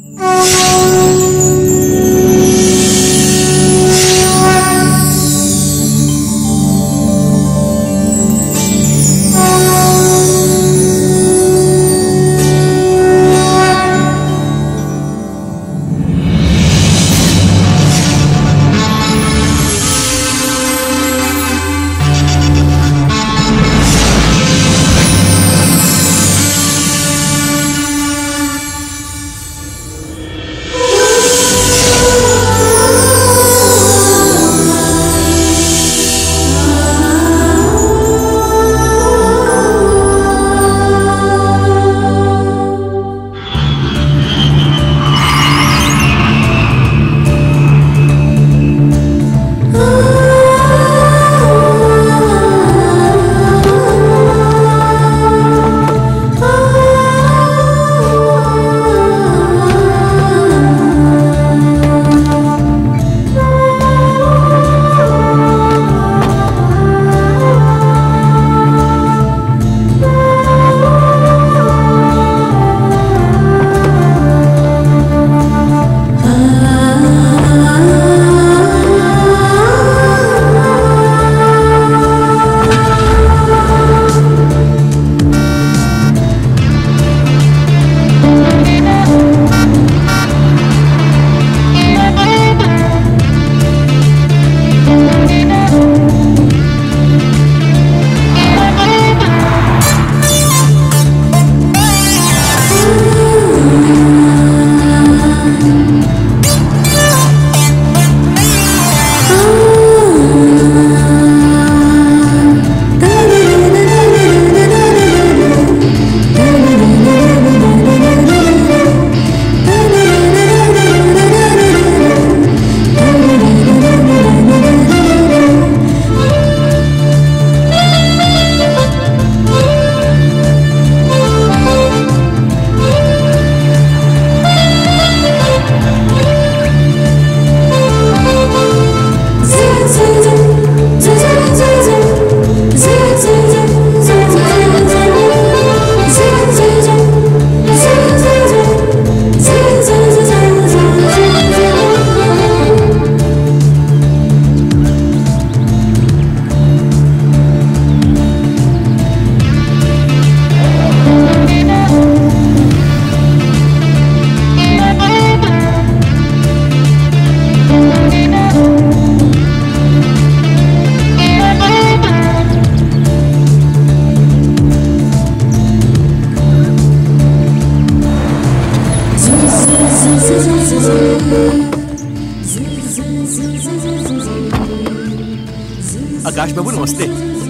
आकाश बाबू नमस्ते।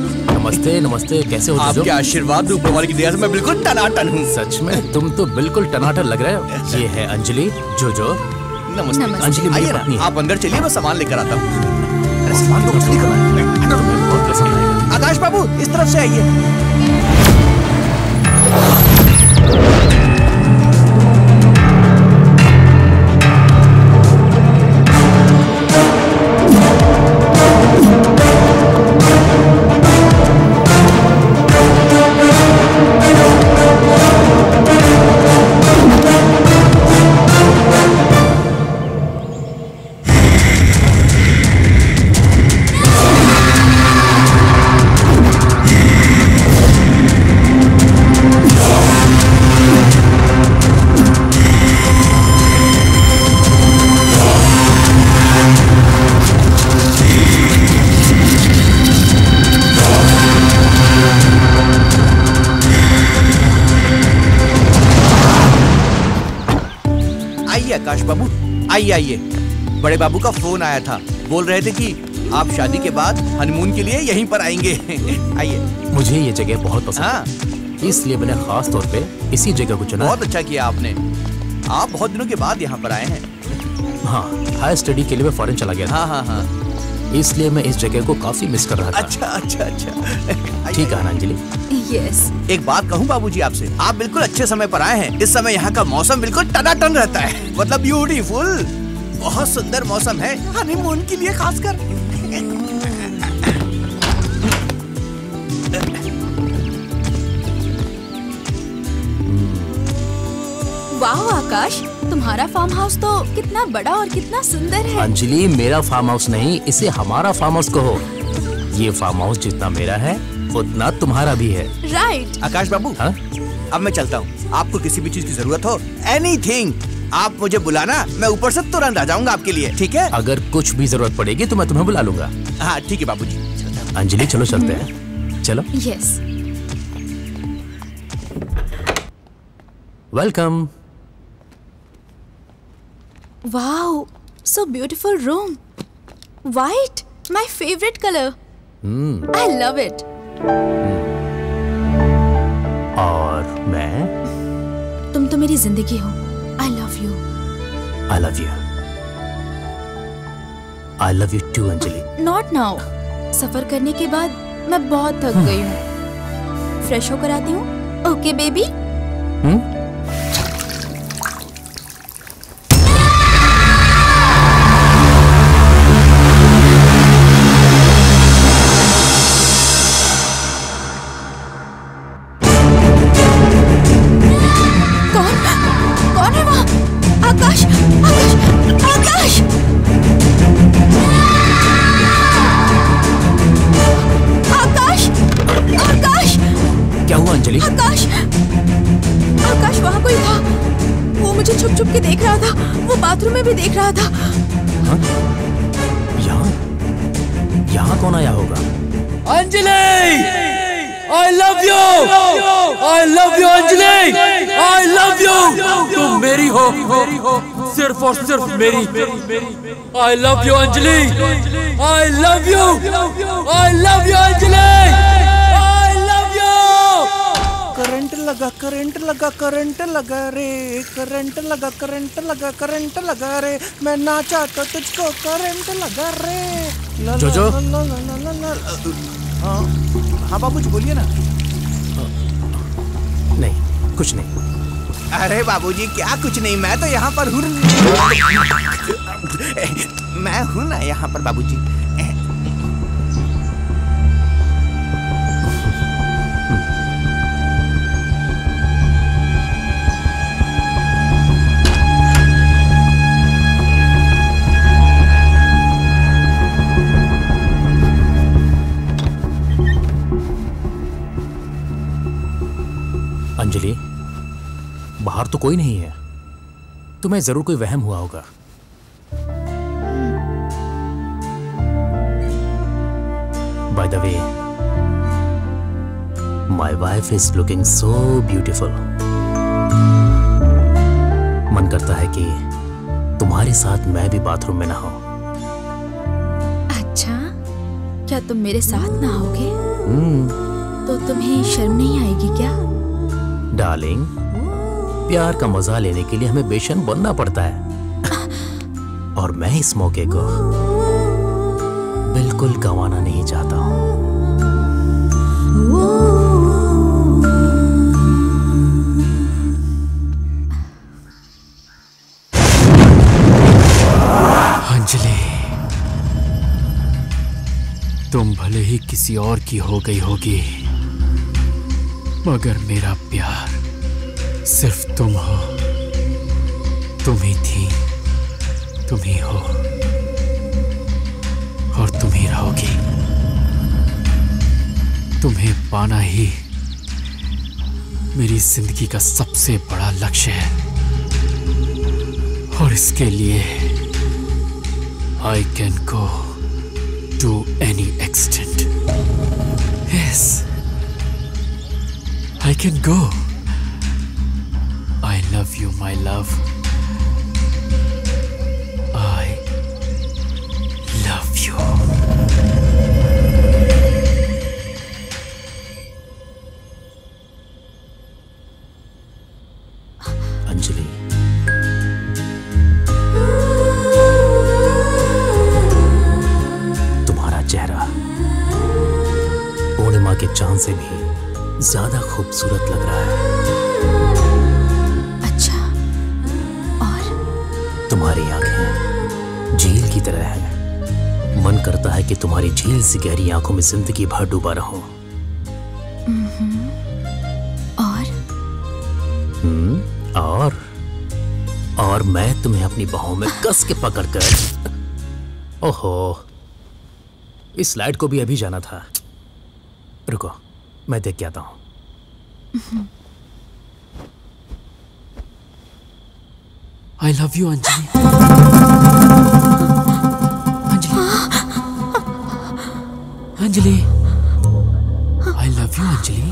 नमस्ते नमस्ते, कैसे हो? आपके आशीर्वाद ऊपर वाले की दया से मैं बिल्कुल टनाटन हूँ। सच में तुम तो बिल्कुल टनाटन लग रहे हो। ये है अंजलि, जोजो। नमस्ते। अंजलि मेरी पत्नी है। आप अंदर चलिए, मैं सामान लेकर आता हूँ। सामान तो जल्दी करो। बहुत पसंद आएगा। आकाश बाबू इस तरफ से आइए। आकाश बाबू आइए आइए। बड़े बाबू का फोन आया था, बोल रहे थे कि आप शादी के बाद हनीमून के लिए यहीं पर आएंगे। आइए। मुझे ये जगह बहुत पसंद है, इसलिए मैंने खास तौर पे इसी जगह को चुना। बहुत अच्छा किया आपने। आप बहुत दिनों के बाद यहाँ पर आए हैं। हाँ, हायर स्टडी के लिए मैं फॉरेन चला गया था। हाँ हाँ हाँ, इसलिए मैं इस जगह को काफी मिस कर रहा था। अच्छा अच्छा अच्छा। ठीक है अंजलि। यस। एक बात कहूँ बाबूजी आपसे, आप बिल्कुल अच्छे समय पर आए हैं। इस समय यहाँ का मौसम बिल्कुल टनाटन रहता है, मतलब ब्यूटीफुल। बहुत सुंदर मौसम है हनीमून के लिए खासकर। वाह आकाश, तुम्हारा फार्म हाउस तो कितना बड़ा और कितना सुंदर है। अंजलि, मेरा फार्म हाउस नहीं, इसे हमारा फार्म हाउस कहो। ये फार्म हाउस जितना मेरा है उतना तुम्हारा भी है। राइट। आकाश बाबू, हाँ? अब मैं चलता हूँ। आपको किसी भी चीज की जरूरत हो, एनीथिंग, आप मुझे बुलाना, मैं ऊपर से तुरंत आ जाऊंगा आपके लिए, ठीक है? अगर कुछ भी जरूरत पड़ेगी तो मैं तुम्हें बुला लूंगा। हाँ ठीक है बाबूजी। अंजलि चलो चलते हैं। चलो। Yes. Welcome. Wow, so beautiful room. White, my favourite colour. I love it. और मैं? तुम तो मेरी जिंदगी हो। I love you. I love you. I love you too Anjali. Not now. सफर करने के बाद मैं बहुत थक गई हूँ। फ्रेश होकर आती हूँ। Okay baby. कौन है वहाँ? आकाश, आकाश, आकाश! आकाश, आकाश! क्या हुआ अंजलि? आकाश, आकाश वहाँ कोई था। वो मुझे छुप छुप के देख रहा था। वो बाथरूम में भी देख रहा था। हाँ? यहाँ कौन आया होगा? Anjali! I love you! I love you Anjali! I love you! तुम मेरी हो, सिर्फ और सिर्फ मेरी। I love you Anjali! I love you! I love you Anjali! I love you! Current लगा, करंट लगा, करंट लगा रे, करंट लगा, करंट लगा, करंट लगा रे, मैं नाचा तो तुझको करंट लगा रे। जोजो? हाँ बाबूजी बोलिए ना। नहीं, कुछ नहीं। अरे बाबूजी क्या कुछ नहीं, मैं तो यहाँ पर हूँ। मैं हूँ ना यहाँ पर बाबूजी। अंजलि, बाहर तो कोई नहीं है। तुम्हें जरूर कोई वहम हुआ होगा। By the way, my wife is looking so beautiful. मन करता है कि तुम्हारे साथ मैं भी बाथरूम में नहाऊं। अच्छा, क्या तुम मेरे साथ नहाओगे? तो तुम्हें शर्म नहीं आएगी क्या? डार्लिंग, प्यार का मजा लेने के लिए हमें बेशर्म बनना पड़ता है। और मैं इस मौके को बिल्कुल गंवाना नहीं चाहता हूं। अंजलि, तुम भले ही किसी और की हो गई होगी, मगर मेरा प्यार सिर्फ तुम हो। तुम ही थी, तुम ही हो और तुम ही रहोगी। तुम्हें पाना ही मेरी जिंदगी का सबसे बड़ा लक्ष्य है। और इसके लिए I can go to any extent. Yes, I can go. I love you, my love. I love you. Anjali, तुम्हारा चेहरा पूर्णिमा के चांद से भी ज्यादा खूबसूरत लग रहा है। अच्छा, और? तुम्हारी आंखें झील की तरह है। मन करता है कि तुम्हारी झील सी गहरी आंखों में जिंदगी भर डूबा रहूं। और? और मैं तुम्हें अपनी बाहों में कस के पकड़कर। ओहो, इस लाइट को भी अभी जाना था। रुको, मैं देख के आता हूँ। I love you, Anjali. Anjali, I love you, Anjali.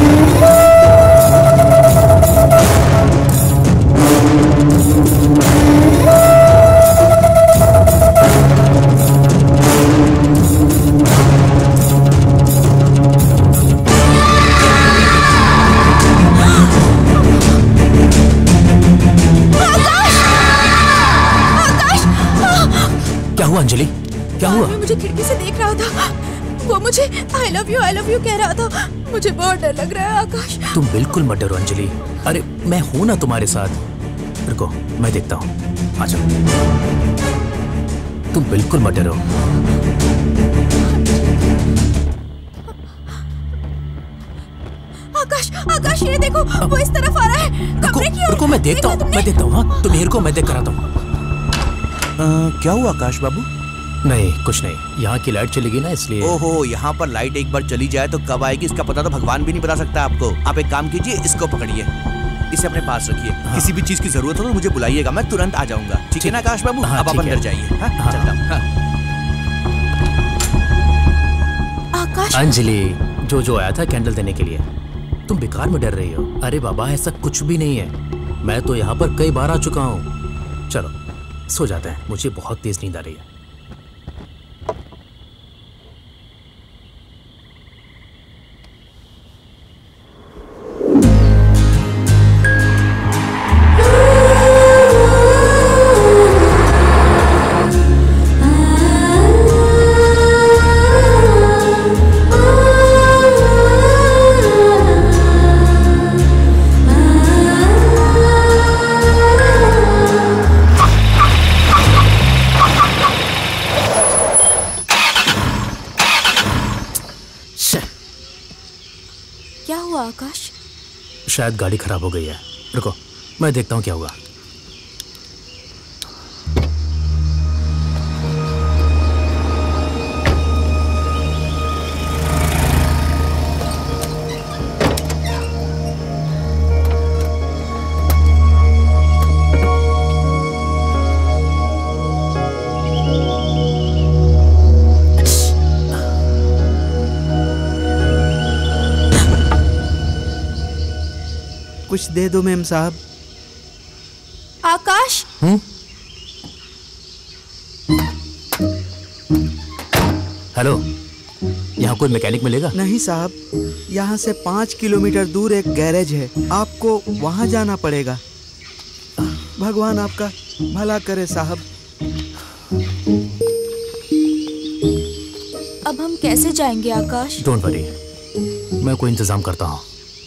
क्या हुआ अंजलि, क्या हुआ? मुझे खिड़की से देख रहा था, वो मुझे I love you कह रहा था। मुझे बहुत डर लग रहा है आकाश। तुम बिल्कुल मत डरो अंजलि, अरे मैं हूं ना तुम्हारे साथ। रुको, मैं देखता हूँ, आ जाओ। तुम बिल्कुल मत डरो। आकाश ये देखो, वो इस तरफ आ रहा है। कमरे की ओर। रुको, मैं देखता हूँ। हाँ, तुम हिर को मैं देख कर आता हूँ। क्या हुआ आकाश बाबू? नहीं, कुछ नहीं। यहाँ की लाइट चली गई ना, इसलिए। ओहो, यहाँ पर लाइट एक बार चली जाए तो कब आएगी इसका पता तो भगवान भी नहीं बता सकता आपको। आप एक काम कीजिए, इसको पकड़िए, इसे अपने पास रखिए। हाँ। किसी भी चीज की जरूरत हो तो मुझे बुलाइएगा, मैं तुरंत आ जाऊंगा। ठीक है ना आकाश बाबू? हाँ, अब आप अंदर जाइए। चलता हूँ। आकाश। अंजलि, जो आया था कैंडल देने के लिए, तुम बेकार में डर रही हो। अरे बाबा, ऐसा कुछ भी नहीं है। मैं तो यहाँ पर कई बार आ चुका हूँ। चलो सो जाते हैं, मुझे बहुत तेज नींद आ रही है। आकाश, शायद गाड़ी खराब हो गई है। रुको, मैं देखता हूँ क्या हुआ। कुछ दे दो मेम साहब। आकाश। हेलो, यहाँ कोई मैकेनिक मिलेगा? नहीं साहब, यहाँ से 5 किलोमीटर दूर एक गैरेज है, आपको वहाँ जाना पड़ेगा। भगवान आपका भला करे साहब। अब हम कैसे जाएंगे आकाश? डोंट वरी, मैं कोई इंतजाम करता हूँ।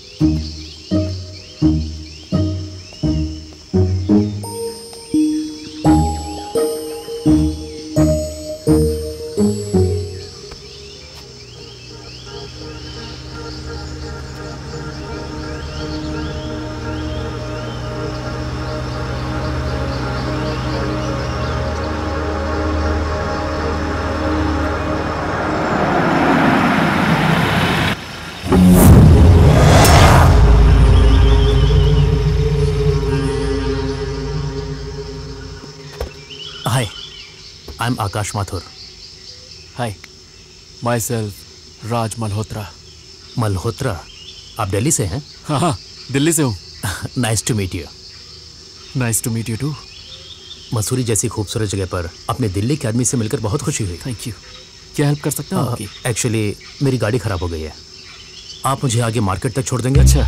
I'm Akash Mathur. Hi, myself Raj Malhotra. Malhotra, आप दिल्ली से हैं? हाँ, दिल्ली से हूँ। Nice to meet you. Nice to meet you too. Mussoorie जैसी खूबसूरत जगह पर अपने दिल्ली के आदमी से मिलकर बहुत खुशी हुई। Thank you. क्या हेल्प कर सकता हूँ आपकी? एक्चुअली मेरी गाड़ी खराब हो गई है, आप मुझे आगे मार्केट तक छोड़ देंगे? अच्छा।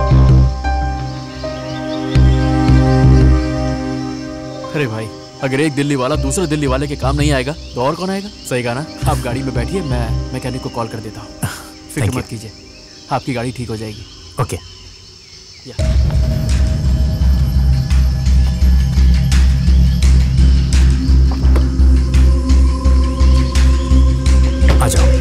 अरे भाई, अगर एक दिल्ली वाला दूसरे दिल्ली वाले के काम नहीं आएगा तो और कौन आएगा? सही कहा ना? आप गाड़ी में बैठिए, मैं मैकेनिक को कॉल कर देता हूँ। फिक्र मत कीजिए, आपकी गाड़ी ठीक हो जाएगी। ओके। आ जाओ।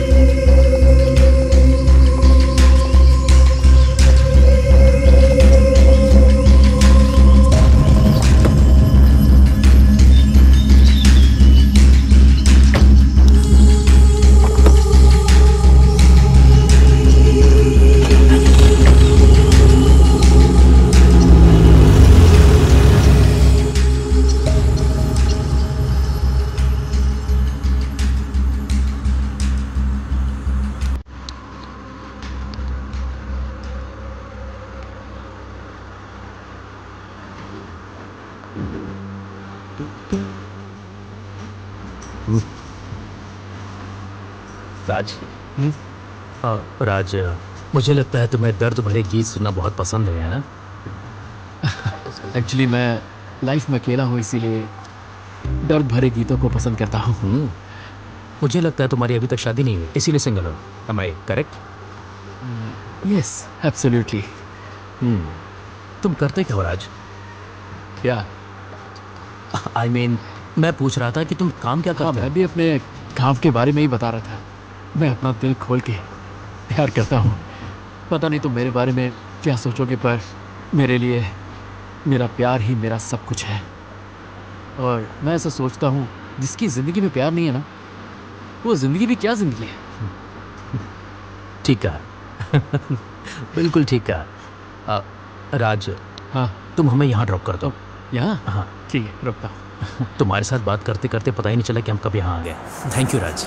राज। राज, मुझे लगता है तुम्हें दर्द भरे गीत सुनना बहुत पसंद है ना? एक्चुअली मैं लाइफ में अकेला हूँ, इसीलिए दर्द भरे गीतों को पसंद करता हूँ। मुझे लगता है तुम्हारी अभी तक शादी नहीं हुई, इसीलिए सिंगल हो। Am I correct? Yes, absolutely. तुम करते क्या हो राज? क्या? I mean, मैं पूछ रहा था कि तुम काम क्या करते हो? मैं भी अपने काम के बारे में ही बता रहा था। मैं अपना दिल खोल के प्यार करता हूँ। पता नहीं तुम मेरे बारे में क्या सोचोगे, पर मेरे लिए मेरा प्यार ही मेरा सब कुछ है। और मैं ऐसा सोचता हूँ, जिसकी ज़िंदगी में प्यार नहीं है ना, वो ज़िंदगी भी क्या ज़िंदगी है। ठीक है। बिल्कुल ठीक है। राज, हाँ, तुम हमें यहाँ ड्रॉप कर दो। यहाँ? हाँ ठीक है, रुकता हूँ। तुम्हारे साथ बात करते करते पता ही नहीं चला कि हम कब यहाँ आ गए। थैंक यू राज।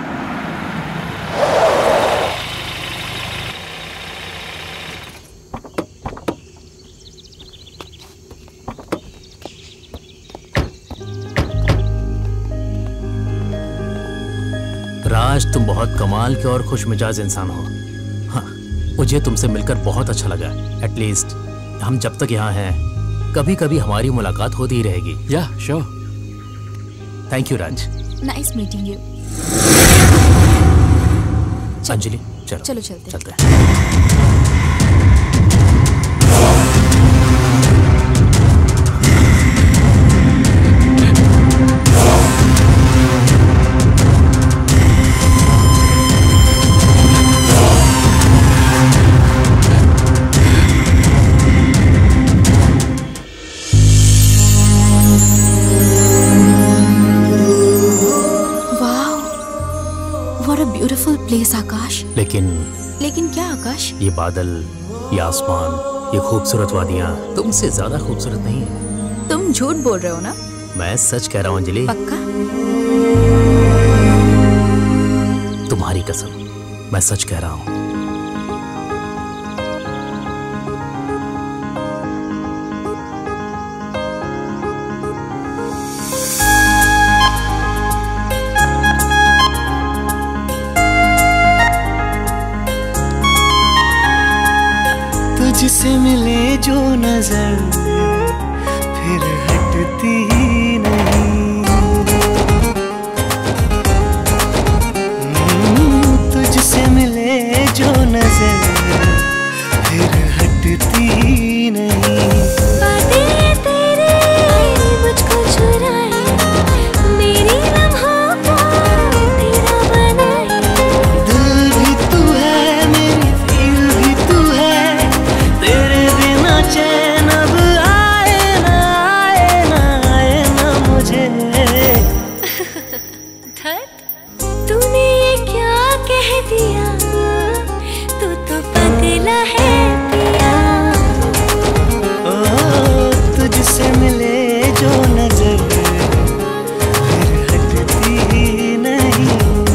राज, तुम बहुत कमाल के और खुश मिजाज इंसान हो। हाँ, मुझे तुमसे मिलकर बहुत अच्छा लगा। एटलीस्ट हम जब तक यहाँ हैं, कभी कभी हमारी मुलाकात होती ही रहेगी। Yeah sure. Thank you Raj. Nice meeting you. Anjali, चलो चलो चलते चलते हैं। प्लेस आकाश। लेकिन क्या आकाश? ये बादल, ये आसमान, ये खूबसूरत वादियाँ तुमसे ज्यादा खूबसूरत नहीं है। तुम झूठ बोल रहे हो ना? मैं सच कह रहा हूँ अंजलि। पक्का? तुम्हारी कसम, मैं सच कह रहा हूँ। तुझसे मिले जो नजर फिर हटती ही नहीं। तुझसे मिले जो नजर फिर हटती ही नहीं। बातें तेरे मुझको चुराए, मेरी लम्हों को तेरा बनाए। दिल भी तू है, मेरी फील भी तू है, तेरे बिना चैन अब आए ना आए ना आए ना मुझे। तूने ये क्या कह दिया, तू तो पगला है पिया। ओ तुझसे मिले जो नजर फिर हटती ही नहीं।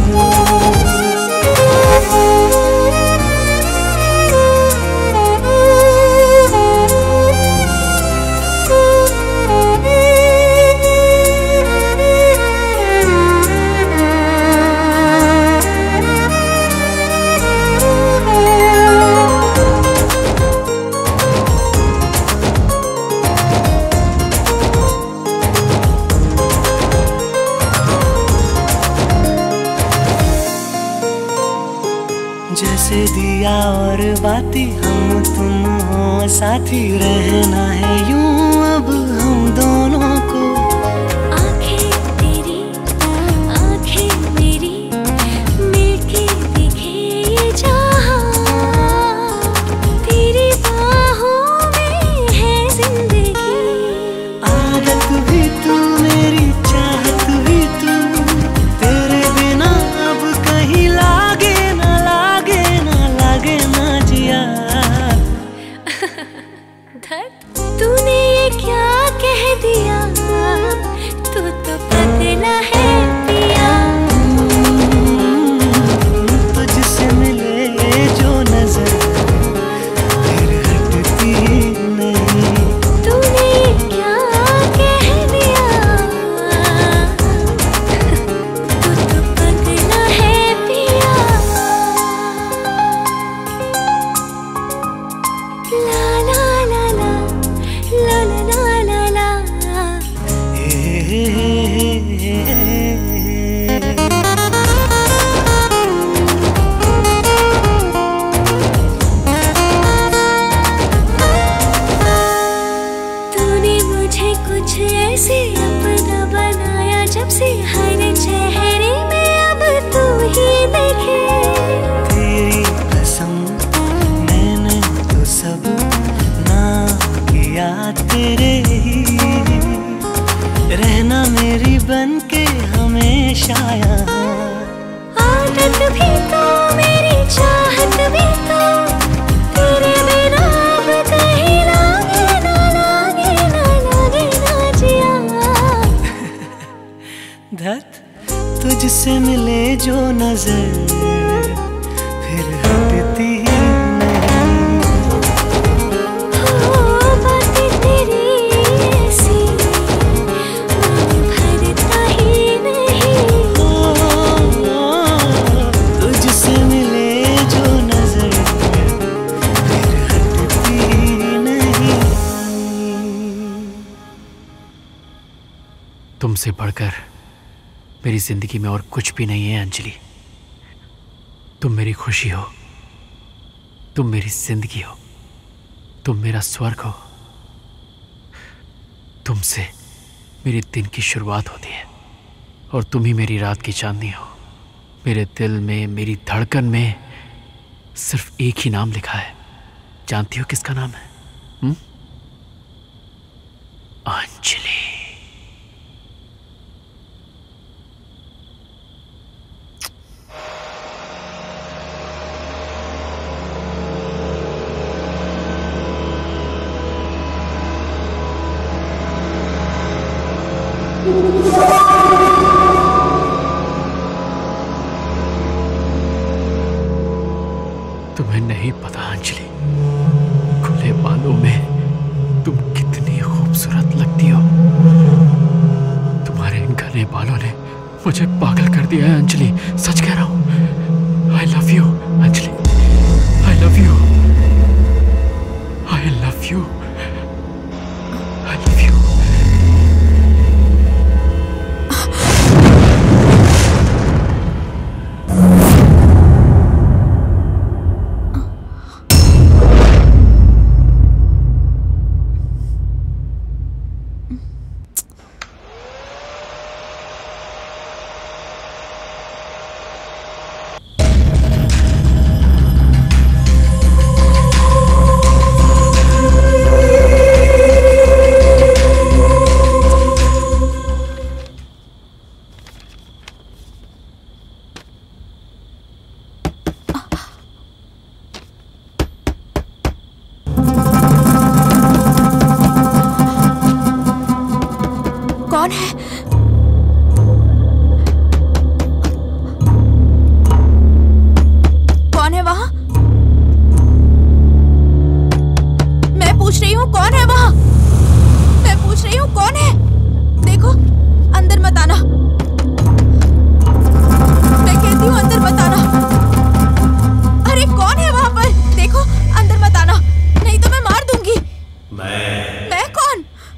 जैसे दिया और बाती हम तुम हो साथी, रहना है यूं अब हम दोनों को। आंखें तेरी आंखें मेरी मिलके दिखे ये जहां, तेरी बाहों में है जिंदगी। आदत भी तू मेरी चाहत भी तू, तेरे बिना अब कहीं लागे ना लागे ना लागे ना जिया। तूने ला ला ला ला ला ला ला ला तूने मुझे कुछ ऐसे अपना बनाया जब से हर चेहरे में अब तू ही दिखे। तेरी कसम मैंने तो सब ना किया तेरे ही, रहना मेरी बन के हमेशा यहाँ। आदत भी तो मेरी चाहत भी तो तेरे बिना अब कहीं लागे ना लागे ना लागे ना जिया। धत तुझसे मिले जो नजर फिर हटती ही नहीं। हो बातें तेरी ऐसी मन भरता ही नहीं। तुझसे मिले जो नजर फिर हटती ही नहीं। तुमसे बढ़कर मेरी जिंदगी में और कुछ भी नहीं है अंजलि। तुम मेरी खुशी हो, तुम मेरी जिंदगी हो, तुम मेरा स्वर्ग हो। तुमसे मेरे दिन की शुरुआत होती है और तुम ही मेरी रात की चांदनी हो। मेरे दिल में, मेरी धड़कन में सिर्फ एक ही नाम लिखा है। जानती हो किसका नाम है? अंजलि। तुम्हें नहीं पता अंजलि, खुले बालों में तुम कितनी खूबसूरत लगती हो। तुम्हारे इन घने बालों ने मुझे पागल कर दिया है अंजलि, सच कह रहा हूं। I love you Anjali, I love you, I love you, I love you. कौन है? कौन है वहां? मैं पूछ रही हूँ कौन है वहां? मैं पूछ रही हूँ कौन है? देखो अंदर मत आना, मैं कहती हूँ अंदर मत आना। अरे कौन है वहां पर? देखो अंदर मत आना, नहीं तो मैं मार दूंगी। मैं कौन?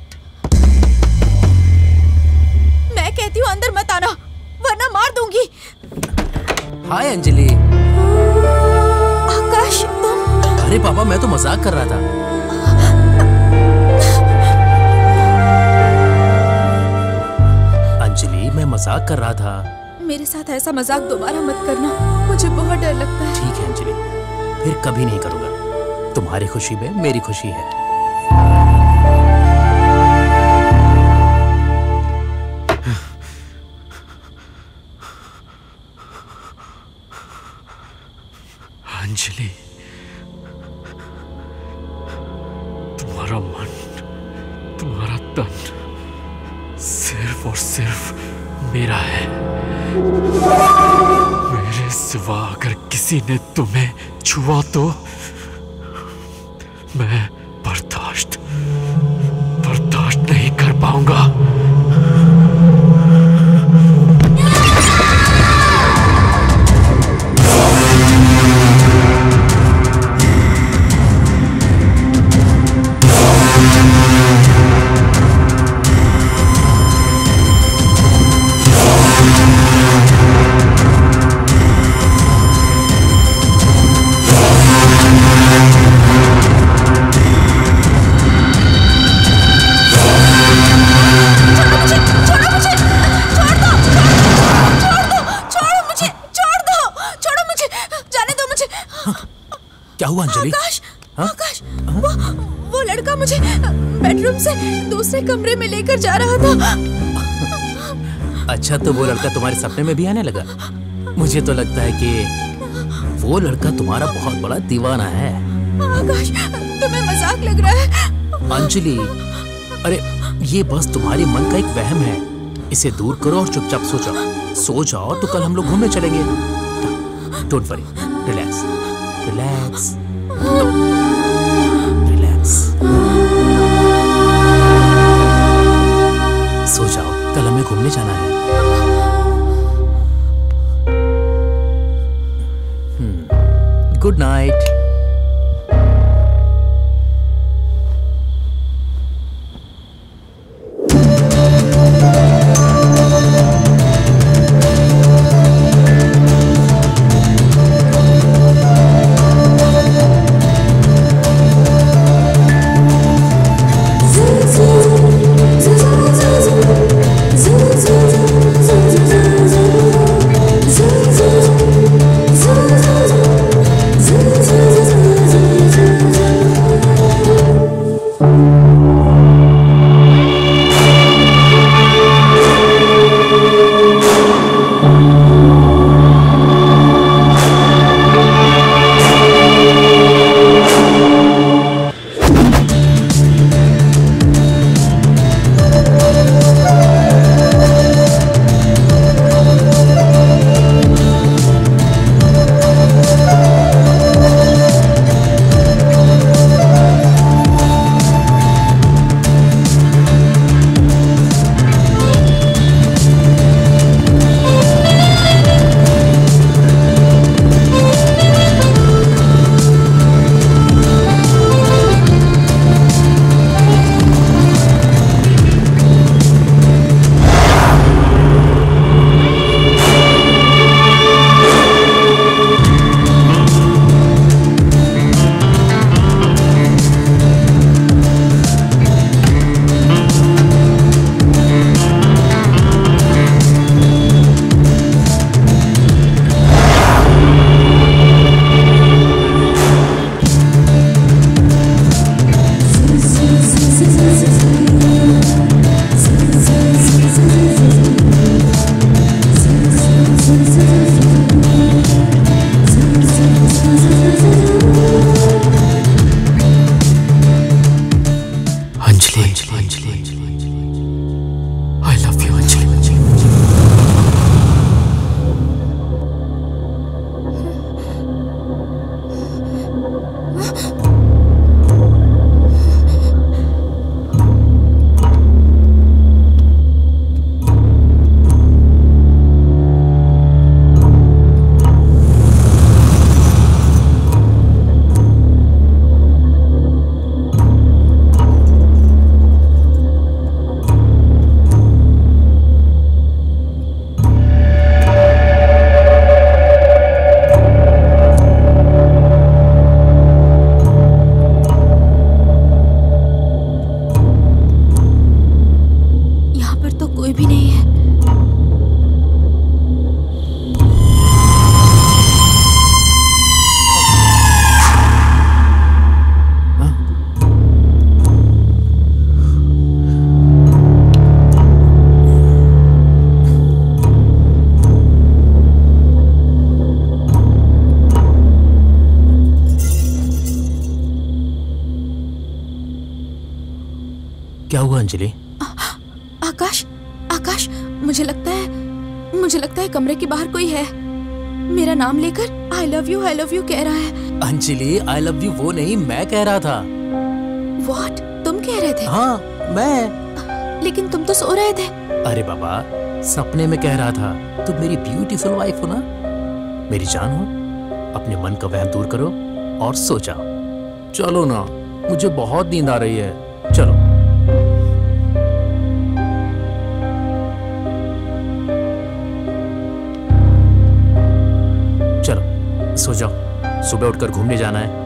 मैं कहती हूँ अंदर मत आना वरना मार दूंगी। हाय अंजलि। आकाश तुम? अरे पापा मैं तो मजाक कर रहा था। अंजलि मैं मजाक कर रहा था। मेरे साथ ऐसा मजाक दोबारा मत करना, मुझे बहुत डर लगता है। ठीक है अंजलि, फिर कभी नहीं करूंगा। तुम्हारी खुशी में मेरी खुशी है। अंजलि, तुम्हारा मन, तुम्हारा तन सिर्फ और सिर्फ मेरा है। मेरे सिवा अगर किसी ने तुम्हें छुआ तो मैं बर्दाश्त नहीं कर पाऊंगा। वो लड़का मुझे बेडरूम से दूसरे कमरे में लेकर जा रहा था। अच्छा, तो वो लड़का तुम्हारे सपने में भी आने लगा? मुझे तो लगता है कि वो लड़का तुम्हारा बहुत बड़ा दीवाना है। आकाश, तुम्हें मजाक लग रहा है? अंजलि, अरे ये बस तुम्हारे मन का एक वहम है। इसे दूर करो और चुपचाप सो जाओ। सो जाओ तो कल हम लोग घूमने चलेंगे। Don't worry, relax relax relax. सो जाओ, कल हमें घूमने जाना है। Good night. क्या हुआ अंजलि? आकाश, आकाश, मुझे लगता है कमरे के बाहर कोई है। मेरा नाम लेकर आई लव यू कह रहा है। अंजलि, आई लव यू वो नहीं, मैं कह रहा था। What? तुम कह रहे थे? हाँ, मैं। लेकिन तुम तो सो रहे थे। अरे बाबा, सपने में कह रहा था। तुम मेरी ब्यूटीफुल वाइफ हो ना, मेरी जान हो। अपने मन का वहम दूर करो और सो जाओ। चलो ना, मुझे बहुत नींद आ रही है। चलो। चलो सो जाओ, सुबह उठकर घूमने जाना है।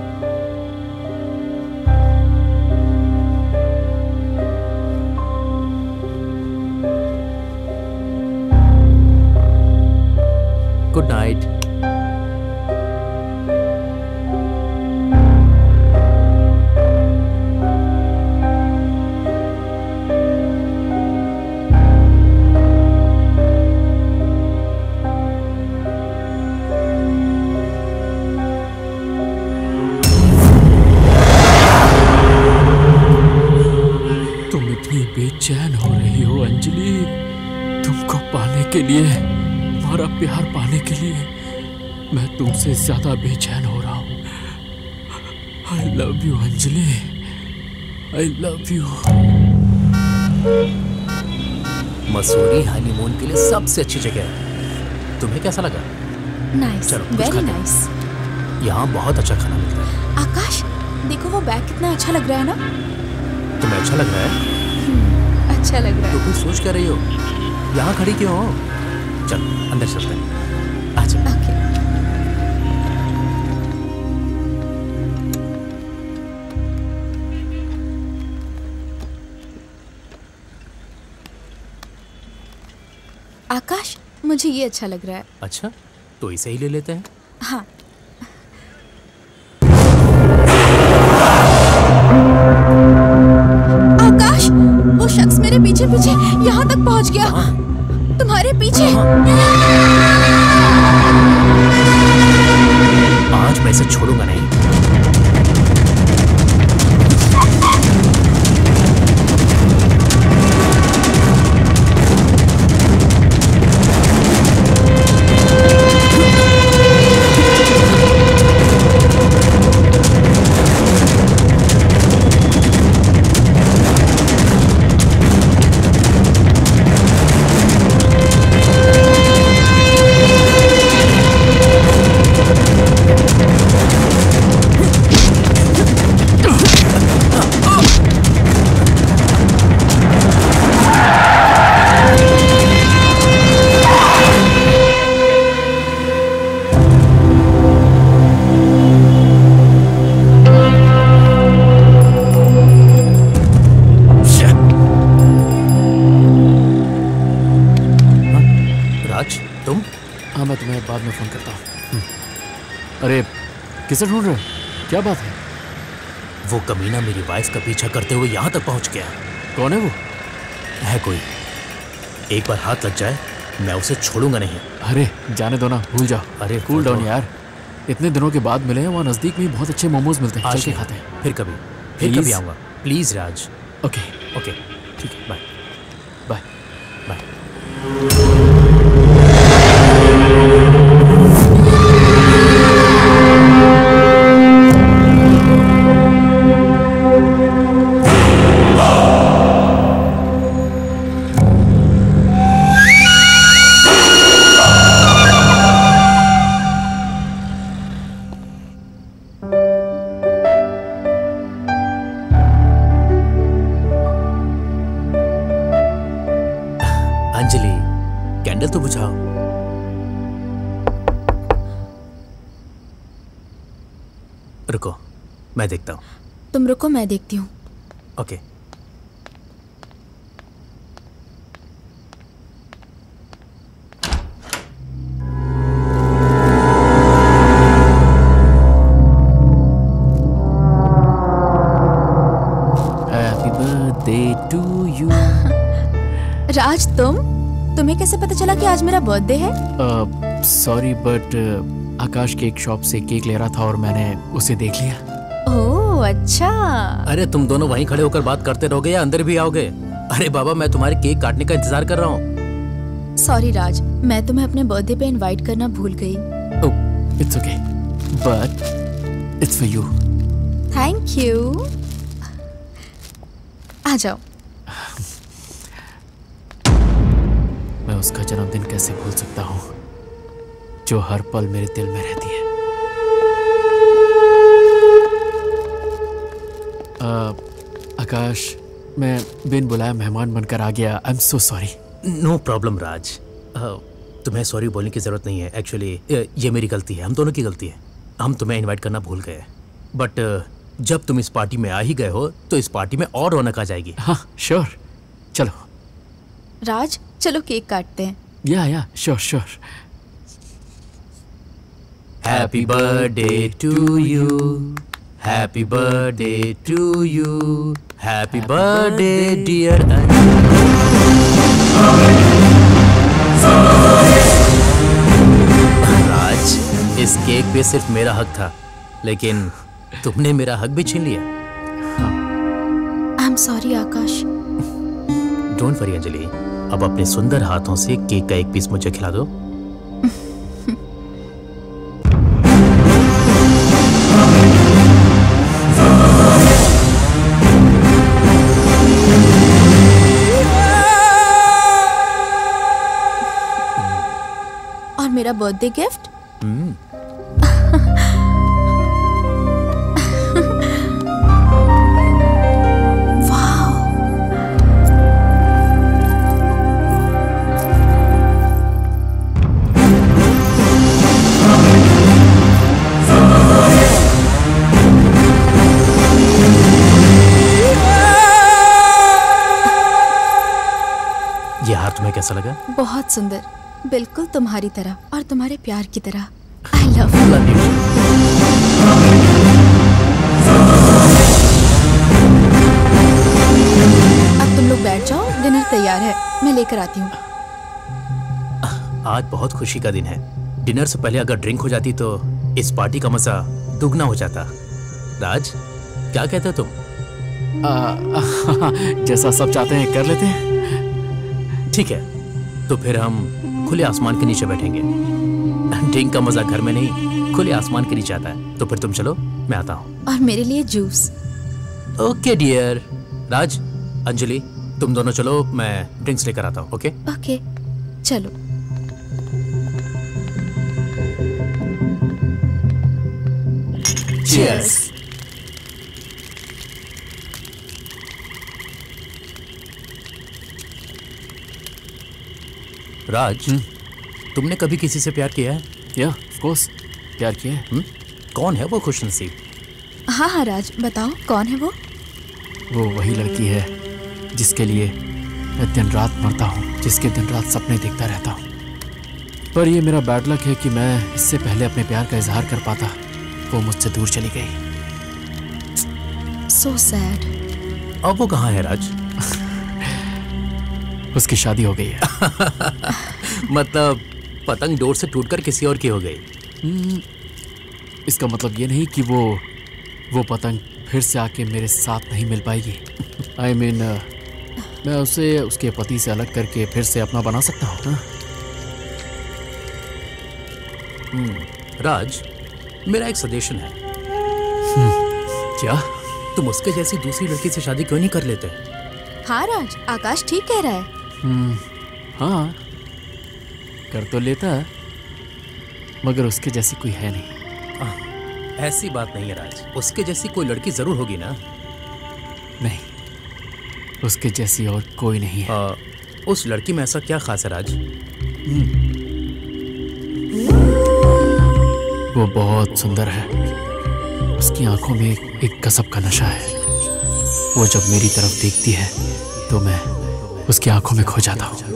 Good night. बेचैन हो रही हो अंजलि। तुमको पाने के लिए, तुम्हारा प्यार पाने के लिए मैं तुमसे ज्यादा बेचैन हो रहा हूँ। I love you Anjali, I love you. Mussoorie honeymoon के लिए सबसे अच्छी जगह है। तुम्हें कैसा लगा? नाइस, चलो, कुछ वेरी खाते हैं। नाइस। यहाँ बहुत अच्छा खाना मिलता है। आकाश, देखो वो बैग कितना अच्छा लग रहा है ना। तुम्हें अच्छा लग रहा है? अच्छा लग रहा तो है। कुछ सोच कर रही हो? यहाँ खड़ी क्यों हो? चल अंदर चलते हैं। आजा। ओके। आकाश, मुझे ये अच्छा लग रहा है। अच्छा, तो इसे ही ले लेते हैं। हाँ। आकाश, वो शख्स मेरे पीछे पीछे यहाँ तक पहुँच गया। तुम्हारे पीछे। आज मैं इसे छोड़ूंगा नहीं। बाद में फोन करता हूँ। अरे किसे ढूंढ रहे हो? क्या बात है? वो कमीना मेरी वाइफ का पीछा करते हुए यहाँ तक पहुँच गया। कौन है वो? है कोई, एक बार हाथ लग जाए मैं उसे छोड़ूंगा नहीं। अरे जाने दो ना, भूल जाओ। अरे कूल डाउन यार, इतने दिनों के बाद मिले हैं। वहाँ नज़दीक में बहुत अच्छे मोमोज मिलते हैं, चल के खाते हैं। फिर कभी आऊँगा। Please Raj. ओके ओके ठीक है, bye bye bye. Anjali, candle तो बुझाओ। रुको, मैं देखता हूँ। तुम रुको, मैं देखती हूँ। Okay. Happy birthday to you. Raj, तुम्हें कैसे पता चला कि आज मेरा बर्थडे है? Sorry but Akash cake shop से केक ले रहा था और मैंने उसे देख लिया। ओह अच्छा। अरे तुम दोनों वहीं खड़े होकर बात करते रहोगे या अंदर भी आओगे? अरे बाबा, मैं तुम्हारे केक काटने का इंतजार कर रहा हूँ। सॉरी राज, मैं तुम्हें अपने बर्थडे पे इनवाइट करना भूल गई। Oh it's okay, but it's for you. Thank you. आ जाओ। मैं उसका जन्मदिन कैसे भूल सकता हूँ जो हर पल मेरे दिल में रहती है। आकाश, मैं बिन बुलाए मेहमान बनकर आ गया। I am so sorry. No problem Raj, तुम्हें सॉरी बोलने की जरूरत नहीं है। एक्चुअली ये मेरी गलती है, हम दोनों की गलती है। हम तुम्हें इनवाइट करना भूल गए, बट जब तुम इस पार्टी में आ ही गए हो तो इस पार्टी में और रौनक आ जाएगी। हाँ श्योर, चलो। राज चलो केक काटते हैं। Yeah sure sure. Happy birthday to you, happy birthday to you, happy birthday dear. Raj, इस केक पे सिर्फ मेरा हक था, लेकिन तुमने मेरा हक भी छीन लिया। I am sorry Akash. Don't worry Anjali, अब अपने सुंदर हाथों से केक का एक पीस मुझे खिला दो। और मेरा बर्थडे गिफ्ट? ये हार तुम्हें कैसा लगा? बहुत सुंदर, बिल्कुल तुम्हारी तरह और तुम्हारे प्यार की तरह। I love you। अब तुम लोग बैठ जाओ, डिनर तैयार है, मैं लेकर आती हूँ। आज बहुत खुशी का दिन है। डिनर से पहले अगर ड्रिंक हो जाती तो इस पार्टी का मजा दुगना हो जाता। राज, क्या कहते हो तुम? जैसा सब चाहते हैं कर लेते हैं। ठीक है, तो फिर हम खुले आसमान के नीचे बैठेंगे। ड्रिंक का मजा घर में नहीं, खुले आसमान के नीचे आता है। तो फिर तुम चलो, मैं आता हूँ। और मेरे लिए juice. Okay dear. Raj, Anjali, तुम दोनों चलो, मैं ड्रिंक्स लेकर आता हूँ। ओके ओके, चलो। Cheers। राज, तुमने कभी किसी से प्यार किया है? या ऑफ कोर्स, प्यार किया है। कौन है वो खुशनसीब? हाँ हाँ राज, बताओ कौन है वो? वो वही लड़की है जिसके लिए मैं दिन रात मरता हूँ, जिसके दिन रात सपने देखता रहता हूँ। पर ये मेरा बैड लक है कि मैं इससे पहले अपने प्यार का इजहार कर पाता, वो मुझसे दूर चली गई। So sad। अब वो कहाँ है राज? उसकी शादी हो गई है। मतलब पतंग डोर से टूटकर किसी और की हो गई? इसका मतलब ये नहीं कि वो पतंग फिर से आके मेरे साथ नहीं मिल पाएगी। I mean, मैं उसे उसके पति से अलग करके फिर से अपना बना सकता हूँ ना? राज, मेरा एक सजेशन है। क्या? तुम उसके जैसी दूसरी लड़की से शादी क्यों नहीं कर लेते? हाँ राज, आकाश ठीक कह रहा है। हाँ, कर तो लेता, मगर उसके जैसी कोई है नहीं। ऐसी बात नहीं है राज, उसके जैसी कोई लड़की जरूर होगी ना? नहीं, उसके जैसी और कोई नहीं है। उस लड़की में ऐसा क्या खास है राज? वो बहुत सुंदर है। उसकी आंखों में एक गजब का नशा है। वो जब मेरी तरफ देखती है तो मैं उसकी आंखों में खो जाता हूँ।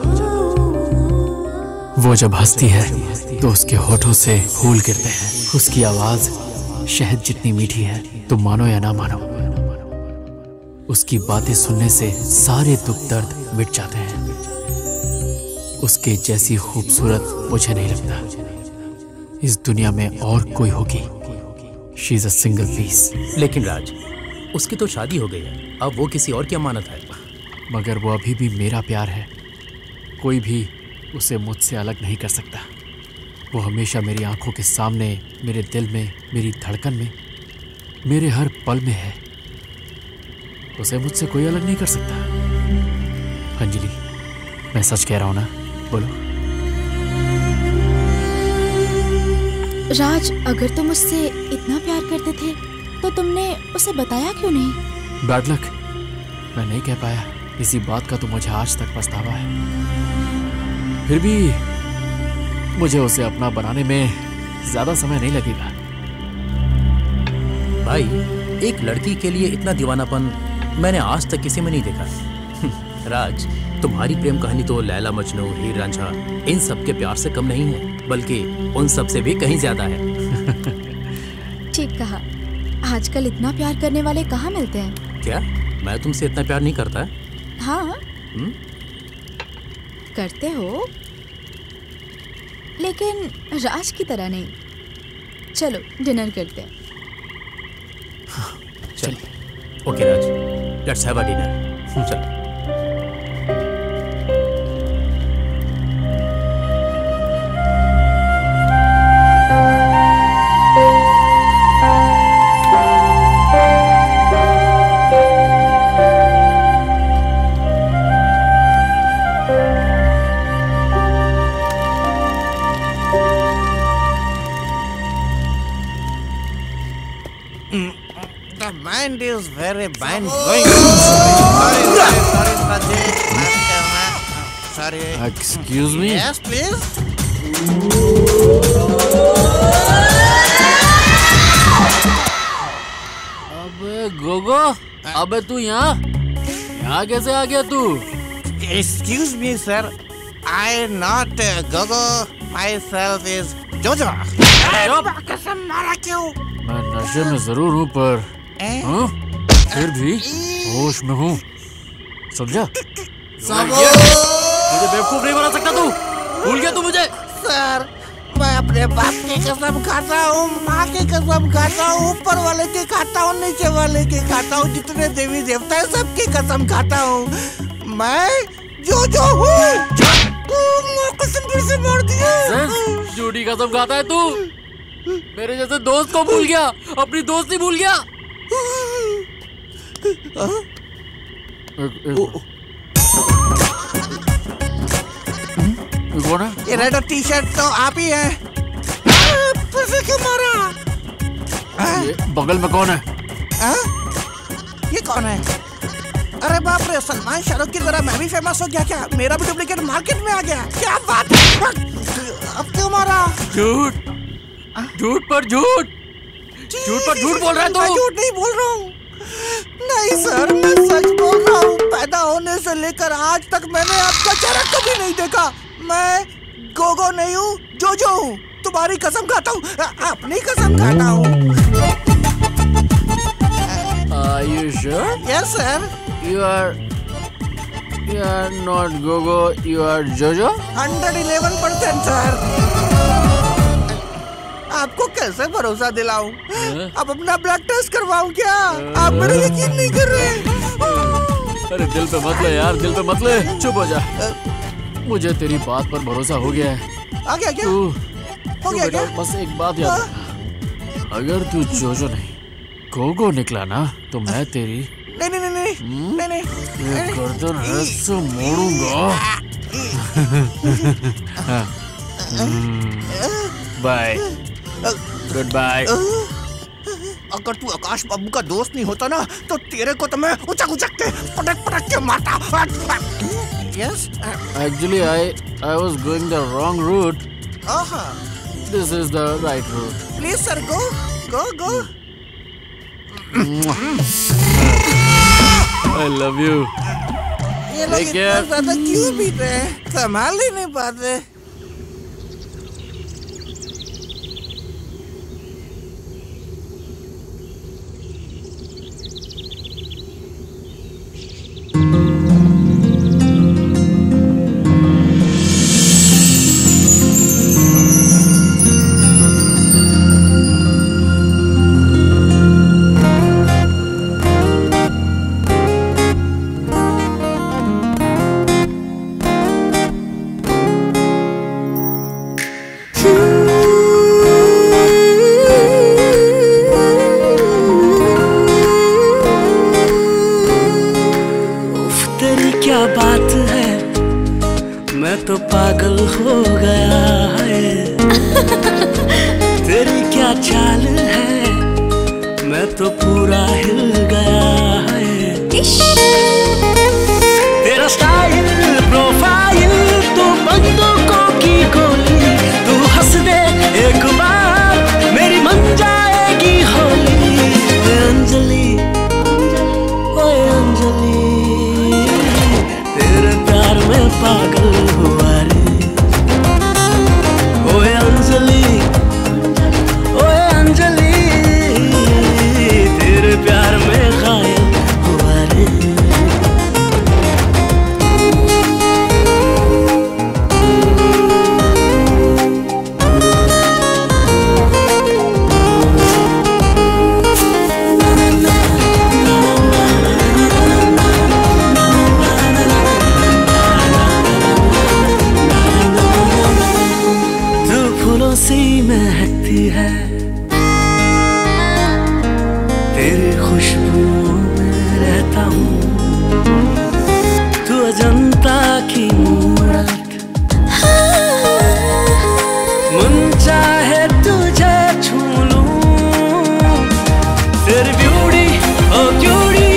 वो जब हंसती है तो उसके होठों से फूल गिरते हैं। उसकी आवाज शहद जितनी मीठी है, तुम मानो या ना मानो। उसकी बातें सुनने से सारे दुख दर्द मिट जाते हैं। उसके जैसी खूबसूरत मुझे नहीं लगता इस दुनिया में और कोई होगी। She is a single piece. लेकिन राज, उसकी तो शादी हो गई है, अब वो किसी और की अमानत है। मगर वो अभी भी मेरा प्यार है। कोई भी उसे मुझसे अलग नहीं कर सकता। वो हमेशा मेरी आंखों के सामने, मेरे दिल में, मेरी धड़कन में, मेरे हर पल में है। उसे मुझसे कोई अलग नहीं कर सकता। अंजलि, मैं सच कह रहा हूं ना? बोलो। राज, अगर तुम उससे इतना प्यार करते थे तो तुमने उसे बताया क्यों नहीं? बैड लक, मैं नहीं कह पाया। इसी बात का तो मुझे आज तक पछतावा है। फिर भी मुझे उसे अपना बनाने में ज्यादा समय नहीं लगेगा। भाई, एक लड़की के लिए इतना दीवानापन मैंने आज तक किसी में नहीं देखा। राज, तुम्हारी प्रेम कहानी तो लैला मजनू, हीर रांझा, इन सब के प्यार से कम नहीं है, बल्कि उन सब से भी कहीं ज्यादा है। ठीक कहा। आजकल इतना प्यार करने वाले कहाँ मिलते हैं? क्या मैं तुमसे इतना प्यार नहीं करता? हाँ, करते हो, लेकिन राज की तरह नहीं। चलो डिनर करते हैं। चल, okay Raj, let's have a dinner. चलो। तेरे बहन sorry. Excuse me. Yes please. अबे गोगो, अबे तू यहाँ कैसे आ गया तू? Excuse me, sir. I not Gogo. Myself is Jojo. कसम मारा क्यों? मैं नशे में जरूर हूँ पर हाँ? फिर भी होश में हूँ, समझा? मुझे बेवकूफ नहीं बना सकता तू। भूल गया तू मुझे? सर, मैं अपने बाप की कसम खाता हूँ, माँ की कसम खाता हूँ, ऊपर वाले की खाता हूँ, नीचे वाले की खाता हूँ, जितने देवी देवता है सबकी कसम खाता हूँ। मैं जो हूँ। कसम फिर से मार दिया। झूठी कसम खाता है तू। मेरे जैसे दोस्त को भूल गया, अपनी दोस्ती भूल गया। कौन है? ये रेड टी शर्ट तो आप ही हैं। फिर से क्यों मारा? ये बगल में कौन है? ये कौन है? अरे बाप रे, सलमान शाहरुख की तरह मैं भी फेमस हो गया क्या? मेरा भी डुप्लीकेट मार्केट में आ गया। क्या बात है? अब क्यों मारा? झूठ, झूठ पर झूठ, झूठ पर झूठ बोल रहा है तू। मैं झूठ नहीं बोल रहा हूँ। नहीं सर, मैं सच बोल रहा हूँ। पैदा होने से लेकर आज तक मैंने आपका चेहरा कभी नहीं देखा। मैं गोगो नहीं हूँ, जोजो हूँ। तुम्हारी कसम खाता हूँ, अपनी कसम खाता हूँ। Are you sure? Yes sir. You are not Gogo. You are Jojo. 111% sir. आपको कैसे भरोसा दिलाऊं? अब अपना ब्लड टेस्ट करवाऊं क्या? आप मेरे यकीन नहीं कर रहे। अरे दिल पे मत ले यार, दिल पे मत ले, चुप हो जा। मुझे तेरी बात पर भरोसा हो गया है। आ गया क्या? हो गया क्या? बस एक बात याद रखना, अगर तू जोजो नहीं गोगो निकला ना तो मैं तेरी नहीं गर्दन ऐसे मोड़ूंगा। Bye, good bye. अगर तू आकाश बाबू का दोस्त नहीं होता ना तो तेरे को तो मैं उचक के पटक के मारता। Yes? Actually, I was going the wrong route. Uh-huh. This is the right route. Please sir, go. I love you. ये लोग इतना ज़्यादा क्यों पीते हैं? संभाल ही नहीं पाते। तो पागल हो गया है। तेरी क्या चाल है, मैं तो पूरा हिल गया है। तेरा स्टाइल प्रोफाइल तो बंदूकों की गोली, तू हंस दे एक बार मेरी मन जाएगी होली। अंजलि ओए अंजलि, तेरे प्यार में पागल हुआ रे। ओए अंजलि ओए अंजलि, तेरे प्यार में घायल हुआ रे। सी महकती है, तेरी खुशबू में रहता हूँ। तू अजंता की मूरत, मन चाहे तुझे छू लूं। तेरी ब्यूटी ओ ब्यूटी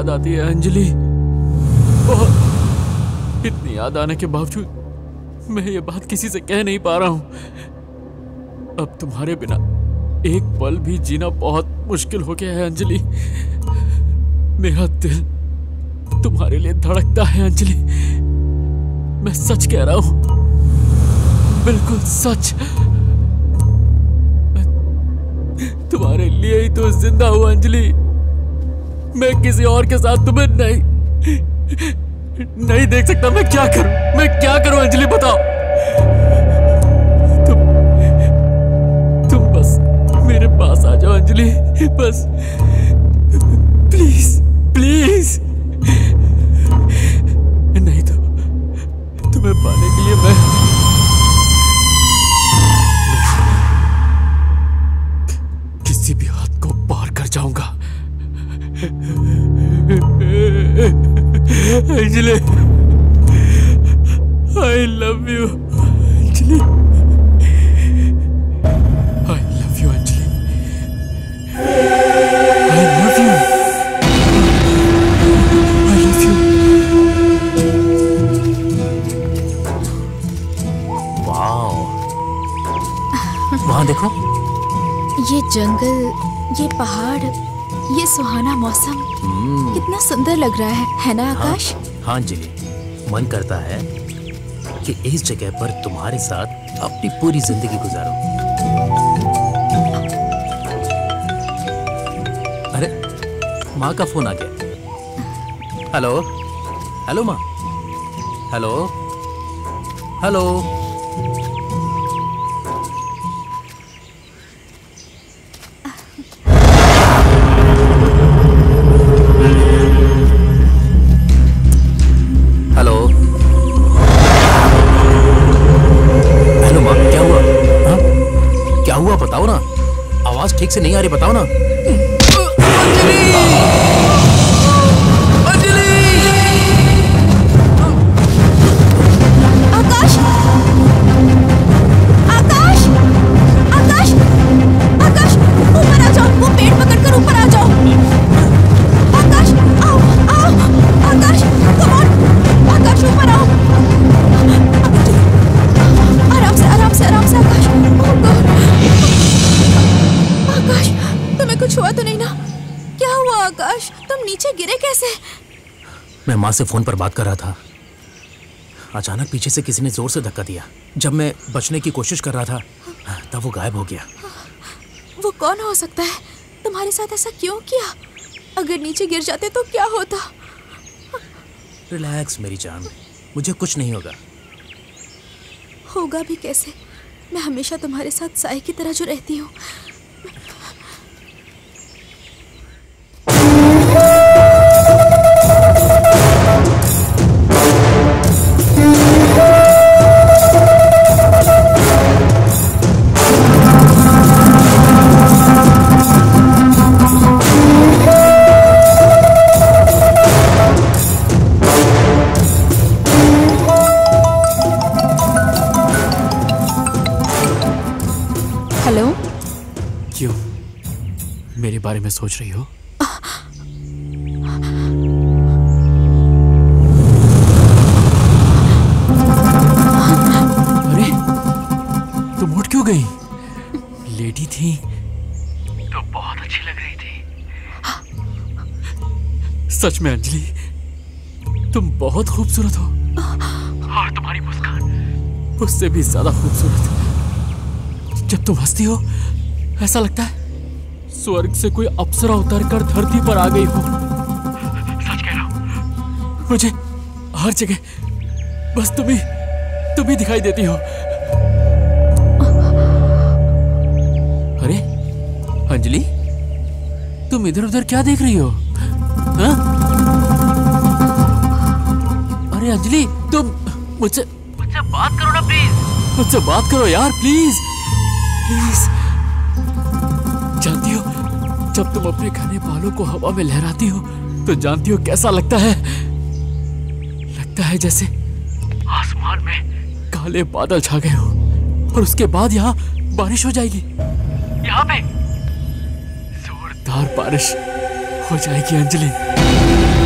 याद आती है अंजलि, बहुत। इतनी याद आने के बावजूद मैं ये बात किसी से कह नहीं पा रहा हूं। अब तुम्हारे बिना एक पल भी जीना बहुत मुश्किल हो गया है अंजलि। मेरा दिल तुम्हारे लिए धड़कता है अंजलि। मैं सच कह रहा हूं, बिल्कुल सच। मैं तुम्हारे लिए ही तो जिंदा हूं अंजलि। मैं किसी और के साथ तुम्हें नहीं देख सकता। मैं क्या करूं अंजलि, बताओ। तुम बस मेरे पास आ जाओ अंजलि, बस प्लीज प्लीज। नहीं तो तुम्हें पाने के लिए मैं किसी भी हद को पार कर जाऊंगा। Anjali, I love you Anjali, I love you Anjali, I love you, I love you। Wow, वहां देखो। ये जंगल, ये पहाड़, ये सुहाना मौसम कितना सुंदर लग रहा है ना आकाश? हाँ अंजलि, मन करता है कि इस जगह पर तुम्हारे साथ अपनी पूरी जिंदगी गुजारूं। अरे माँ का फोन आ गया। हेलो हेलो माँ, हेलो हेलो। हेलो हेलो माँ, क्या हुआ? हाँ क्या हुआ बताओ ना, आवाज ठीक से नहीं आ रही, बताओ ना। आकाश, आकाश, आकाश, आकाश, ऊपर आ जाओ। वो पेड़ पकड़कर ऊपर आ जाओ। आकाश, आओ आओ, आकाश, कम ऑन, आकाश ऊपर आओ। आराम से आराम से आराम से आकाश। आकाश, तुम्हें कुछ हुआ तो नहीं ना? क्या हुआ आकाश, तुम नीचे गिरे कैसे? मैं माँ से फोन पर बात कर रहा था, अचानक पीछे से किसी ने जोर से धक्का दिया। जब मैं बचने की कोशिश कर रहा था तब वो गायब हो गया। वो कौन हो सकता है? तुम्हारे साथ ऐसा क्यों किया? अगर नीचे गिर जाते तो क्या होता? रिलैक्स मेरी जान, मुझे कुछ नहीं होगा। होगा भी कैसे? मैं हमेशा तुम्हारे साथ साए की तरह जो रहती हूँ। हेलो, क्यों मेरे बारे में सोच रही हो? अरे तुम उठ क्यों गई? लेटी थी तो बहुत अच्छी लग रही थी। सच में अंजलि, तुम बहुत खूबसूरत हो और तुम्हारी मुस्कान उससे भी ज्यादा खूबसूरत है। जब तुम हंसती हो ऐसा लगता है स्वर्ग से कोई अप्सरा उतरकर धरती पर आ गई हो। सच कह रहा हूं, मुझे हर जगह बस तुम ही दिखाई देती हो। अरे अंजलि, तुम इधर उधर क्या देख रही हो? हाँ? अरे अंजलि, तुम मुझसे बात करो ना प्लीज। मुझसे बात करो यार, प्लीज प्लीज। जानती हो, जब तुम अपने घने बालों को हवा में लहराती हो तो जानती हो कैसा लगता है? लगता है जैसे आसमान में काले बादल छा गए हो और उसके बाद यहाँ बारिश हो जाएगी। यहाँ पे जोरदार बारिश हो जाएगी अंजलि।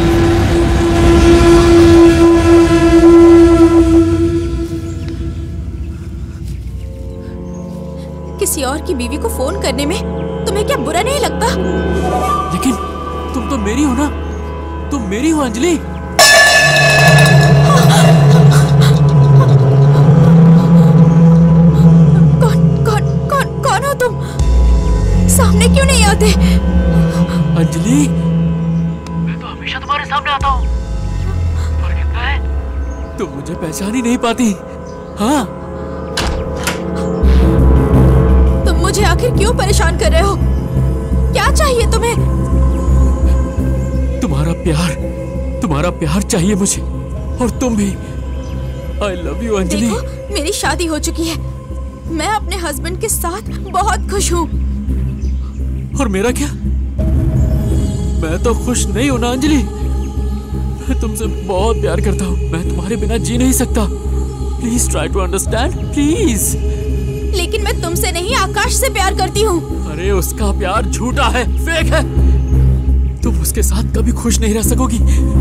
किसी और की बीवी को फोन करने में तुम्हें क्या बुरा नहीं लगता? लेकिन तुम तो मेरी हो ना, तुम मेरी हो अंजलि। कौन हो तुम? सामने क्यों नहीं आते? अंजलि, मैं तो हमेशा तुम्हारे सामने आता हूँ, पर कितना है तुम मुझे पहचान ही नहीं पाती। हाँ, तुम मुझे आखिर क्यों परेशान कर रहे हो? क्या चाहिए तुम्हें? तुम्हारा प्यार चाहिए मुझे, और तुम भी। I love you Anjali. देखो, मेरी शादी हो चुकी है, मैं अपने हस्बैंड के साथ बहुत खुश हूँ। और मेरा क्या? मैं तो खुश नहीं हूं ना अंजलि। मैं तुमसे बहुत प्यार करता हूँ, मैं तुम्हारे बिना जी नहीं सकता। Please try to understand, please. लेकिन मैं तुमसे नहीं, आकाश से प्यार करती हूँ। अरे उसका प्यार झूठा है, फेक है। तुम उसके साथ कभी खुश नहीं रह सकोगी।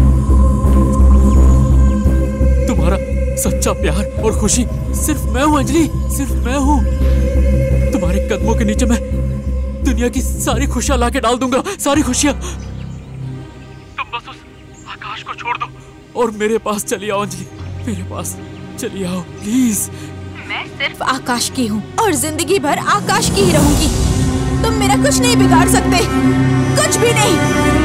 तुम्हारा सच्चा प्यार और खुशी सिर्फ मैं हूँ अंजलि, सिर्फ मैं हूँ। तुम्हारे कदमों के नीचे मैं दुनिया की सारी खुशियां लाके डाल दूंगा, सारी खुशियां। तुम बस उस आकाश को छोड़ दो और मेरे पास चली आओ अंजलि, मेरे पास चली आओ प्लीज। मैं सिर्फ आकाश की हूँ और जिंदगी भर आकाश की ही रहूंगी। तुम मेरा कुछ नहीं बिगाड़ सकते, कुछ भी नहीं।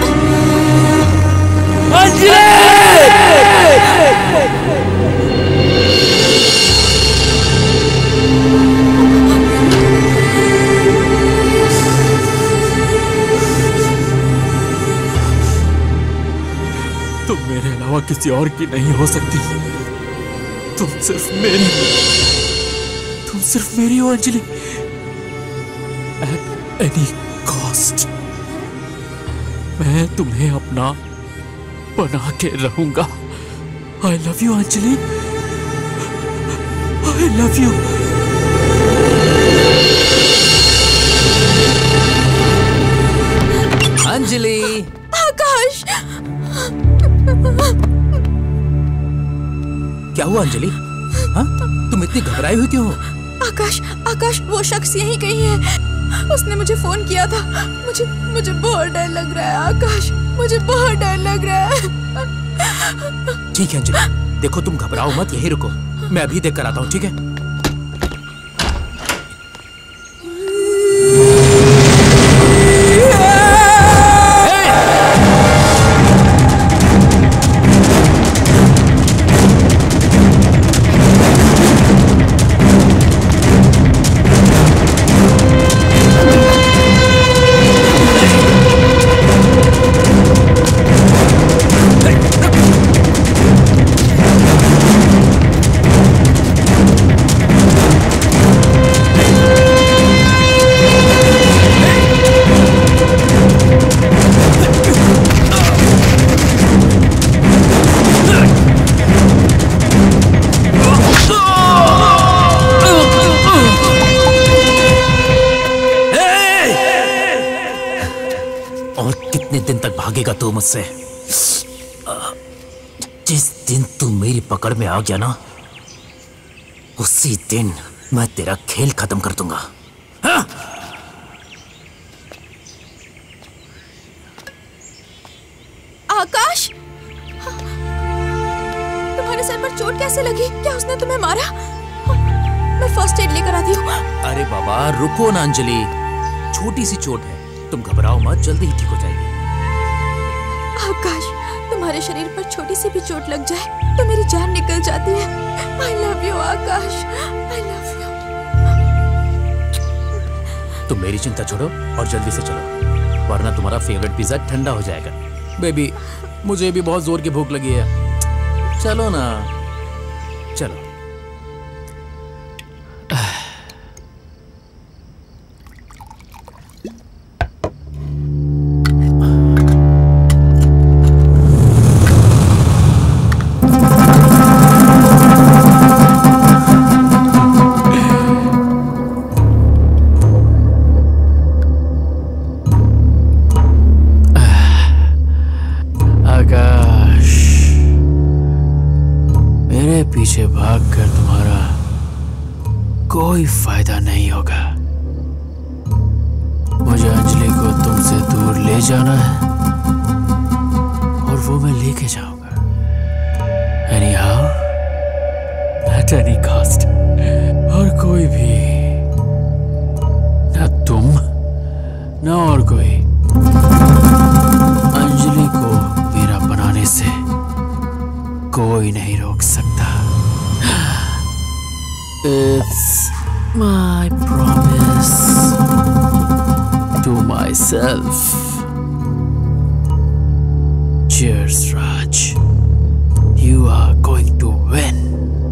तुम मेरे अलावा किसी और की नहीं हो सकती। तुम सिर्फ मेरी हो अंजलि। एट एनी कॉस्ट मैं तुम्हें अपना बना के रहूंगा। I love you Anjali, I love you. Anjali, Akash, क्या हुआ अंजलि? हाँ, तुम इतनी घबराई हुई क्यों हो? आकाश, वो शख्स यहीं कहीं है। उसने मुझे फोन किया था। मुझे बहुत डर लग रहा है आकाश, मुझे बहुत डर लग रहा है। ठीक है अंजलि, देखो तुम घबराओ मत, यहीं रुको, मैं अभी देख कर आता हूँ, ठीक है? भागेगा तू मुझसे? जिस दिन तू मेरी पकड़ में आ गया ना, उसी दिन मैं तेरा खेल खत्म कर दूंगा। हाँ? आकाश, तुम्हारे सर पर चोट कैसे लगी? क्या उसने तुम्हें मारा? मैं फर्स्ट एड लेकर आती हूँ। अरे बाबा रुको ना अंजलि, छोटी सी चोट है, तुम घबराओ मत, जल्दी ही ठीक हो जाएगी। आकाश, तुम्हारे शरीर पर छोटी सी भी चोट लग जाए तो मेरी जान निकल जाती है। I love you Akash, I love you। तुम मेरी चिंता छोड़ो और जल्दी से चलो, वरना तुम्हारा फेवरेट पिज्जा ठंडा हो जाएगा। बेबी, मुझे भी बहुत जोर की भूख लगी है, चलो ना, चलो। पीछे भागकर तुम्हारा कोई फायदा नहीं होगा। मुझसे दूर ले जाना है और वो मैं लेके जाऊंगा। Anyhow, at any cost। और कोई भी, ना तुम ना और कोई, अंजलि को मेरा बनाने से कोई नहीं रोक सकता। It's my promise to myself। Cheers, Raj। You are going to win।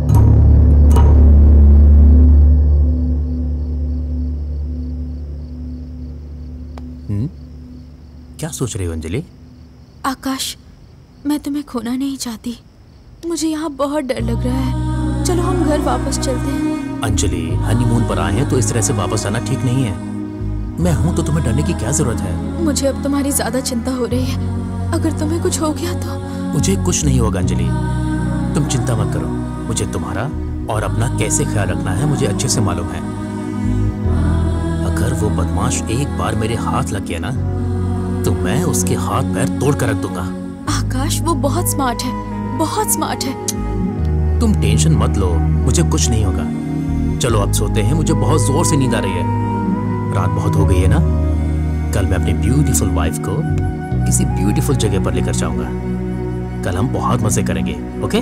क्या सोच रही हो अंजलि? आकाश, मैं तुम्हें खोना नहीं चाहती। मुझे यहाँ बहुत डर लग रहा है। चलो हम घर वापस चलते हैं। अंजलि, हनीमून पर आए हैं तो इस तरह से वापस आना ठीक नहीं है। मैं हूं तो तुम्हें डरने की क्या जरूरत है? मुझे अब तुम्हारी ज्यादा चिंता हो रही है। अगर तुम्हें कुछ हो गया तो? मुझे कुछ नहीं होगा अंजलि, तुम चिंता मत करो। मुझे तुम्हारा और अपना कैसे ख्याल रखना है मुझे अच्छे से मालूम है। अगर वो बदमाश एक बार मेरे हाथ लग गया ना तो मैं उसके हाथ पैर तोड़ कर रख दूंगा। आकाश, वो बहुत स्मार्ट है, बहुत स्मार्ट है। तुम टेंशन मत लो, मुझे कुछ नहीं होगा। चलो अब सोते हैं, मुझे बहुत जोर से नींद आ रही है। रात बहुत हो गई है ना। कल मैं अपनी ब्यूटीफुल वाइफ को किसी ब्यूटीफुल जगह पर लेकर जाऊंगा। कल हम बहुत मजे करेंगे, ओके?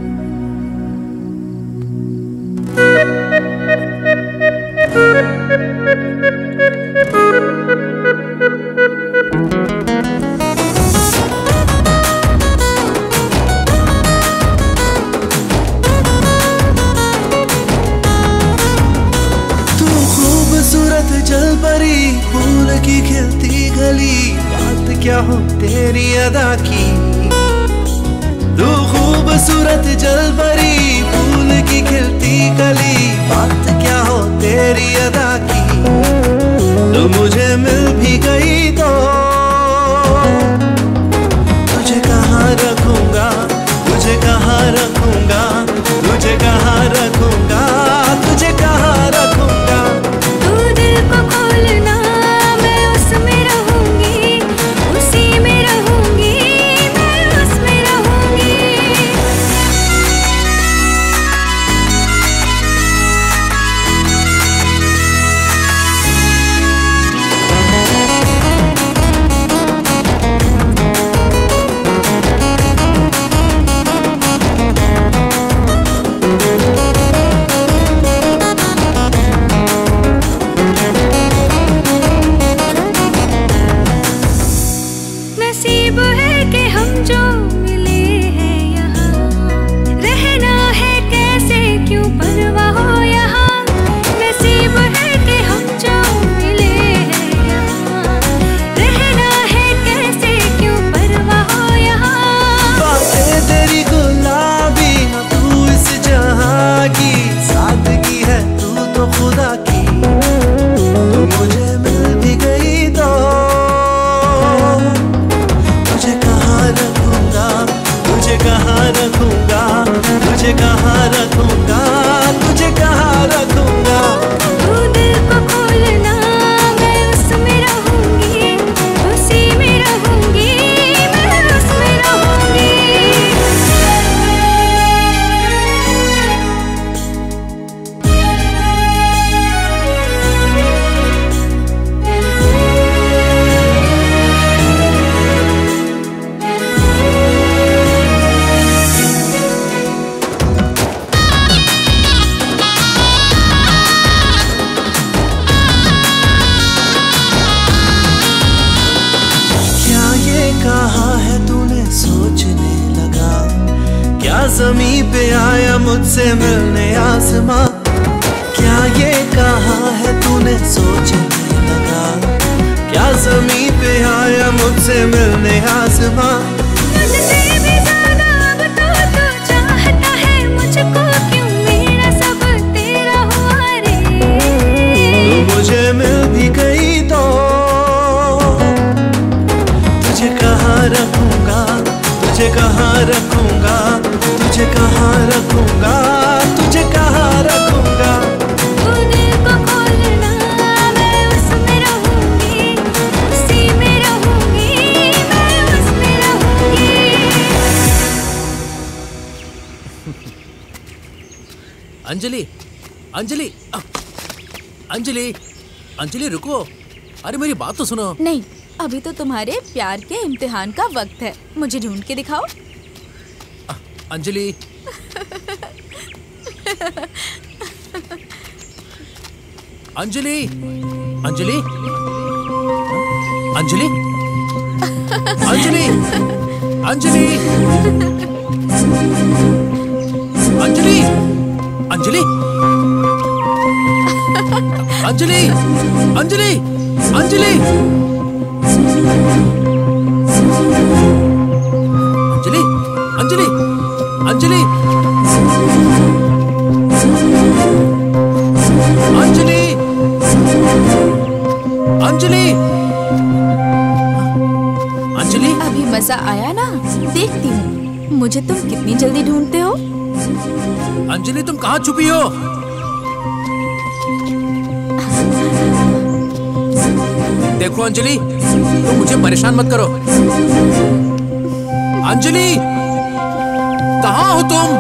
जल परी फूल की खिलती गली, बात क्या हो तेरी अदा की। तू खूबसूरत जल परी फूल की खिलती गली, बात क्या हो तेरी अदा की। तू मुझे मिल भी गई तो तुझे कहाँ रखूंगा, तुझे कहाँ रखूंगा, तुझे कहाँ रखूंगा, तुझे कहाँ रखूंगा। खोलना मैं उसमें रहूंगी, उसी में रहूंगी, मैं उसमें रहूंगी। नसीब है कि हम जो मिले हैं यहाँ, रहना है कैसे क्यों परवाह हो यहाँ। नसीब है कि हम जो मिले हैं यहाँ, रहना है कैसे क्यों परवाह हो यहाँ। बातें तेरी गुलाबी न तू इस जहाँ की, सादगी है तू तो खुदा की। तू मुझे मिल भी गई तो तुझे कहाँ रखूंगा, तुझे कहाँ रखूंगा, तुझे कहाँ रखूंगा, तुझे कहाँ रखूंगा। तू दिल को खोलना मैं उसमें रहूंगी, उसी में रहूंगी, मैं उसमें रहूंगी। क्या ये कहा है तूने सोचने लगा, क्या ज़मीं पे आया मुझसे मिलने आसमां। क्या ये कहा है तूने सोचने लगा, क्या ज़मीं पे आया मुझसे मिलने आसमां। मुझसे भी ज़्यादा अब तो तू चाहता है मुझको, क्यों मेरा सब तेरा हुआ रे। तू मुझे मिल भी गई तो तुझे कहाँ रखूंगा, तुझे कहाँ रखूंगा, तुझे कहाँ रखूंगा, तुझे कहाँ रखूंगा। तू दिल को खोलना मैं उसमें रहूंगी, उसी अंजलि, अंजलि, अंजलि, अंजलि रुको। अरे मेरी बात तो सुनो। नहीं, अभी तो तुम्हारे प्यार के इम्तिहान का वक्त है। मुझे ढूंढ के दिखाओ। अंजलि। अंजलि, अंजलि, अंजलि, अंजलि, अंजलि, अंजलि, अंजलि, अंजलि, अंजलि, अंजलि, अंजलि, अंजलि, अंजलि, अंजलि, अंजलि। अभी मजा आया ना? देखती हूँ मुझे तुम कितनी जल्दी ढूंढते हो। अंजलि तुम कहाँ छुपी हो? देखो अंजलि, तुम मुझे परेशान मत करो। अंजलि, कहाँ हो तुम?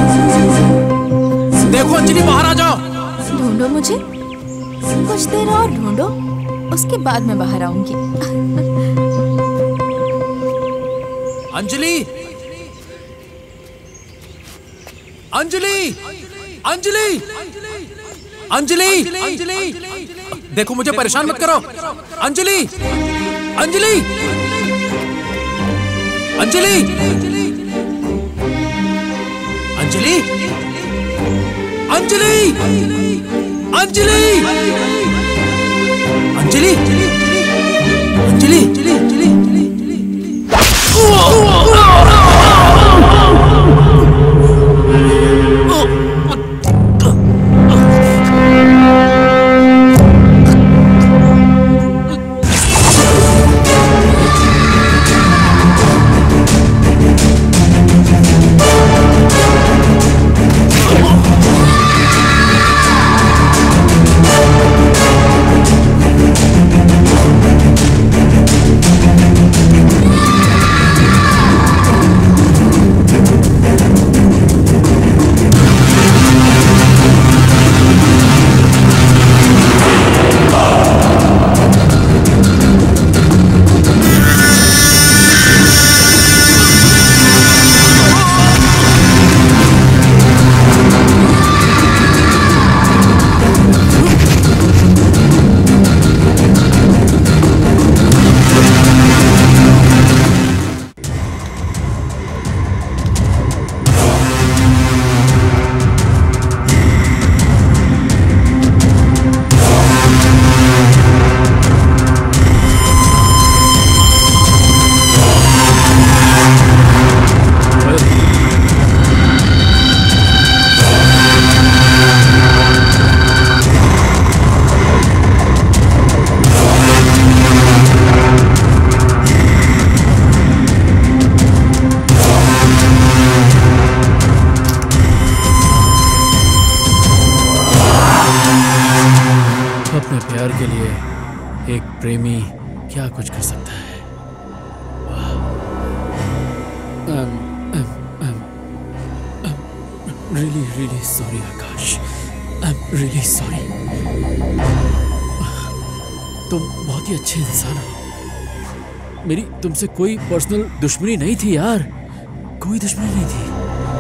देखो अंजलि, बाहर आ जाओ। ढूंढो मुझे, कुछ देर और ढूंढो, उसके बाद मैं बाहर आऊंगी। अंजलि, अंजलि, अंजलि, अंजलि, अंजलि, देखो मुझे परेशान मत करो। अंजलि, अंजलि, अंजलि, अंजलि, अंजलि, अंजलि, अंजलि, अंजलि, प्रेमी क्या कुछ कर सकता है। Really, really sorry, Akash. I'm really sorry. तुम बहुत ही अच्छे इंसान हो। मेरी तुमसे कोई पर्सनल दुश्मनी नहीं थी यार, कोई दुश्मनी नहीं थी।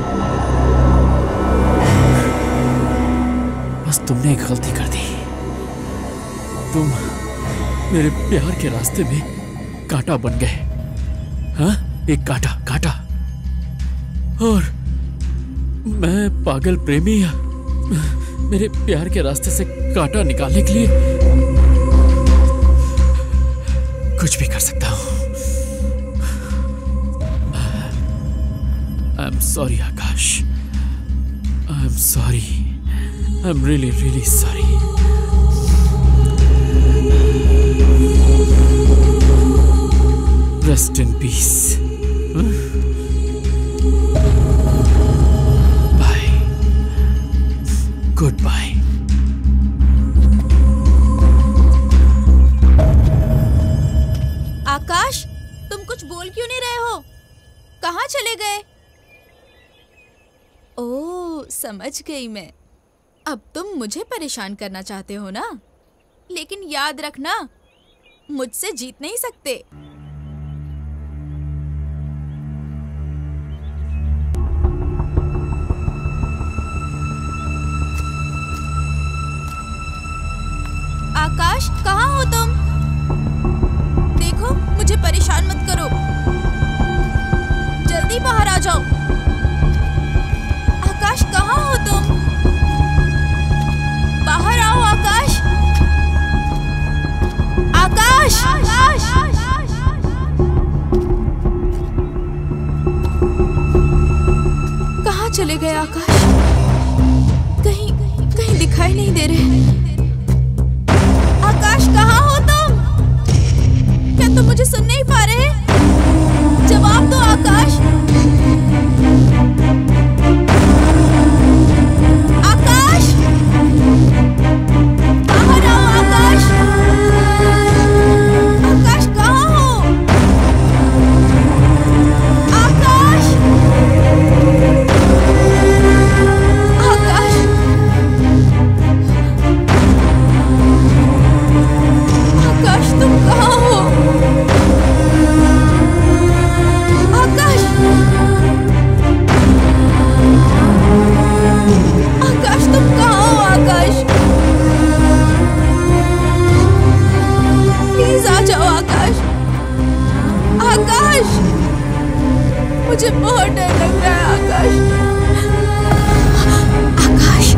बस तुमने एक गलती कर दी। तुम मेरे प्यार के रास्ते में कांटा बन गए। हाँ, एक कांटा। और मैं पागल प्रेमी मेरे प्यार के रास्ते से कांटा निकालने के लिए कुछ भी कर सकता हूं। I am sorry Akash, I am sorry, I am really really sorry. Rest in peace. Goodbye. Akash, तुम कुछ बोल क्यों नहीं रहे हो? कहाँ चले गए? ओह, समझ गई मैं। अब तुम मुझे परेशान करना चाहते हो ना, लेकिन याद रखना मुझसे जीत नहीं सकते। आकाश, कहाँ हो तुम? देखो, मुझे परेशान मत करो, जल्दी बाहर आ जाओ। आकाश, कहाँ हो तुम? बाहर आओ आकाश। आकाश, आकाश, कहाँ चले गए आकाश? कहीं कहीं दिखाई नहीं दे रहे। आकाश, कहाँ हो तुम? क्या तुम मुझे सुन नहीं पा रहे? जवाब दो आकाश। आकाश, बाहर आओ आकाश। आकाश, कहाँ हो? आकाश, आकाश, आकाश, तुम कहाँ हो? आकाश, आकाश, तुम कहाँ हो? आकाश, प्लीज आ जाओ आकाश। आकाश, मुझे बहुत डर लग रहा है आकाश। आकाश,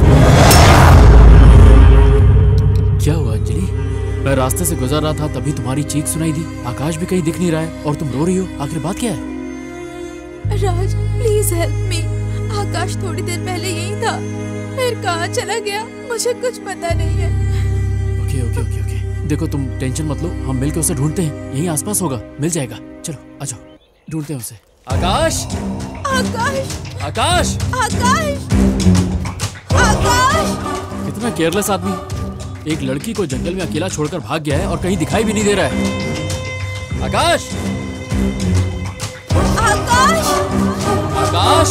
क्या हुआ अंजलि? मैं रास्ते से गुजर रहा था, तभी तुम्हारी चीख सुनाई दी। आकाश भी कहीं दिख नहीं रहा है और तुम रो रही हो। आखिर बात क्या है? राज, प्लीज हेल्प मी। आकाश थोड़ी देर पहले यही था, फिर कहाँ चला गया मुझे कुछ पता नहीं है। ओके ओके ओके ओके, देखो तुम टेंशन मत लो, हम मिलकर उसे ढूंढते हैं। यहीं आसपास होगा, मिल जाएगा। चलो आ जाओ, ढूंढते हैं उसे। आकाश, आकाश, आकाश, आकाश, आकाश, कितना केयरलेस आदमी। एक लड़की को जंगल में अकेला छोड़कर भाग गया है और कहीं दिखाई भी नहीं दे रहा है। आकाश, आकाश, आकाश,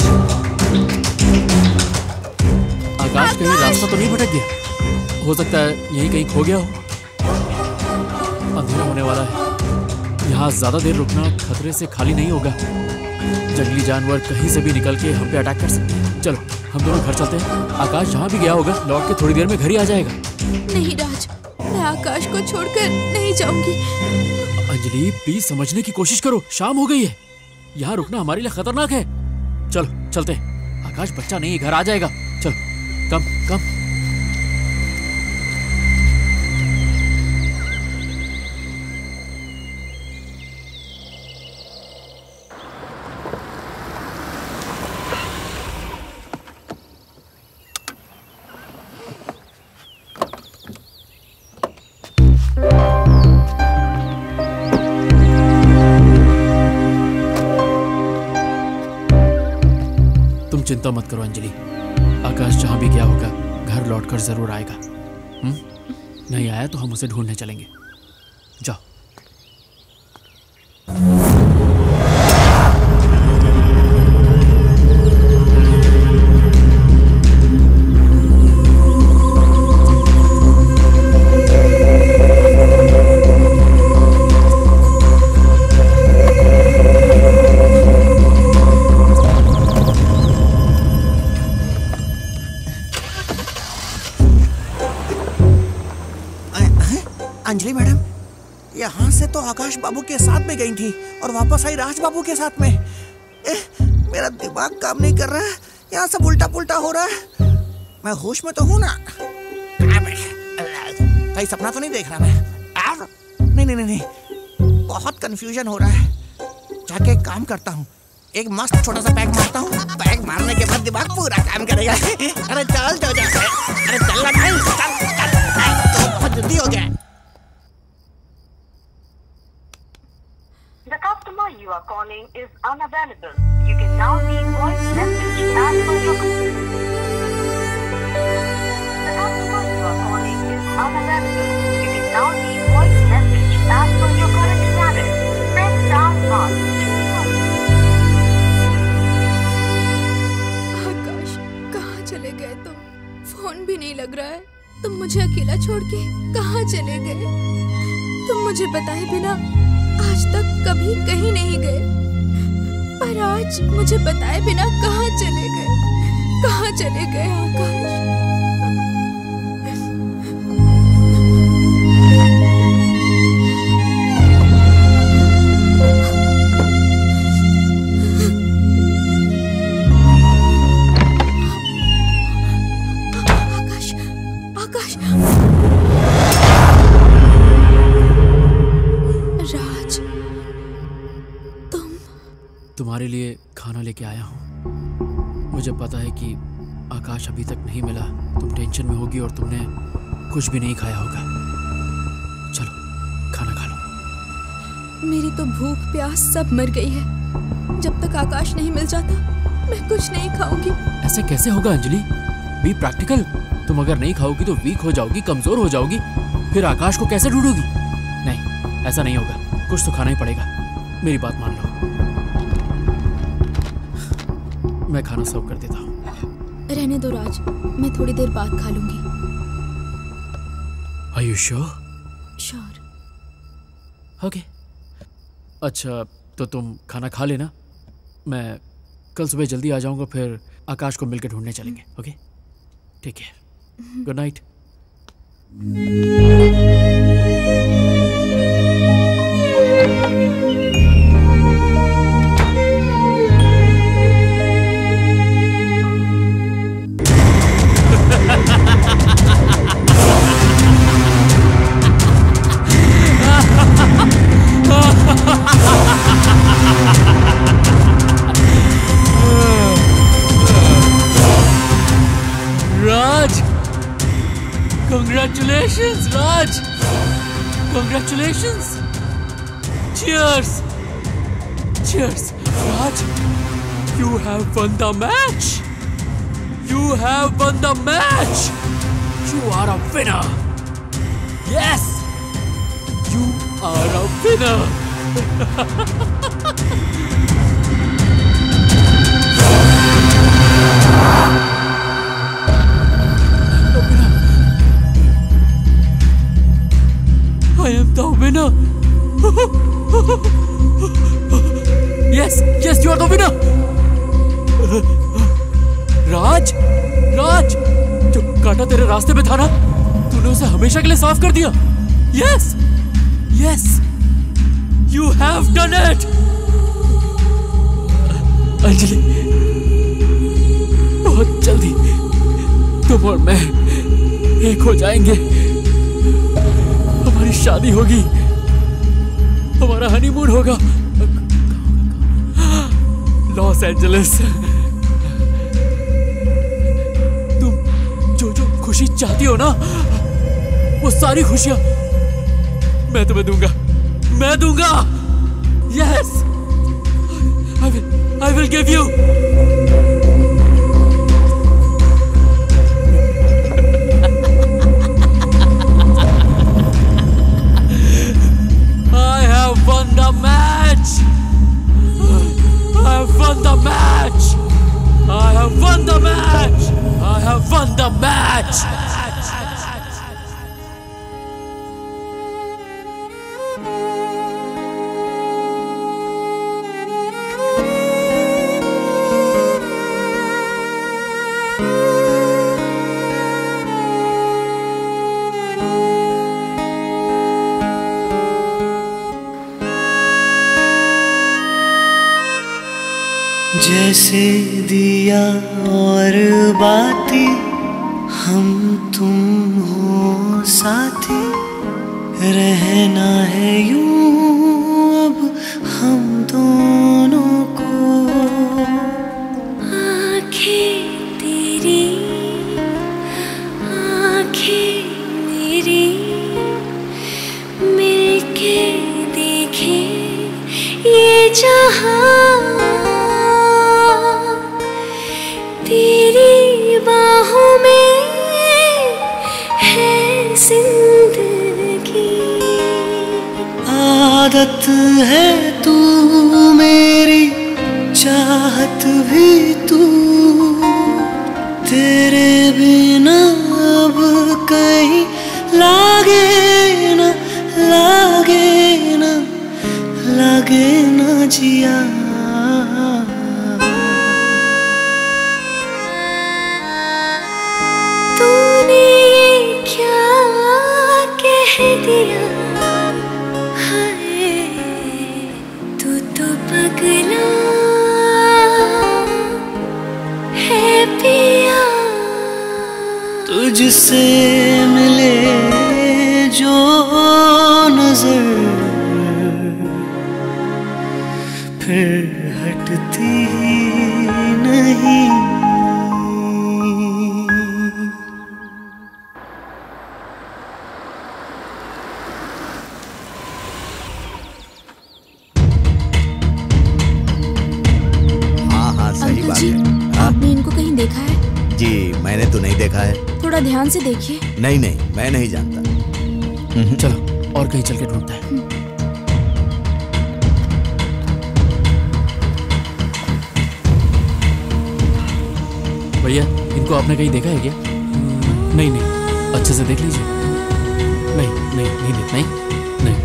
आकाश, कहीं रास्ता तो नहीं भटक गया? हो सकता है यहीं कहीं खो गया हो। अंधेरा होने वाला है, यहाँ ज्यादा देर रुकना खतरे से खाली नहीं होगा। जंगली जानवर कहीं से भी निकल के हम पे अटैक कर सकते हैं। चलो हम दोनों घर चलते हैं। आकाश जहाँ भी गया होगा लौट के थोड़ी देर में घर ही आ जाएगा। नहीं राज, मैं आकाश को छोड़कर नहीं जाऊंगी। अंजलि प्लीज समझने की कोशिश करो, शाम हो गई है, यहाँ रुकना हमारे लिए खतरनाक है। चलो चलते हैं। आकाश बच्चा नहीं है, घर आ जाएगा। चलो कम कम। चिंता मत करो अंजलि, आकाश जहां भी गया होगा घर लौटकर जरूर आएगा। नहीं आया तो हम उसे ढूंढने चलेंगे। जाओ। अंजलि मैडम, यहाँ से तो आकाश बाबू के साथ में गई थी और वापस आई राज बाबू के साथ में। मेरा दिमाग काम नहीं कर रहा है, यहाँ सब उल्टा पुल्टा हो रहा है। मैं होश में तो हूँ ना? कहीं सपना तो नहीं देख रहा मैं? नहीं नहीं नहीं, बहुत कंफ्यूजन हो रहा है। जाके एक काम करता हूँ, एक मस्त छोटा सा पैक मारता हूँ। पैक मारने के बाद दिमाग पूरा काम करेगा। अरे चल चल चल, अरे चल भाई, चल, बहुत जल्दी हो गया। The customer you are calling is unavailable. You can now leave voice message as per your complaint. The customer you are calling is unavailable. You can now leave voice message as per your current status. Press *1 आकाश, कहाँ चले गए तुम? Phone भी नहीं तुम मुझे अकेला छोड़ के कहाँ चले गए? तुम मुझे बताए बिना आज तक कभी कहीं नहीं गए, पर आज मुझे बताए बिना कहाँ चले गए? कहाँ चले गए आकाश? तुम्हारे लिए खाना लेके आया हूँ। मुझे पता है कि आकाश अभी तक नहीं मिला, तुम टेंशन में होगी और तुमने कुछ भी नहीं खाया होगा। चलो खाना खा लो। मेरी तो भूख प्यास सब मर गई है। जब तक आकाश नहीं मिल जाता मैं कुछ नहीं खाऊंगी। ऐसे कैसे होगा अंजलि? Be practical. तुम अगर नहीं खाओगी तो वीक हो जाओगी, कमजोर हो जाओगी, फिर आकाश को कैसे ढूंढोगी? नहीं, ऐसा नहीं होगा, कुछ तो खाना ही पड़ेगा। मेरी बात मान लो, मैं खाना सर्व कर देता हूँ। रहने दो राज, मैं थोड़ी देर बाद खा लूंगी। Are you sure? Sure. Okay. अच्छा, तो तुम खाना खा लेना, मैं कल सुबह जल्दी आ जाऊंगा, फिर आकाश को मिलकर ढूंढने चलेंगे। Okay? Take care. Good night. Raj! Congratulations, Raj! Congratulations! Cheers! Cheers! Raj, you have won the match! You have won the match! You are a winner! Yes! You are a winner! I am the winner! Yes! Yes, you are the winner! Raj! Raj! जो कांटा तेरे रास्ते में था ना, तूने उसे हमेशा के लिए साफ कर दिया! Yes! Yes! You have done it! Anjali, बहुत जल्दी तुम और मैं एक हो जाएंगे। हमारी शादी होगी, हमारा हनीमून होगा लॉस एंजलिस। तुम जो जो खुशी चाहती हो ना, वो सारी खुशियां मैं तुम्हें दूंगा, मैं दूंगा। Yes, I will give you. I have won the match. I have won the match. I have won the match. I have won the match. जैसे दिया और बाती, हम तुम हो साथी, रहना है यूं अब हम दोनों को। आँखें तेरी, आँखें मेरी, मिलके देखें ये जहां। तेरी बाहों में है जिंदगी। आदत है तू मेरी, चाहत भी तू, तेरे बिना अब कहीं लागे ना जिया। तूने क्या कह दिया, हाय तू तो पगला है पिया। तुझसे मिले जो नजर फिर हटती नहीं। हाँ सही बात है। आपने इनको कहीं देखा है? जी मैंने तो नहीं देखा है। थोड़ा ध्यान से देखिए। नहीं मैं नहीं जानता। चलो और कहीं चल के ढूंढते हैं। भैया इनको आपने कहीं देखा है क्या? नहीं अच्छे से देख लीजिए। नहीं देखना ही नहीं।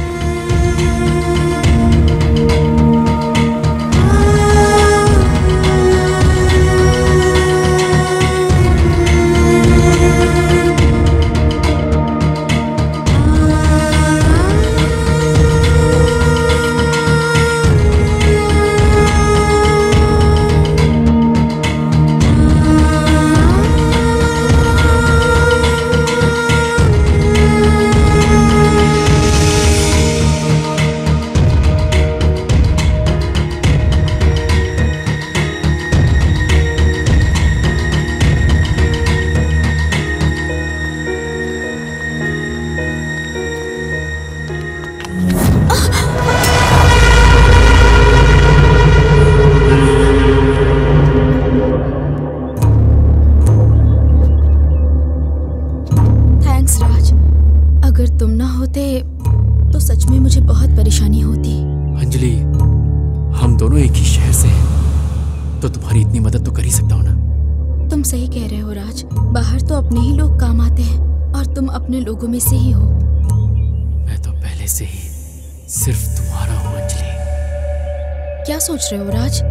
लोगों में से ही हो। मैं तो पहले से ही सिर्फ तुम्हारा हूं अंजलि। क्या सोच रहे हो राज?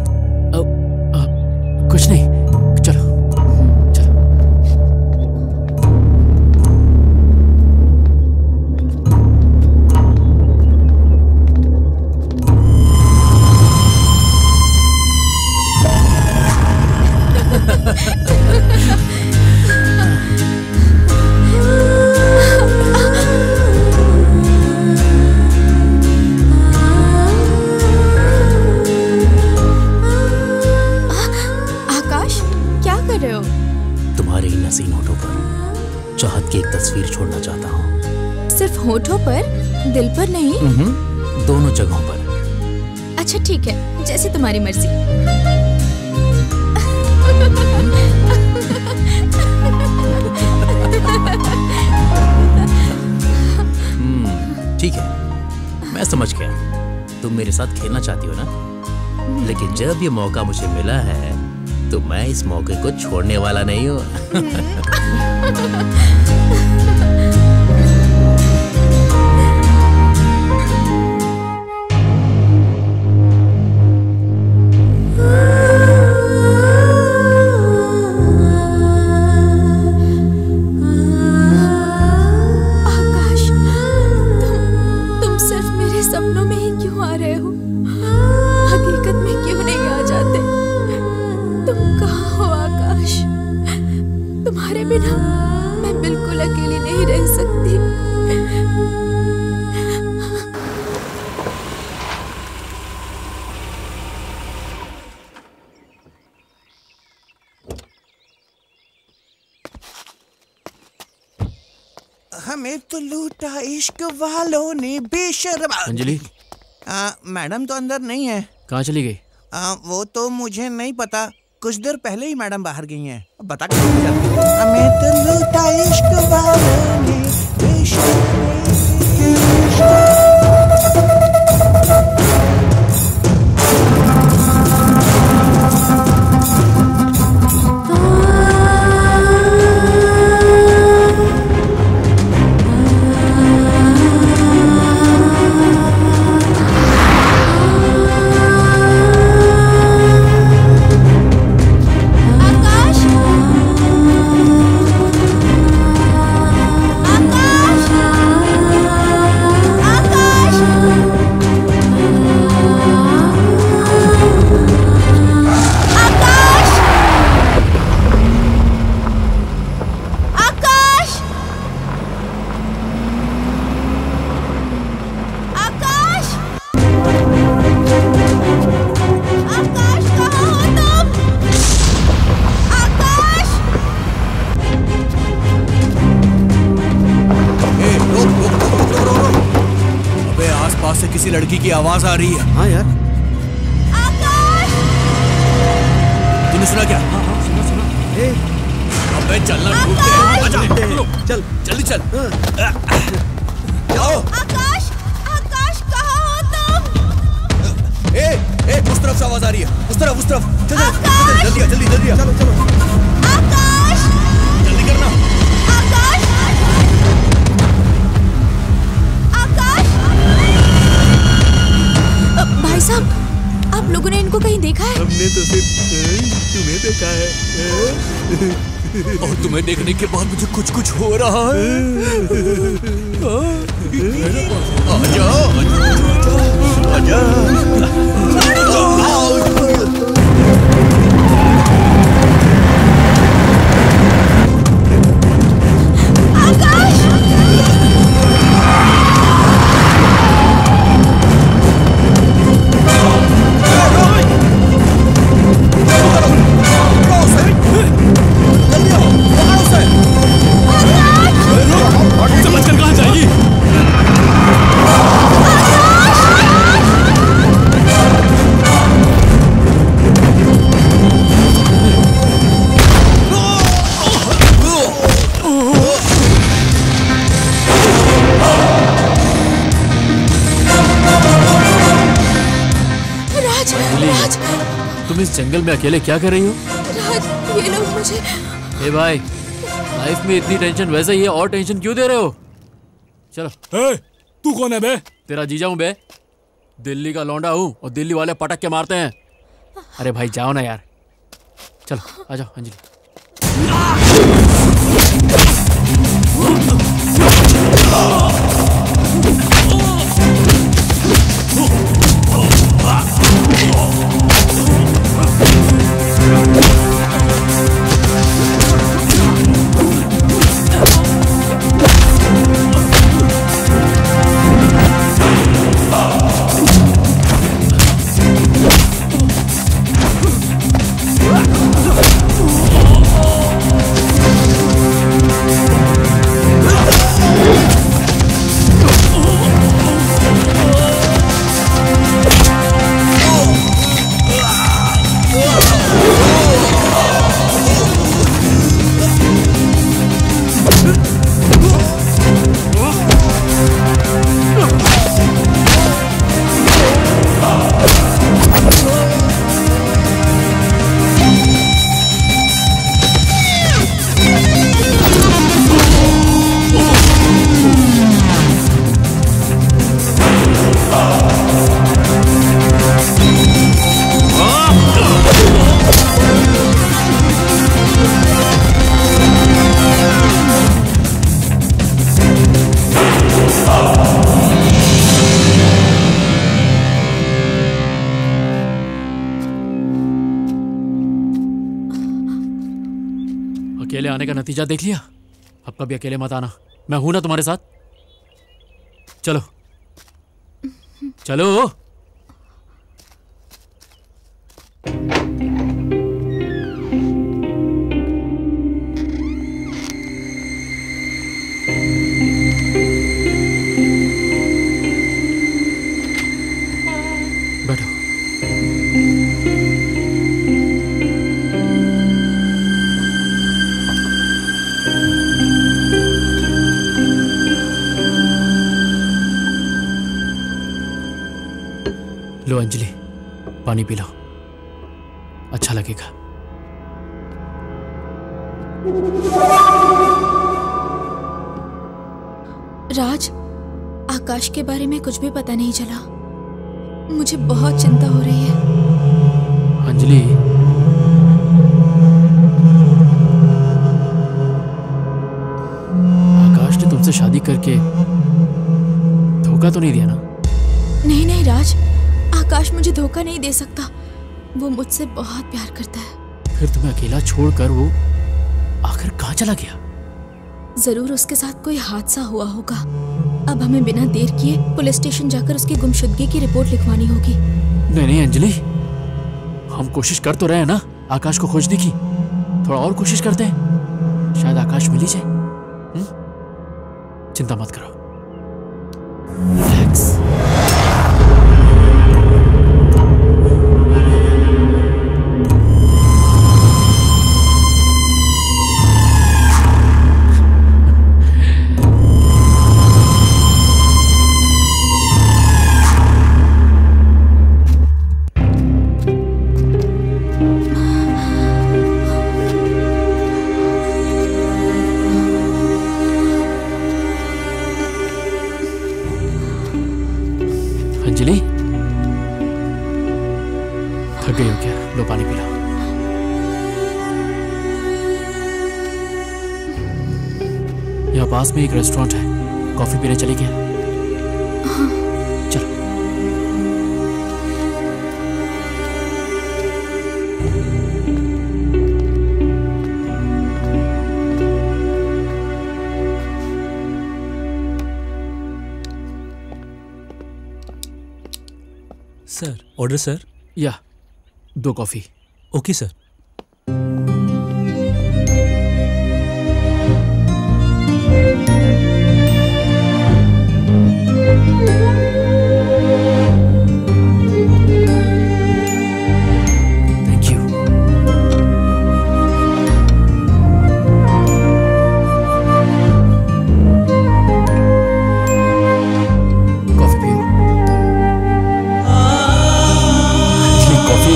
कुछ नहीं, चलो। छोड़ना चाहता हूँ। सिर्फ होठों पर, दिल पर नहीं? दोनों जगहों पर। अच्छा ठीक है, जैसे तुम्हारी मर्जी। ठीक है, मैं समझ गया। तुम मेरे साथ खेलना चाहती हो ना? लेकिन जब ये मौका मुझे मिला है तो मैं इस मौके को छोड़ने वाला नहीं हूँ। हमें तो लूटा इश्क वालों ने बेशर्म। अंजलि मैडम तो अंदर नहीं है। कहाँ चली गई? वो तो मुझे नहीं पता, कुछ देर पहले ही मैडम बाहर गई हैं। बता कैसे जाती है? हमें तो लूटा इश्क वालों ने बेशर्म। किसी लड़की की आवाज आ रही है। हाँ यार, तूने सुना क्या? हाँ सुना सुना। अबे चलना ढूंढते हैं, आजा चल जल्दी चल। जाओ। आकाश, आकाश कहाँ हो तुम? ए उस तरफ से आवाज आ रही है, उस तरफ चल जल्दी जल्दी चलो चलो। आकाश, जल्दी करना। आकाश, आकाश। भाई साहब, आप लोगों ने इनको कहीं देखा है? हमने तो सिर्फ तुम्हें देखा है और तुम्हें देखने के बाद मुझे कुछ हो रहा है। आजा समझकर कहाँ जाएगी? राज, तुम इस जंगल में अकेले क्या कर रही हो? राज, ये लोग मुझे। ए भाई, लाइफ में इतनी टेंशन वैसे ही है, और टेंशन क्यों दे रहे हो? चलो। तू कौन है बे? तेरा जीजा हूँ बे, दिल्ली का लौंडा हूँ और दिल्ली वाले पटक के मारते हैं। अरे भाई जाओ ना यार, चलो आ जाओ अंजलि। अकेले आने का नतीजा देख लिया। अब कभी अकेले मत आना, मैं हूं ना तुम्हारे साथ। चलो चलो। बैठो। लो अंजलि, पानी पी लो, अच्छा लगेगा। राज, आकाश के बारे में कुछ भी पता नहीं चला। मुझे बहुत चिंता हो रही है। अंजलि, आकाश ने तुमसे शादी करके धोखा तो नहीं दिया ना? नहीं नहीं राज, आकाश मुझे धोखा नहीं दे सकता। वो मुझसे बहुत प्यार करता है। फिर तुम्हें अकेला छोड़कर वो आखिर कहाँ चला गया? जरूर उसके साथ कोई हादसा हुआ होगा। अब हमें बिना देर किए पुलिस स्टेशन जाकर उसकी गुमशुदगी की रिपोर्ट लिखवानी होगी। नहीं नहीं अंजलि, हम कोशिश कर तो रहे हैं ना आकाश को खोजने की। थोड़ा और कोशिश करते हैं, शायद आकाश मिल ही जाए। चिंता मत करो, रिलैक्स। अंजलि, थक गई हो क्या? लो पानी पी लो। यहाँ पास में एक रेस्टोरेंट है, कॉफी पीने चली क्या? चलो। Sir, order sir. Yeah 2 coffee. Okay sir. Thank you. Coffee पियो। कॉफी।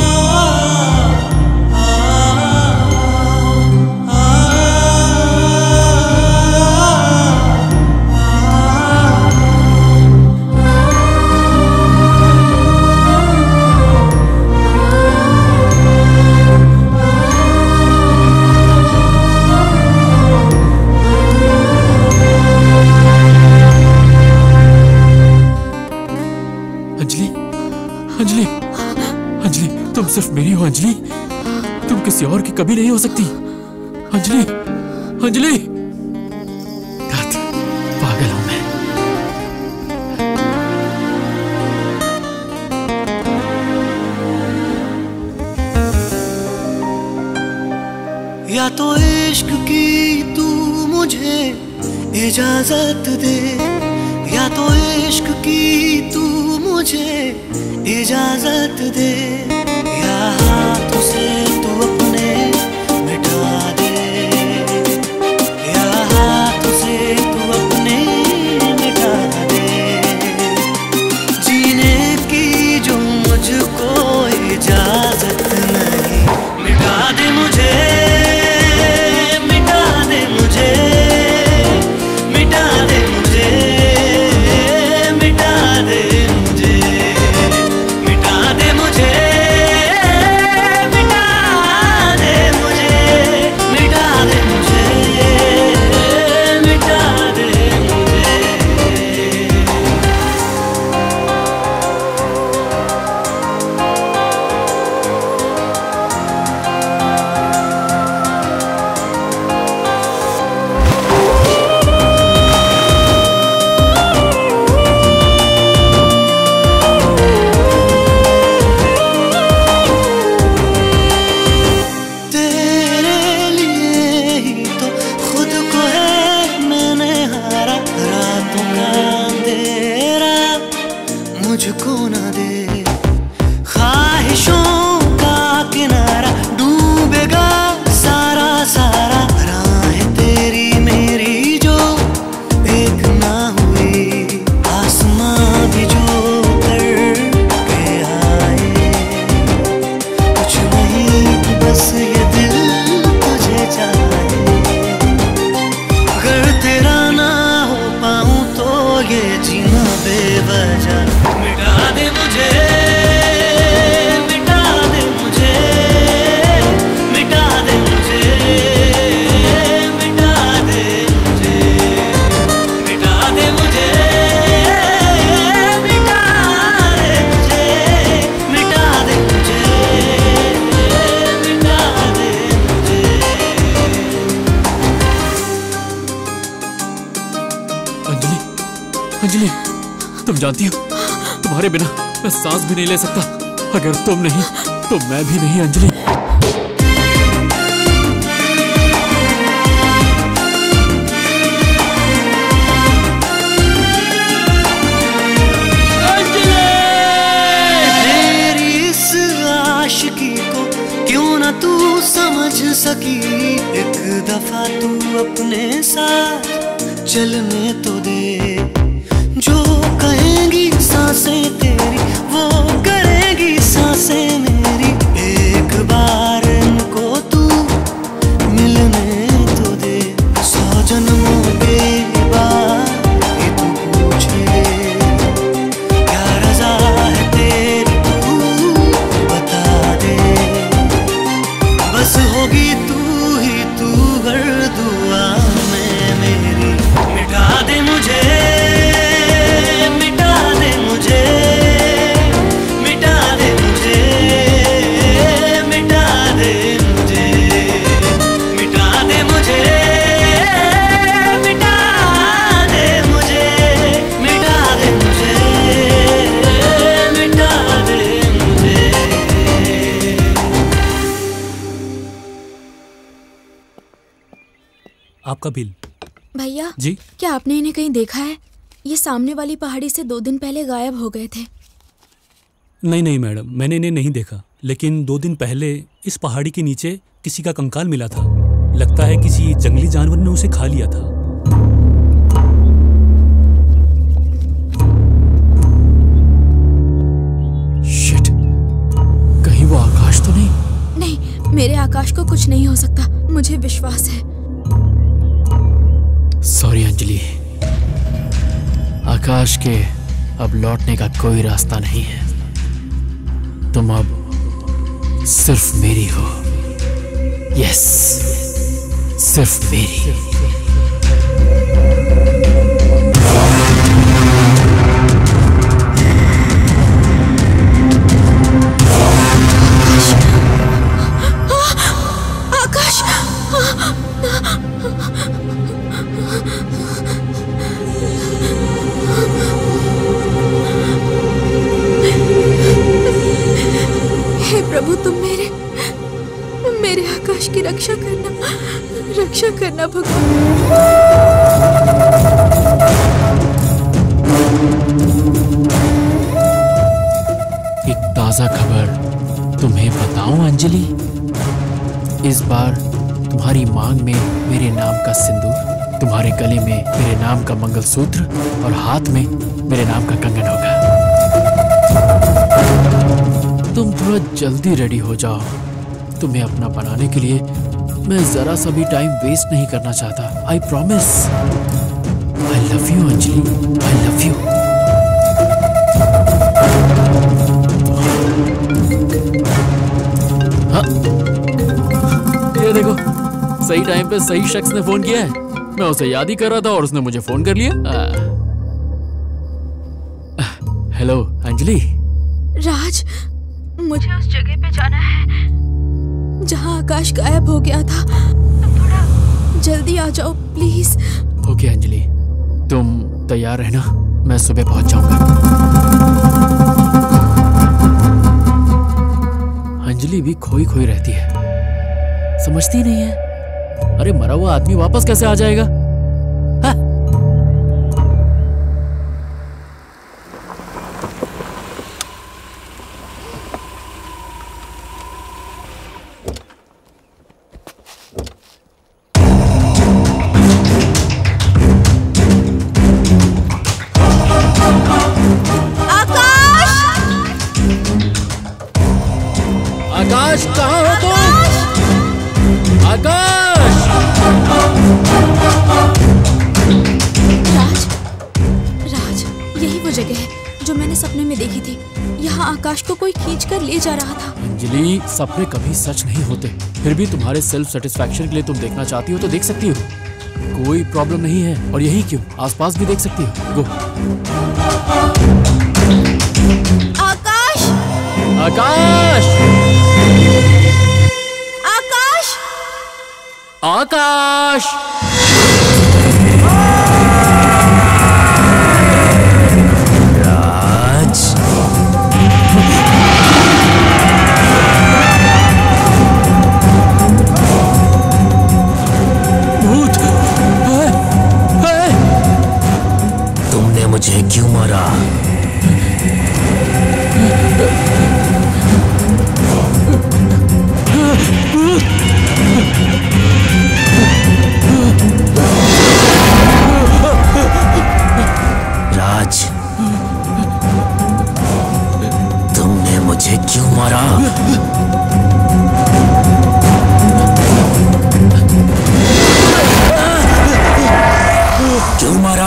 अंजलि, अंजलि, अंजलि, तुम सिर्फ मेरी हो अंजलि, तुम किसी और की कभी नहीं हो सकती। अंजलि, अंजलि, धत, पागल हूं मैं। या तो इश्क की तू मुझे इजाजत दे, या तो इश्क की तू मुझे इजाजत दे, या हाथ से तू अपने मिटा दे, या हाथ से तू अपने मिटा दे। जीने की जो मुझको इजाजत नहीं, मिटा दे मुझे, मिटा दे मुझे, मिटा दे मुझे, मिटा दे मुझे, मिटा दे मुझे, मिटा दे मुझे, मिटा दे मुझे, मिटा दे मुझे। तेरे लिए ही तो खुद को है मैंने हारा, रातों का अंधेरा मुझको न दे, ख्वाहिशों का किनारा डूबेगा सारा सारा, राहें तेरी मेरी जो एक ना हुई, आसमां भी जो कर के आए, कुछ नहीं बस ये दिल तुझे चाहे, अगर तेरा ना हो पाऊं तो ये जीना बेवजह, मिटा दे मुझे, मिटा दे मुझे, मिटा दे मुझे, मिटा दे मुझे, मिटा दे मुझे, मिटा दे मुझे, मिटा दे मुझे, मिटा दे मुझे। अंजलि, अंजलि, तुम जानती हो तुम्हारे बिना मैं सांस भी नहीं ले सकता, अगर तुम नहीं तो मैं भी नहीं अंजलि। तेरी इस आशिकी को क्यों ना तू समझ सकी, एक दफा तू अपने साथ चलने तो दे, जो कहेंगी सांसें तेरी वो करेगी सांसें मेरी, एक बार इनको तू मिलने तो दे, 100 जन्मों के बाद ये तू पूछे क्या रजा आपका बिल। भैया जी? क्या आपने इन्हें कहीं देखा है? ये सामने वाली पहाड़ी से 2 दिन पहले गायब हो गए थे। नहीं मैडम, मैंने इन्हें नहीं देखा, लेकिन 2 दिन पहले इस पहाड़ी के नीचे किसी का कंकाल मिला था। लगता है किसी जंगली जानवर ने उसे खा लिया था। शिट, कहीं वो आकाश तो नहीं? नहीं, मेरे आकाश को कुछ नहीं हो सकता, मुझे विश्वास है। सॉरी अंजलि, आकाश के अब लौटने का कोई रास्ता नहीं है। तुम अब सिर्फ मेरी हो। यस, सिर्फ मेरी। आकाश, हे प्रभु, तुम मेरे आकाश की रक्षा करना भगवान। एक ताजा खबर तुम्हें बताऊं अंजलि, इस बार तुम्हारी मांग में मेरे नाम का सिंदूर, तुम्हारे गले में मेरे नाम का मंगलसूत्र और हाथ में मेरे नाम का कंगन होगा। तुम थोड़ा जल्दी रेडी हो जाओ। तुम्हें अपना बनाने के लिए मैं जरा सा भी टाइम वेस्ट नहीं करना चाहता। I promise. I love you Anjali, I love you. हाँ, ये देखो, सही टाइम पे सही शख्स ने फोन किया है। मैं उसे याद ही कर रहा था और उसने मुझे फोन कर लिया। हेलो अंजलि। राज, मुझे उस जगह पे जाना है जहाँ आकाश गायब हो गया था। तुम थोड़ा जल्दी आ जाओ प्लीज। ओके अंजलि, तुम तैयार रहना, मैं सुबह पहुंच जाऊंगा। अंजलि भी खोई खोई रहती है, समझती नहीं है। अरे मरा हुआ आदमी वापस कैसे आ जाएगा? हाँ? आकाश, कहाँ हो तुम? आकाश! राज, यही वो जगह है जो मैंने सपने में देखी थी। यहाँ आकाश को कोई खींच कर ले जा रहा था। अंजलि, सपने कभी सच नहीं होते। फिर भी तुम्हारे सेल्फ सेटिस्फैक्शन के लिए तुम देखना चाहती हो तो देख सकती हो, कोई प्रॉब्लम नहीं है। और यही क्यों, आसपास भी देख सकती हो। गो। आकाश! आकाश! आकाश! आकाश! राज, भूत! तुमने मुझे क्यों मारा? राज, तुमने मुझे क्यों मारा? क्यों मारा?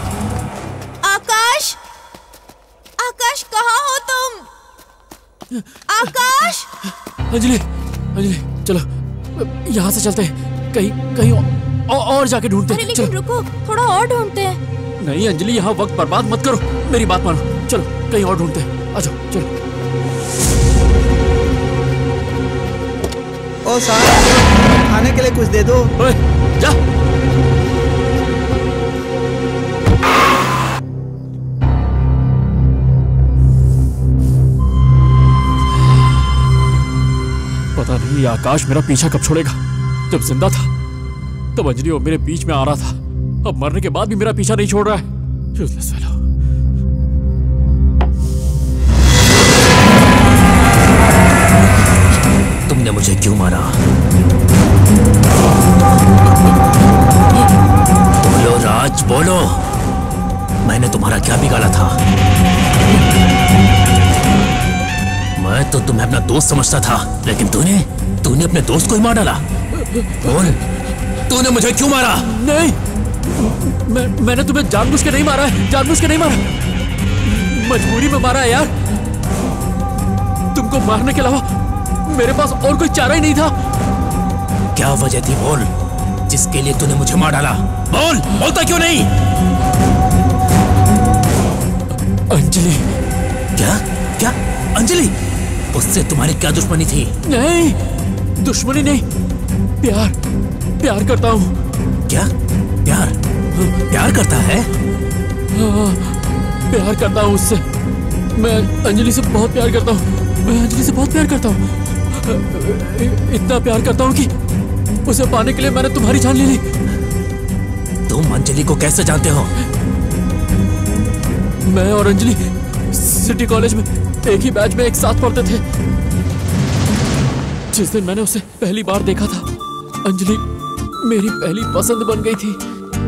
आकाश! आकाश, कहाँ हो तुम? आकाश! अंजलि, अंजलि, चलो यहाँ से चलते हैं, कहीं और जाके ढूंढते हैं। अरे लेकिन रुको, थोड़ा और ढूंढते हैं। नहीं अंजलि, यहाँ वक्त बर्बाद मत करो, मेरी बात मानो। चलो कहीं और ढूंढते हैं, आ जाओ, चलो। ओ साहब, खाने के लिए कुछ दे दो। ओए, जा। पता नहीं ये आकाश मेरा पीछा कब छोड़ेगा। जब जिंदा था तब अंजलि वो मेरे बीच में आ रहा था। अब मरने के बाद भी मेरा पीछा नहीं छोड़ रहा है। Useless fellow। तुमने मुझे क्यों मारा? बोलो राज, बोलो। मैंने तुम्हारा क्या बिगाड़ा था? मैं तो तुम्हें अपना दोस्त समझता था, लेकिन तूने अपने दोस्त को ही मार डाला। बोल, तूने मुझे क्यों मारा? नहीं, मैंने तुम्हें जानबूझ के नहीं मारा है, जानबूझ के नहीं मारा, मजबूरी में मारा है यार। तुमको मारने के अलावा मेरे पास और कोई चारा ही नहीं था। क्या वजह थी बोल, जिसके लिए तूने मुझे मार डाला? बोल, बोलता क्यों नहीं? अंजलि। क्या अंजलि? उससे तुम्हारी क्या दुश्मनी थी? नहीं, दुश्मनी नहीं, प्यार करता हूँ। क्या? प्यार करता है? हाँ, प्यार करता हूँ उससे। मैं अंजलि से बहुत प्यार करता हूँ। इतना प्यार करता हूँ कि उसे पाने के लिए मैंने तुम्हारी जान ले ली। तुम अंजलि को कैसे जानते हो? मैं और अंजलि सिटी कॉलेज में एक ही बैच में एक साथ पढ़ते थे। जिस दिन मैंने उसे पहली बार देखा था, अंजलि मेरी पहली पसंद बन गई थी।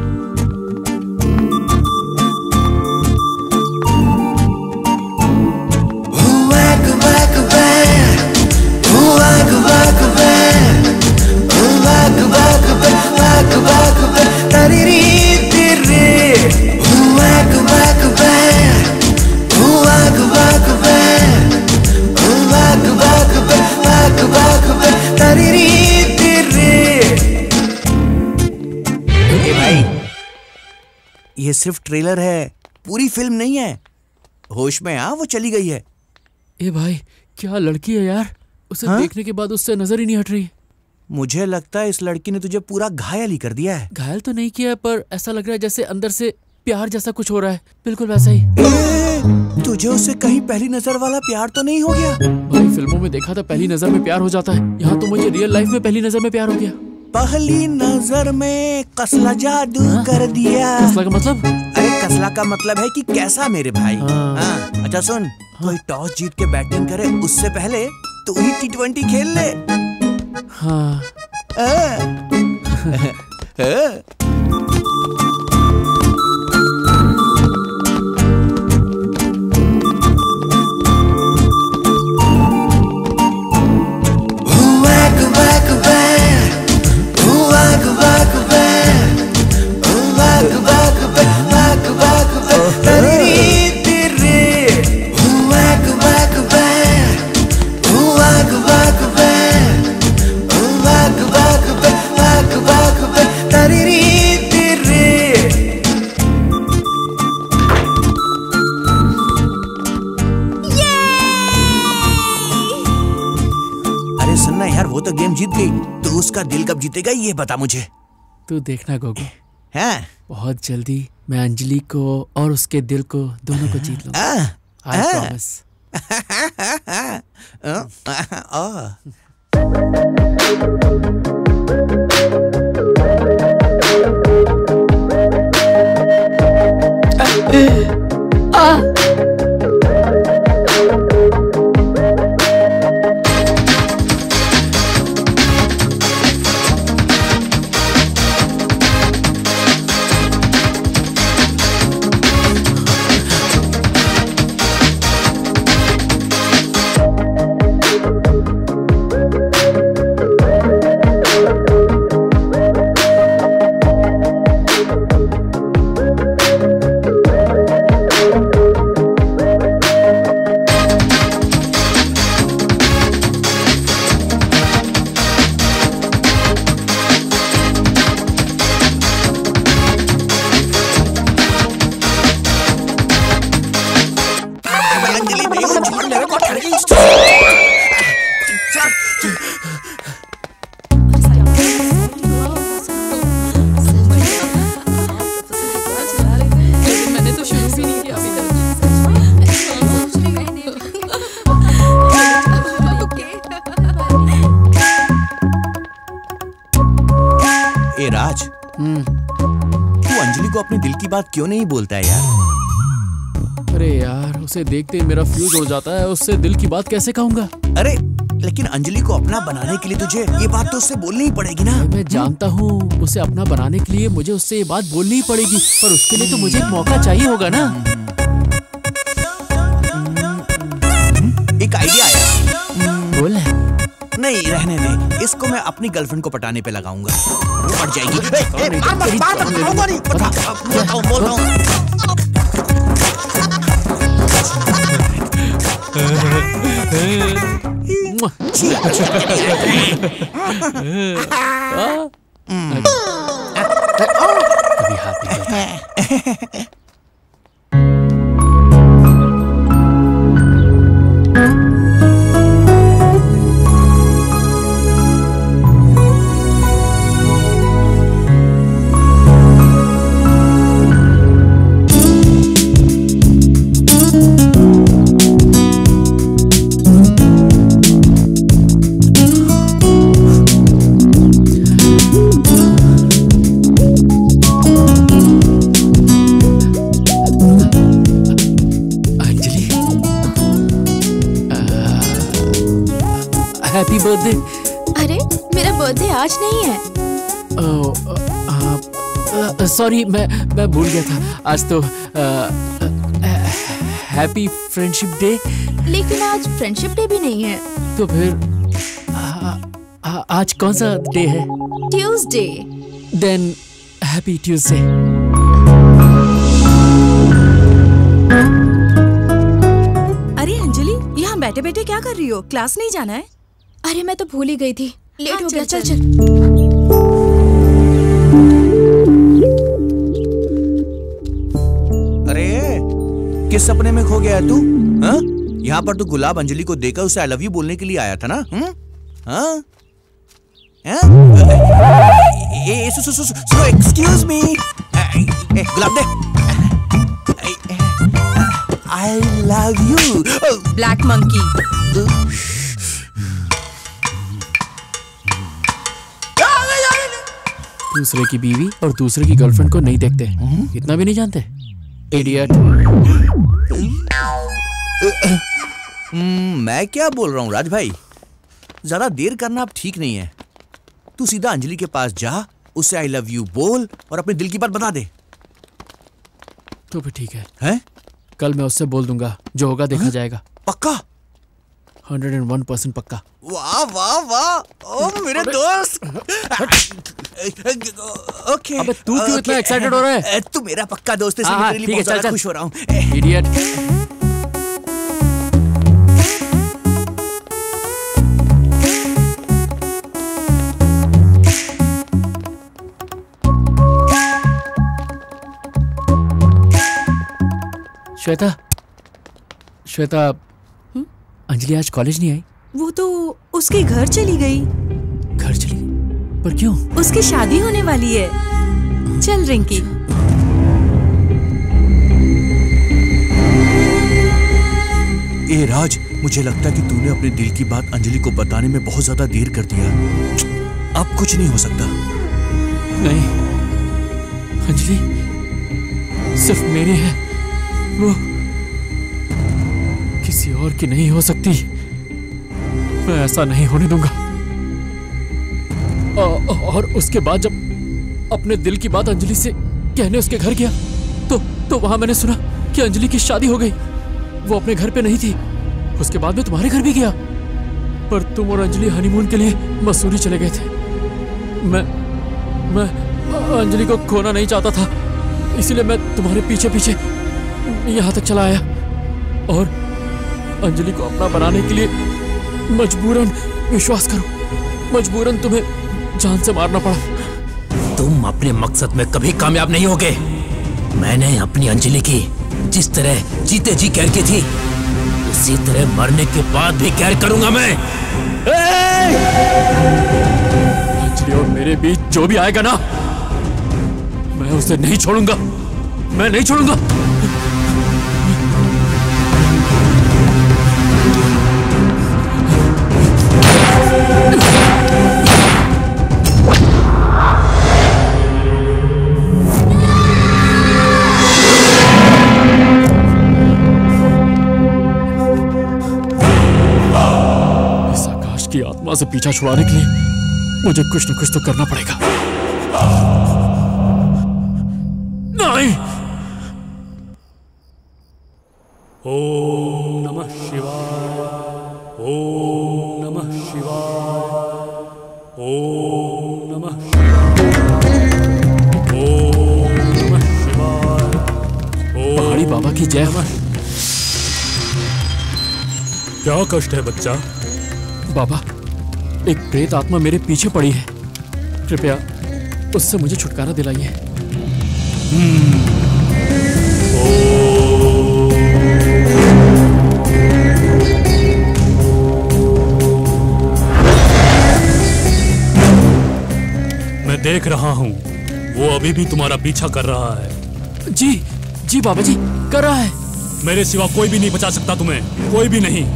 ये सिर्फ ट्रेलर है, पूरी फिल्म नहीं है। होश में आ, वो चली गई है। ए भाई, क्या लड़की है यार, उसे देखने के बाद उससे नजर ही नहीं हट रही। मुझे लगता है इस लड़की ने तुझे पूरा घायल ही कर दिया है। घायल तो नहीं किया, पर ऐसा लग रहा है जैसे अंदर से प्यार जैसा कुछ हो रहा है, बिल्कुल वैसा ही। तुझे उससे कहीं पहली नजर वाला प्यार तो नहीं हो गया? भाई फिल्मों में देखा था पहली नजर में प्यार हो जाता है, यहाँ तो मुझे रियल लाइफ में पहली नजर में प्यार हो गया। पहली नजर में कसला जादू कर दिया। कसला का मतलब? अरे कसला का मतलब है कि कैसा मेरे भाई। अच्छा सुन, कोई टॉस जीत के बैटिंग करे उससे पहले तू ही T20 खेल ले। हाँ। वो तो गेम जीत गई, तो उसका दिल कब जीतेगा ये बता मुझे। तू देखना गोगो, हैं? बहुत जल्दी मैं अंजलि को और उसके दिल को दोनों को जीत लूंगा। I promise। अपने दिल की बात क्यों नहीं बोलता है यार? अरे यार, उसे देखते ही मेरा फ्यूज उड़ जाता है, उससे दिल की बात कैसे कहूँगा? अरे लेकिन अंजलि को अपना बनाने के लिए तुझे ये बात तो उससे बोलनी ही पड़ेगी ना। मैं जानता हूँ, उसे अपना बनाने के लिए मुझे उससे ये बात बोलनी ही पड़ेगी, पर उसके लिए तो मुझे एक मौका चाहिए होगा ना। एक आइडिया आया। बोल। नहीं रहने दे, इसको मैं अपनी गर्लफ्रेंड को पटाने पे लगाऊंगा, वो पट जाएगी। अभी हाथ निकलता। Happy birthday. अरे मेरा बर्थडे आज नहीं है। सॉरी, मैं भूल गया था, आज तो हैप्पी फ्रेंडशिप डे। लेकिन आज फ्रेंडशिप डे भी नहीं है। तो फिर आज कौन सा डे है? ट्यूसडे। Then happy Tuesday. अरे अंजलि, यहाँ बैठे बैठे क्या कर रही हो? क्लास नहीं जाना है? अरे मैं तो भूल ही गई थी, लेट हो गया। चल चल। अरे किस सपने में खो गया तू? हाँ? यहाँ पर तू गुलाब अंजलि को देकर उसे आई लव यू बोलने के लिए आया था ना? हाँ? एक्सक्यूज मी, गुलाब दे। I love you black monkey. दूसरे की बीवी और दूसरे की गर्लफ्रेंड को नहीं देखते, इतना भी नहीं जानते? इडियट। मैं क्या बोल रहा हूँ राज भाई, ज्यादा देर करना अब ठीक नहीं है। तू सीधा अंजलि के पास जा, उसे आई लव यू बोल और अपने दिल की बात बता दे। तो भी ठीक है। हैं? कल मैं उससे बोल दूंगा, जो होगा देखा जाएगा। पक्का? 101% पक्का। वाह वाह वाह, ओ मेरे दोस्त। ओके। अबे तू क्यों इतना एक्साइटेड हो रहा है? तू मेरा पक्का दोस्त है, इसलिए तेरे लिए बहुत ज्यादा खुश हो रहा हूँ। इडियट। श्वेता, श्वेता, अंजलि आज कॉलेज नहीं आई? वो तो उसके घर चली गई। घर चली गई? पर क्यों? उसकी शादी होने वाली है। चल रिंकी। ए राज, मुझे लगता है कि तूने अपने दिल की बात अंजलि को बताने में बहुत ज्यादा देर कर दिया। अब कुछ नहीं हो सकता। नहीं, अंजलि सिर्फ मेरी है, वो किसी और की नहीं हो सकती। मैं ऐसा नहीं होने दूंगा। और उसके बाद जब अपने दिल की बात अंजलि से कहने उसके घर गया तो वहां मैंने सुना कि अंजलि की शादी हो गई। वो अपने घर पे नहीं थी। उसके बाद में तुम्हारे घर भी गया, पर तुम और अंजलि हनीमून के लिए मसूरी चले गए थे। मैं अंजलि को खोना नहीं चाहता था, इसीलिए मैं तुम्हारे पीछे पीछे यहाँ तक चला आया और अंजलि को अपना बनाने के लिए मजबूरन, विश्वास करो, मजबूरन तुम्हें जान से मारना पड़ा। तुम अपने मकसद में कभी कामयाब नहीं होगे। मैंने अपनी अंजलि की जिस तरह जीते जी कैर की थी, उसी तरह मरने के बाद भी कैर करूंगा मैं। अंजलि और मेरे बीच जो भी आएगा ना, मैं उसे नहीं छोड़ूंगा। मैं नहीं छोड़ूंगा। आत्मा से पीछा छुड़ाने के लिए मुझे कुछ न कुछ तो करना पड़ेगा। नहीं। ओम नमः शिवाय, ओम नमः शिवाय, ओम नमः शिवाय, ओम नमः शिवाय। पहाड़ी बाबा की जय हो। क्या कष्ट है बच्चा? बाबा, एक प्रेत आत्मा मेरे पीछे पड़ी है, कृपया उससे मुझे छुटकारा दिलाइए। मैं देख रहा हूं, वो अभी भी तुम्हारा पीछा कर रहा है। जी जी बाबा जी, कर रहा है। मेरे सिवा कोई भी नहीं बचा सकता तुम्हें, कोई भी नहीं।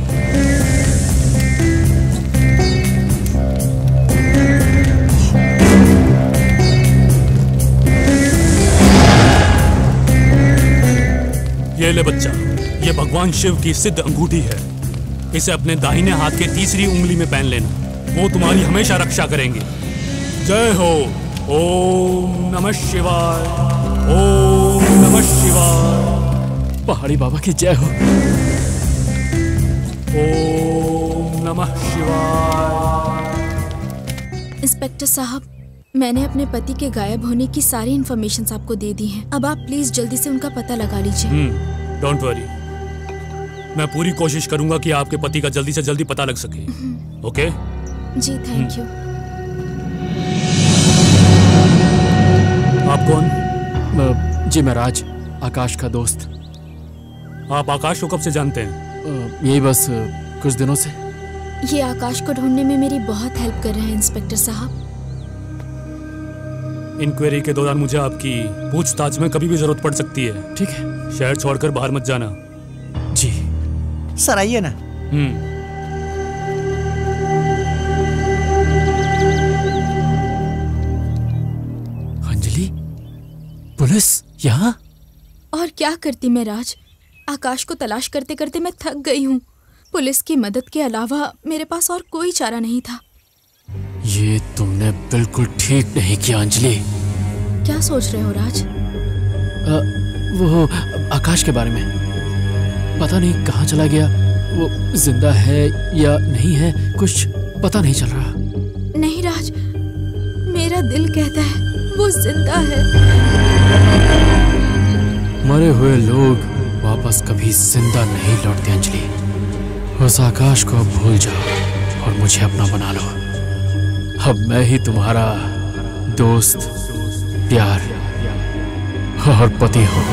ये ले बच्चा, ये भगवान शिव की सिद्ध अंगूठी है। इसे अपने दाहिने हाथ के तीसरी उंगली में पहन लेना, वो तुम्हारी हमेशा रक्षा करेंगे। जय हो। ओम नमः शिवाय, ओम नमः शिवाय। पहाड़ी बाबा की जय हो। ओम नमः शिवाय। इंस्पेक्टर साहब, मैंने अपने पति के गायब होने की सारी इन्फॉर्मेशन आपको दे दी है। अब आप प्लीज जल्दी से उनका पता लगा लीजिए। डोंट वरी, मैं पूरी कोशिश करूंगा कि आपके पति का जल्दी से जल्दी पता लग सके। ओके? जी थैंक यू। आप कौन? जी मैं राज, आकाश का दोस्त। आप आकाश को कब से जानते हैं? यही बस कुछ दिनों से। ये आकाश को ढूंढने में मेरी बहुत हेल्प कर रहे हैं इंस्पेक्टर साहब। इंक्वायरी के दौरान मुझे आपकी पूछताछ में कभी भी जरूरत पड़ सकती है। ठीक है। शहर छोड़कर बाहर मत जाना। जी सर, आइए ना। अंजलि, पुलिस यहाँ? और क्या करती मैं राज, आकाश को तलाश करते करते मैं थक गई हूँ। पुलिस की मदद के अलावा मेरे पास और कोई चारा नहीं था। ये तुमने बिल्कुल ठीक नहीं किया अंजलि। क्या सोच रहे हो राज? वो आकाश के बारे में। पता नहीं कहाँ चला गया, वो जिंदा है या नहीं है, कुछ पता नहीं चल रहा। नहीं राज, मेरा दिल कहता है वो जिंदा है। मरे हुए लोग वापस कभी जिंदा नहीं लौटते अंजलि। उस आकाश को अब भूल जाओ और मुझे अपना बना लो। अब मैं ही तुम्हारा दोस्त, प्यार और पति हूँ।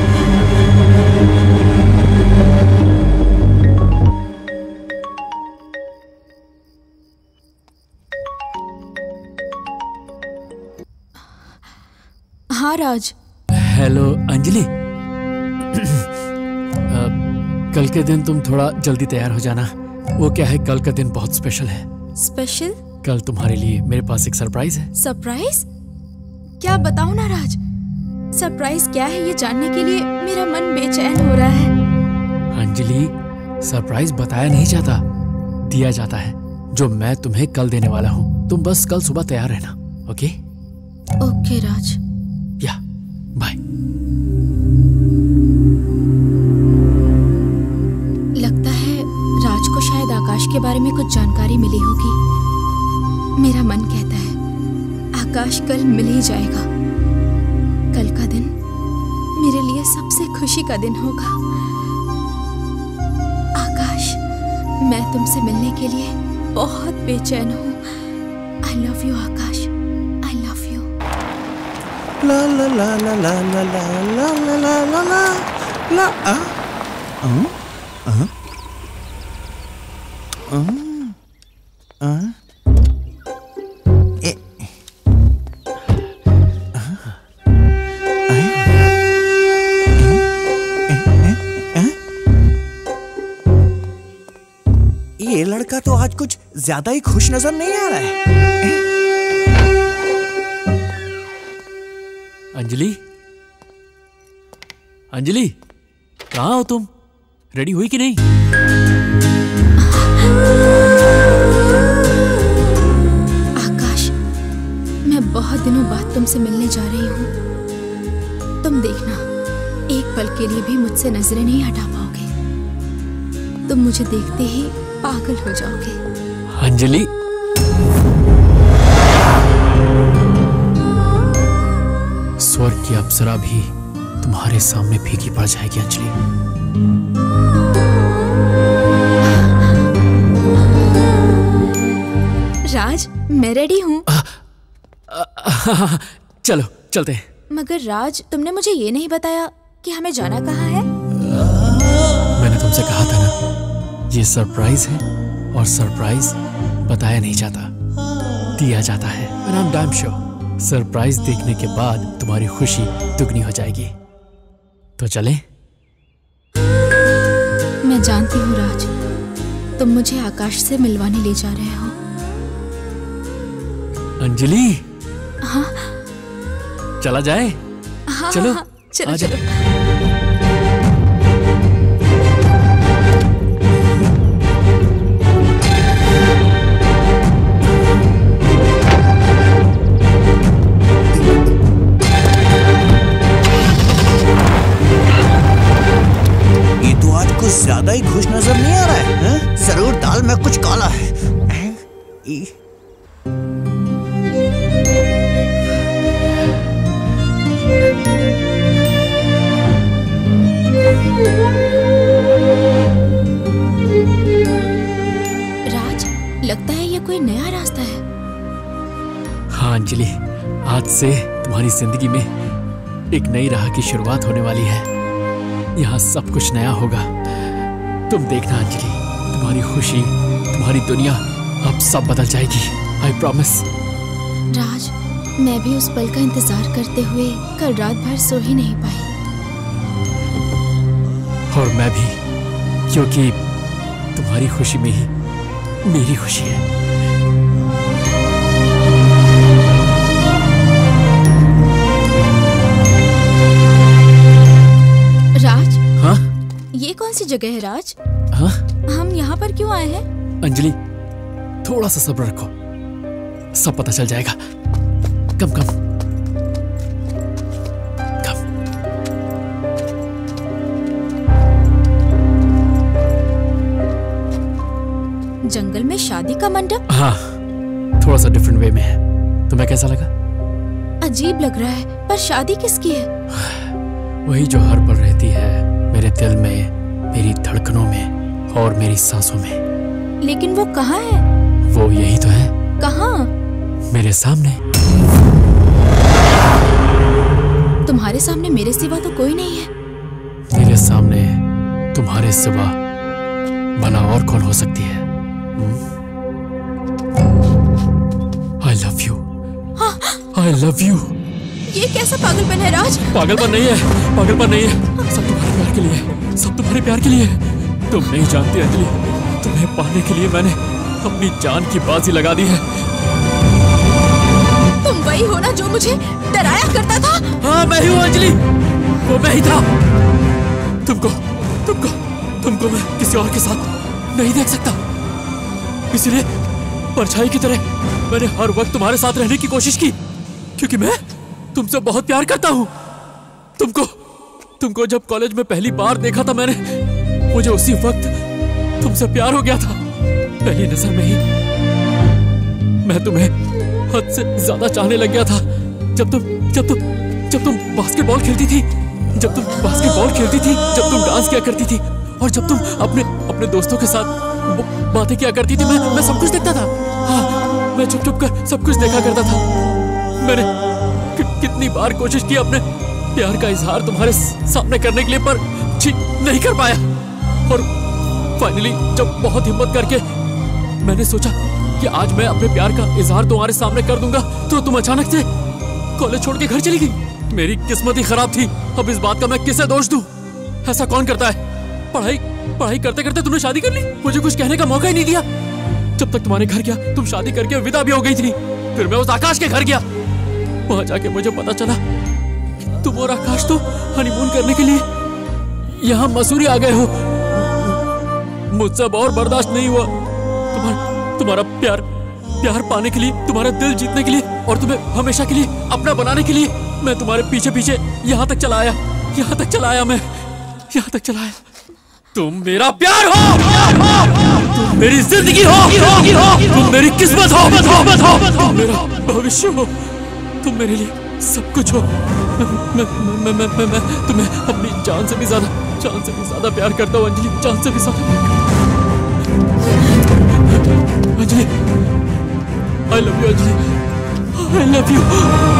हाँ राज। हेलो अंजलि। कल के दिन तुम थोड़ा जल्दी तैयार हो जाना। वो क्या है, कल का दिन बहुत स्पेशल है। स्पेशल? कल तुम्हारे लिए मेरे पास एक सरप्राइज है। सरप्राइज? क्या बताओ ना राज, सरप्राइज क्या है ये जानने के लिए मेरा मन बेचैन हो रहा है। अंजलि, सरप्राइज बताया नहीं जाता, दिया जाता है, जो मैं तुम्हें कल देने वाला हूँ। तुम बस कल सुबह तैयार रहना। Okay? Okay Raj. Yeah bye. लगता है राज को शायद आकाश के बारे में कुछ जानकारी मिली होगी। मेरा मन कहता है आकाश कल मिल ही जाएगा। कल का दिन मेरे लिए सबसे खुशी का दिन होगा। आकाश, मैं तुमसे मिलने के लिए बहुत बेचैन हूँ। I love you Akash, I love you. ला ला ला ला ला ला ला ला ला ला ला ला ला। ये लड़का तो आज कुछ ज्यादा ही खुश नजर नहीं आ रहा है। अंजलि, अंजलि, कहाँ हो तुम? रेडी हुई कि नहीं? बहुत दिनों बाद तुमसे मिलने जा रही हूँ। तुम देखना, एक पल के लिए भी मुझसे नजरें नहीं हटा पाओगे। तुम मुझे देखते ही पागल हो जाओगे। अंजलि, स्वर्ग की अप्सरा भी तुम्हारे सामने फीकी पड़ जाएगी अंजलि। राज, मैं रेडी हूँ। चलो चलते हैं। मगर राज, तुमने मुझे ये नहीं बताया कि हमें जाना कहाँ है। मैंने तुमसे कहा था ना, ये सरप्राइज है और सरप्राइज बताया नहीं जाता, दिया जाता है। And I'm damn sure surprise देखने के बाद तुम्हारी खुशी दुगनी हो जाएगी। तो चलें? मैं जानती हूँ राज, तुम मुझे आकाश से मिलवाने ले जा रहे हो। अंजलि, हाँ चला जाए? हाँ, चलो, हाँ, चलो आजा। चलो। कुछ ज्यादा ही खुश नजर नहीं आ रहा है? जरूर दाल में कुछ काला है। राज, लगता है ये कोई नया रास्ता है। हाँ अंजलि, आज से तुम्हारी जिंदगी में एक नई राह की शुरुआत होने वाली है। यहाँ सब कुछ नया होगा। तुम देखना अंजलि, तुम्हारी खुशी, तुम्हारी दुनिया अब सब बदल जाएगी। I promise. राज, मैं भी उस पल का इंतजार करते हुए कल रात भर सो ही नहीं पाई। और मैं भी, क्योंकि तुम्हारी खुशी में ही मेरी खुशी है। राज, हाँ? ये कौन सी जगह है राज? हाँ? हम यहाँ पर क्यों आए हैं? अंजलि, थोड़ा सा सब्र रखो, सब पता चल जाएगा। कम कम कम। जंगल में शादी का मंडप? हाँ, थोड़ा सा डिफरेंट वे में है। तुम्हें कैसा लगा? अजीब लग रहा है, पर शादी किसकी है? वही जो हर पल रहती है मेरे दिल में, मेरी धड़कनों में और मेरी सांसों में। लेकिन वो कहाँ है? वो यही तो है। कहाँ? मेरे सामने। तुम्हारे सामने मेरे सिवा तो कोई नहीं है। मेरे सामने तुम्हारे सिवा भला और कौन हो सकती है? I love you. I love you. ये कैसा पागलपन है राज? पागलपन नहीं है, पागलपन नहीं है। सब तुम्हारे प्यार के लिए है, सब तुम्हारे प्यार के लिए है। तुम नहीं जानती अंजलि, तुम्हें पाने के लिए मैंने अपनी जान की बाजी लगा दी है। तुम वही हो ना जो मुझे डराया करता था? हाँ मैं ही हूँ अंजलि, वो मैं ही था। तुमको तुमको तुमको मैं किसी और के साथ नहीं देख सकता, इसलिए परछाई की तरह मैंने हर वक्त तुम्हारे साथ रहने की कोशिश की, क्योंकि मैं तुमसे बहुत प्यार करता हूँ। तुमको जब कॉलेज में पहली बार देखा था मैंने, मुझे उसी वक्त तुमसे प्यार हो गया था। पहली नजर में ही मैं तुम्हें हद से ज्यादा चाहने लग गया था। जब तुम बास्केटबॉल खेलती थी, जब तुम डांस किया करती थी, और जब तुम अपने दोस्तों के साथ बातें किया करती थी, मैं सब कुछ देखता था। हाँ, मैं चुप कर सब कुछ देखा करता था। मैंने कितनी बार कोशिश की अपने प्यार का इजहार तुम्हारे सामने करने के लिए, पर नहीं कर पाया। और फाइनली जब बहुत हिम्मत करके मैंने सोचा कि आज मैं अपने प्यार का इजहार तुम्हारे सामने कर दूंगा, तो तुम अचानक से कॉलेज छोड़ के घर चली गई। मेरी किस्मत ही खराब थी। अब इस बात का मैं किसे दोष दूं? ऐसा कौन करता है? पढ़ाई करते करते तुमने शादी कर ली, मुझे कुछ कहने का मौका ही नहीं दिया। जब तक तुम्हारे घर गया, तुम शादी करके विदा भी हो गई थी। फिर मैं उस आकाश के घर गया, वहां जाके मुझे पता चला तुम और आकाश तो हनीमून करने के लिए यहाँ मसूरी आ गए हो। मुझसे अब और बर्दाश्त नहीं हुआ। तुम्हारा प्यार पाने के लिए, तुम्हारा दिल जीतने के लिए और तुम्हें हमेशा के लिए अपना बनाने के लिए मैं तुम्हारे पीछे पीछे यहाँ तक चला आया, मैं यहाँ तक चला आया। तुम मेरा प्यार हो, तुम मेरी जिंदगी हो, तुम मेरी किस्मत हो, तुम मेरा भविष्य हो, तुम मेरे लिए सब कुछ हो। मैं तुम्हें अपनी जान से भी ज्यादा प्यार करता हूँ अंजलि, जान से भी ज्यादा। Anjali, I love you Anjali, I love you।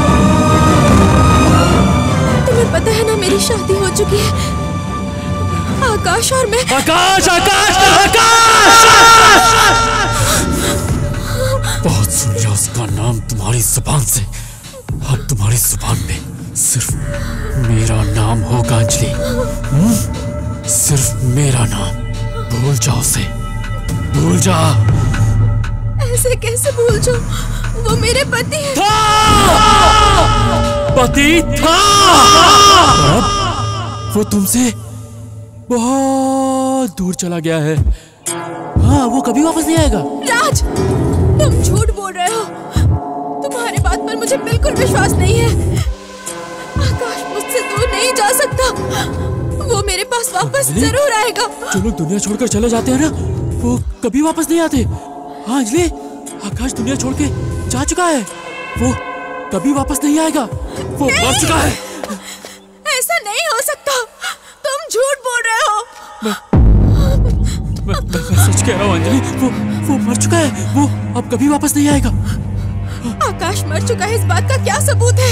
तुम्हें पता है ना मेरी शादी हो चुकी है। आकाश और मैं। आकाश! बहुत सुन लिया उसका नाम तुम्हारी जुबान से। अब तुम्हारी जुबान पे सिर्फ मेरा नाम होगा अंजलि, सिर्फ मेरा नाम। भूल जाओ उसे, भूल जा। ऐसे कैसे भूल जाऊं? वो मेरे पति हैं। पति था, वो तुमसे बहुत दूर चला गया है। हाँ, वो कभी वापस नहीं आएगा। राज, तुम झूठ बोल रहे हो। तुम्हारी बात पर मुझे बिल्कुल विश्वास नहीं है। आकाश मुझसे दूर नहीं जा सकता। वो मेरे पास वापस जरूर आएगा। जो लोग दुनिया छोड़कर चले जाते हैं ना, वो कभी वापस नहीं आते। हाँ अंजलि, आकाश दुनिया छोड़ के जा चुका है। वो कभी वापस नहीं आएगा। वो मर चुका है। ऐसा नहीं हो सकता। तुम झूठ बोल रहे हो। मैं सच कह रहा हूँ अंजलि, वो मर चुका है। वो अब कभी वापस नहीं आएगा। आकाश मर चुका है, इस बात का क्या सबूत है?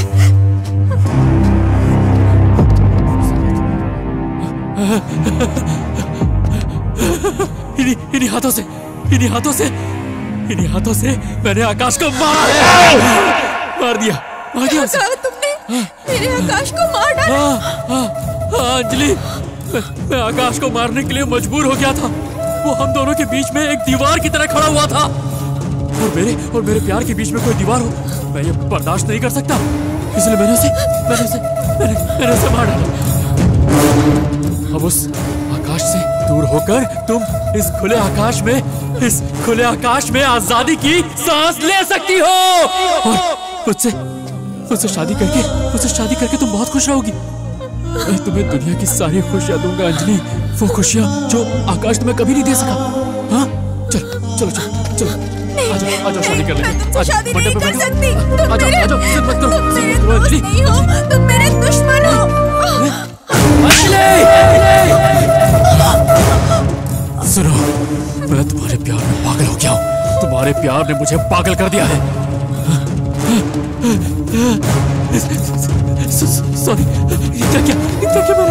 इन्हीं हाथों से मैंने आकाश को मार दिया। तुमने मेरे आकाश को मार डाला। हाँ अंजलि, मैं आकाश को मारने के लिए मजबूर हो गया था। वो हम दोनों के बीच में एक दीवार की तरह खड़ा हुआ था। और मेरे प्यार के बीच में कोई दीवार हो, मैं ये बर्दाश्त नहीं कर सकता। इसलिए मैंने उसे मार डाला। अब उस आकाश से दूर होकर तुम इस खुले आकाश में आजादी की सांस ले सकती हो। और मुझसे शादी करके तुम बहुत खुश रहोगी। मैं तुम्हें दुनिया की सारी खुशियां दूंगा अंजलि, वो खुशियां जो आकाश तुम्हें कभी नहीं दे सका। हाँ, चलो आजाओ शादी कर लेते। मैं शादी नहीं कर सकती। आजाओ, सिर्फ मत करो। तुम मेरे दोस्त नहीं हो, तुम मेरे दुश्मन हो। सुनो, मैं तुम्हारे प्यार में पागल हो गया हूँ। तुम्हारे प्यार ने मुझे पागल कर दिया है। सॉरी, क्या मैंने?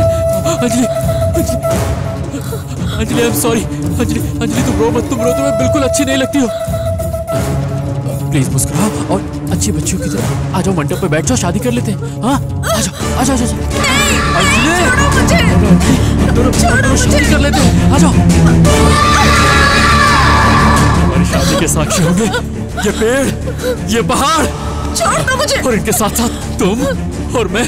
Anjali I am sorry. Anjali तुम रो मत, तुम्हें बिल्कुल अच्छी नहीं लगती हो। प्लीज मुस्कुराओ और अच्छी बच्चियों की तरह आ जाओ, मंडप पे बैठ जाओ, शादी कर लेते हैं। हाँ, आ जाओ। दोनों शादी कर लेते हैं, आ जाओ। हमारी शादी के साक्षी होंगे ये पेड़, ये पहाड़, छोड़ दो मुझे। और इनके साथ साथ तुम और मैं।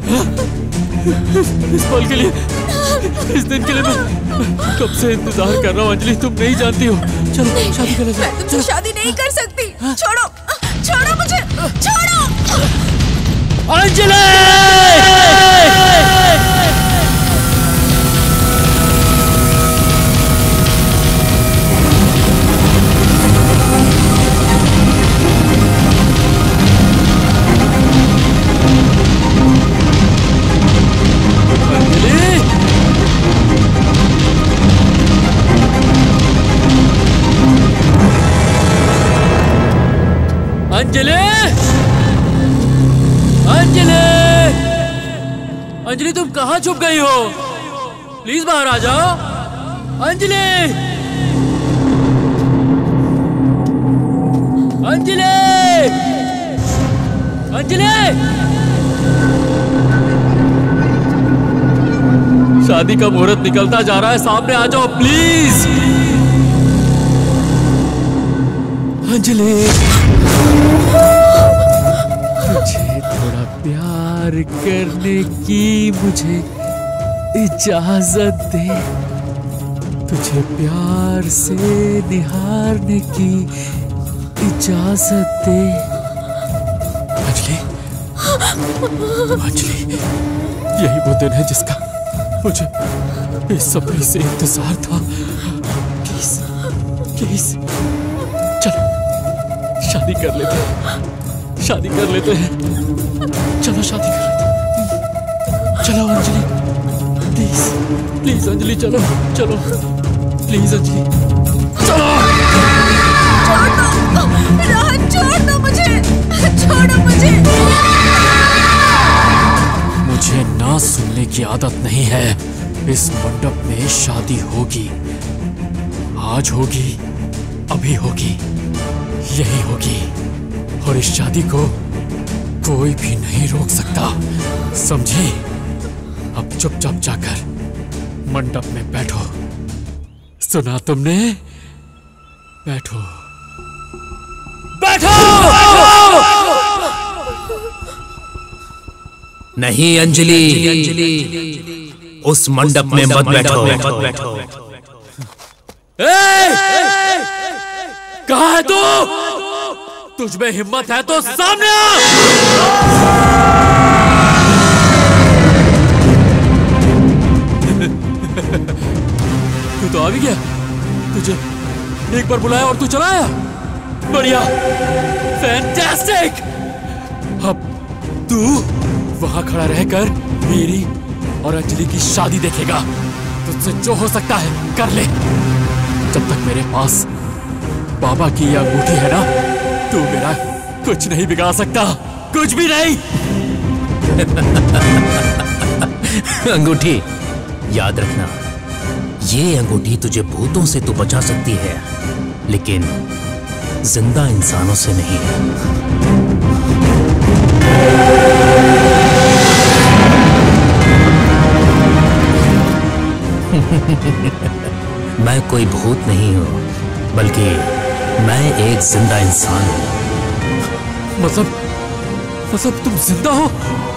इस पल के लिए, इस दिन के लिए मैं कब से इंतजार कर रहा हूँ अंजलि, तुम नहीं जानती हो। चलो शादी कर लेते हैं। मैं तुमसे शादी नहीं कर सकती। छोड़ो मुझे, छोड़ो। अंजलि! अंजलि तुम कहाँ छुप गई हो? प्लीज बाहर आ जाओ। अंजलि! शादी का मुहूर्त निकलता जा रहा है, सामने आ जाओ प्लीज। अंजलि, मुझे थोड़ा प्यार करने की मुझे इजाजत दे। तुझे प्यार से निहारने की इजाजत दे। अंजलि, यही वो दिन है जिसका मुझे इस सपने से इंतजार था। प्लीज चलो शादी कर लेते हैं, शादी कर लेते हैं, चलो शादी कर लेते हैं। चलो अंजलि, प्लीज अंजलि, चलो चलो प्लीज अंजलि, चलो। छोड़ दो मुझे, छोड़ो मुझे। मुझे ना सुनने की आदत नहीं है। इस मंडप में शादी होगी, आज होगी, अभी होगी, यही होगी, और इस शादी को कोई भी नहीं रोक सकता, समझी? अब चुपचाप जाकर मंडप में बैठो। सुना तुमने? बैठो बैठो। नहीं अंजलि, उस मंडप में मत बैठो। कहाँ है तू? तुझ में हिम्मत है तो सामने आ। तू तो आ भी गया। तुझे एक बार बुलाया और तू चला आया। बढ़िया, फैंटास्टिक। अब तू वहां खड़ा रहकर मेरी और अंजलि की शादी देखेगा। तुझसे जो हो सकता है कर ले। जब तक मेरे पास बाबा की यह अंगूठी है ना, तू मेरा कुछ नहीं बिगाड़ सकता, कुछ भी नहीं। अंगूठी याद रखना, ये अंगूठी तुझे भूतों से तो बचा सकती है, लेकिन जिंदा इंसानों से नहीं। मैं कोई भूत नहीं हूं, बल्कि मैं एक जिंदा इंसान हूं। मतलब तुम जिंदा हो?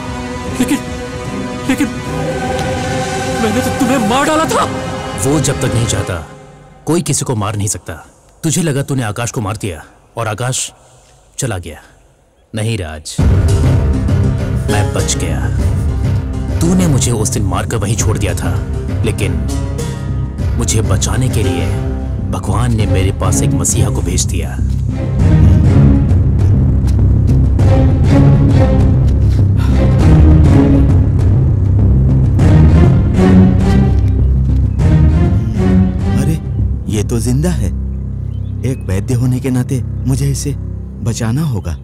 लेकिन मैंने तो तुम्हें मार डाला था। वो जब तक नहीं चाहता कोई किसी को मार नहीं सकता। तुझे लगा तूने आकाश को मार दिया और आकाश चला गया। नहीं राज, मैं बच गया। तूने मुझे उस दिन मारकर वहीं छोड़ दिया था, लेकिन मुझे बचाने के लिए भगवान ने मेरे पास एक मसीहा को भेज दिया। अरे ये तो जिंदा है। एक वैद्य होने के नाते मुझे इसे बचाना होगा।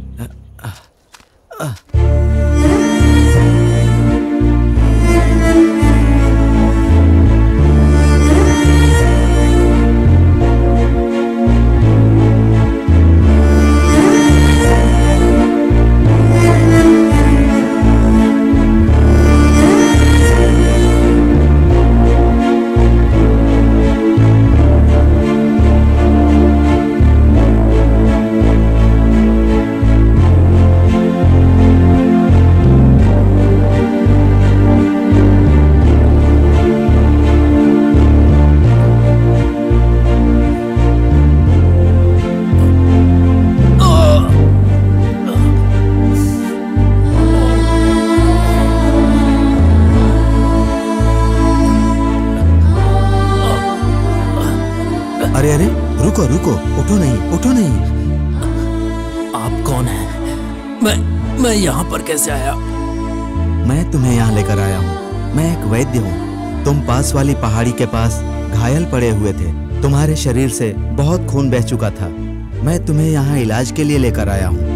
रुको, उठो नहीं। आप कौन हैं? मैं यहाँ पर कैसे आया? मैं तुम्हें यहाँ लेकर आया हूँ। मैं एक वैद्य हूँ। तुम पास वाली पहाड़ी के पास घायल पड़े हुए थे। तुम्हारे शरीर से बहुत खून बह चुका था। मैं तुम्हें यहाँ इलाज के लिए लेकर आया हूँ।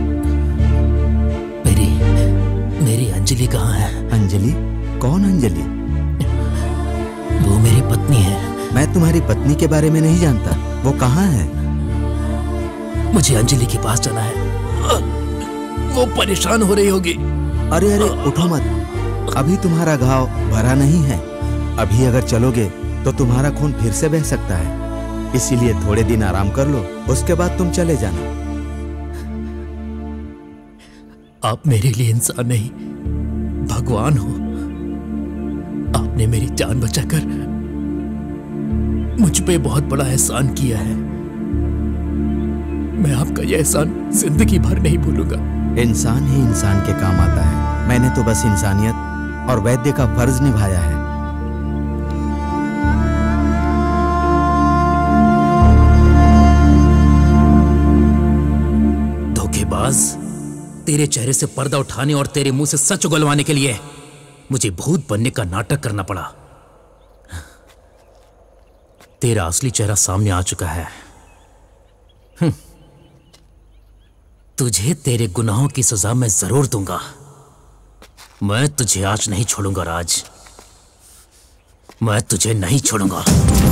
मेरी अंजलि कहाँ है? अंजलि? कौन अंजलि? वो मेरी पत्नी है। मैं तुम्हारी पत्नी के बारे में नहीं जानता। वो कहाँ है? मुझे अंजलि के पास जाना है। वो परेशान हो रही होगी। अरे उठो मत। अभी तुम्हारा घाव भरा नहीं है। अभी अगर चलोगे तो तुम्हारा खून फिर से बह सकता है। इसीलिए थोड़े दिन आराम कर लो, उसके बाद तुम चले जाना। आप मेरे लिए इंसान नहीं, भगवान हो। आपने मेरी जान बचाकर मुझ पे बहुत बड़ा एहसान किया है। मैं आपका यह एहसान जिंदगी भर नहीं भूलूंगा। इंसान ही इंसान के काम आता है। मैंने तो बस इंसानियत और वैद्य का फर्ज निभाया है। धोखेबाज, तेरे चेहरे से पर्दा उठाने और तेरे मुंह से सच उगलवाने के लिए मुझे भूत बनने का नाटक करना पड़ा। तेरा असली चेहरा सामने आ चुका है। तुझे तेरे गुनाहों की सजा मैं जरूर दूंगा। मैं तुझे आज नहीं छोड़ूंगा राज, मैं तुझे नहीं छोड़ूंगा।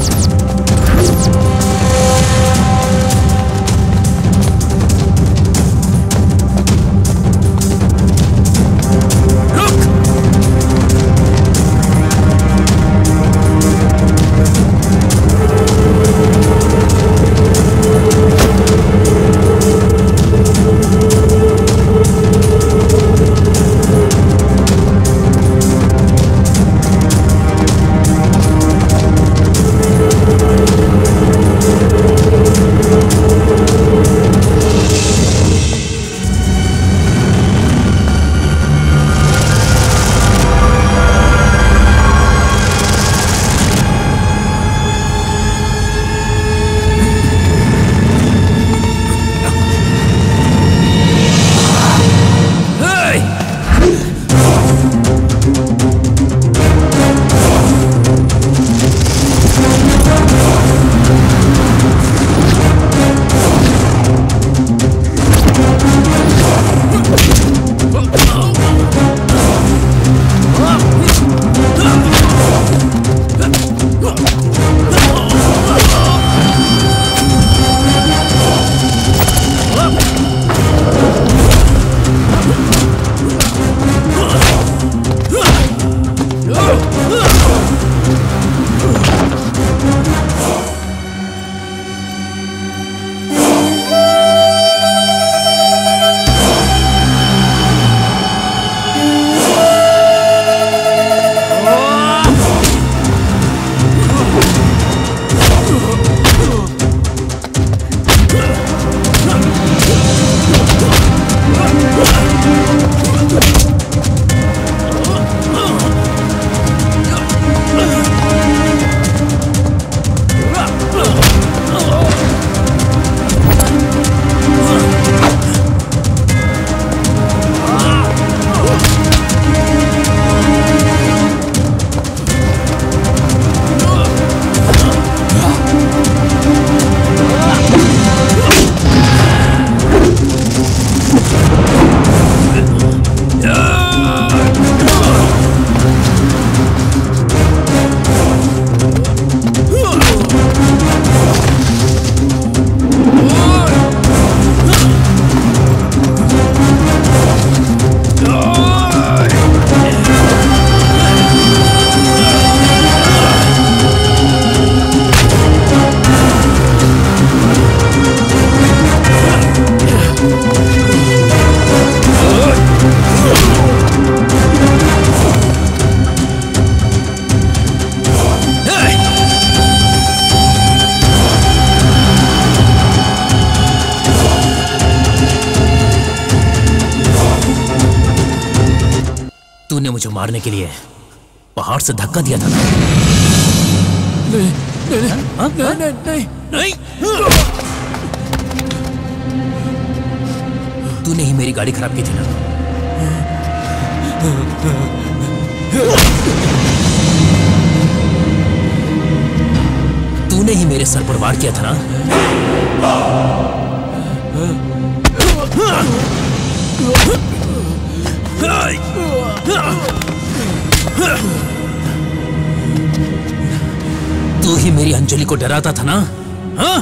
तूने मुझे मारने के लिए पहाड़ से धक्का दिया था ना? नहीं नहीं नहीं नहीं नहीं। तूने ही मेरी गाड़ी खराब की थी ना? तूने ही मेरे सर पर वार किया था ना? तू ही मेरी अंजलि को डराता था ना? हाँ?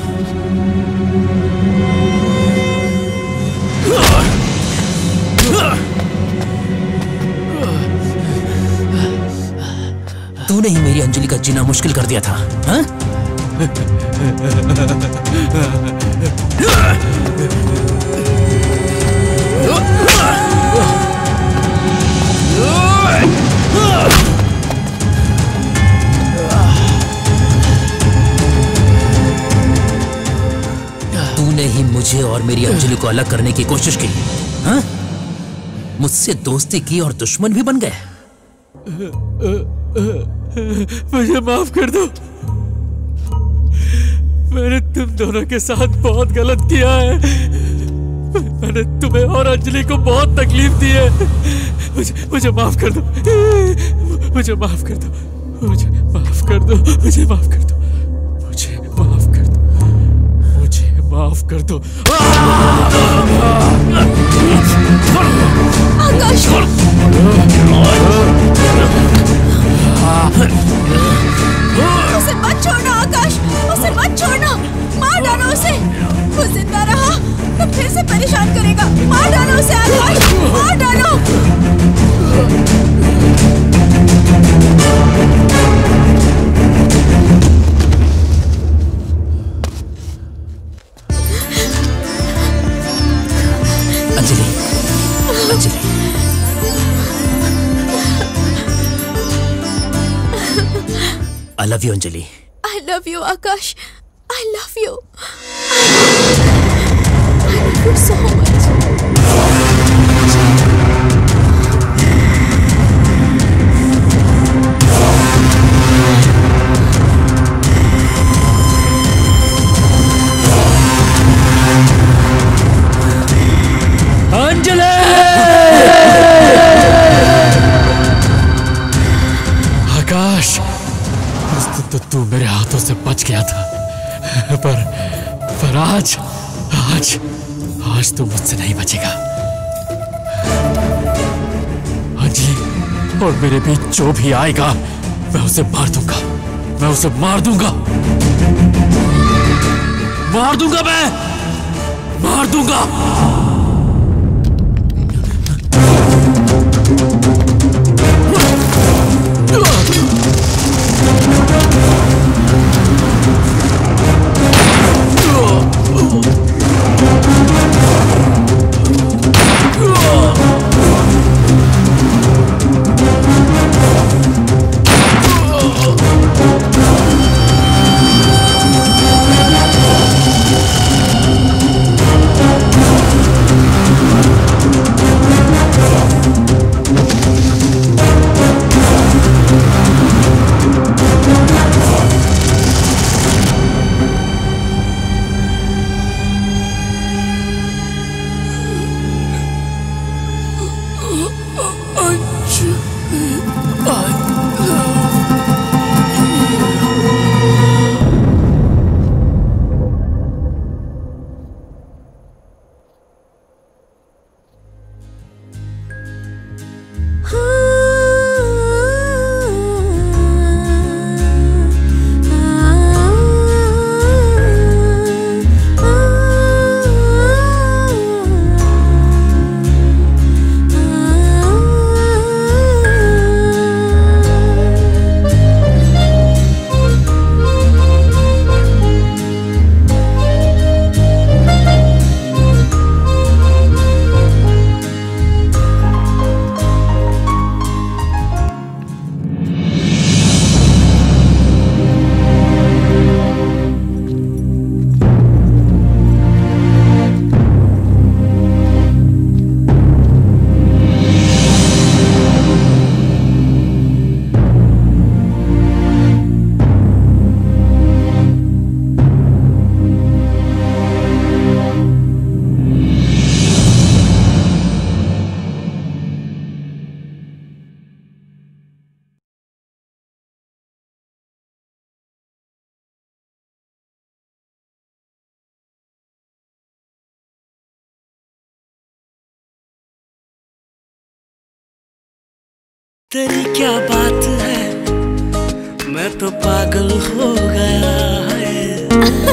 तूने ही मेरी अंजलि का जीना मुश्किल कर दिया था। हाँ? तूने ही मुझे और मेरी अंजलि को अलग करने की कोशिश की। हाँ? मुझसे दोस्ती की और दुश्मन भी बन गए। मुझे माफ कर दो। मैंने तुम दोनों के साथ बहुत गलत किया है। मैंने तुम्हें और अंजलि को बहुत तकलीफ दी है। मुझे माफ कर दो। मुझे माफ कर दो। मुझे माफ कर दो। मुझे माफ कर दो। मुझे माफ कर दो। मुझे माफ कर दो। आकाश, उसे मत छोड़ना आकाश, उसे मत छोड़ना। मार डालो उसे। वो जिंदा रहा तो फिर से परेशान करेगा। मार डालो उसे आकाश, मार डालो। Anjali, Anjali, I love you, Anjali. I love you Akash, I love you। I love you so much। Anjali! आकाश, तू मेरे हाथों से बच गया था, पर आज तू मुझसे नहीं बचेगा। अंजलि और मेरे बीच जो भी आएगा मैं उसे मार दूंगा। मैं उसे मार दूंगा। मार दूंगा। मैं मार दूंगा। तेरी क्या बात है, मैं तो पागल हो गया है।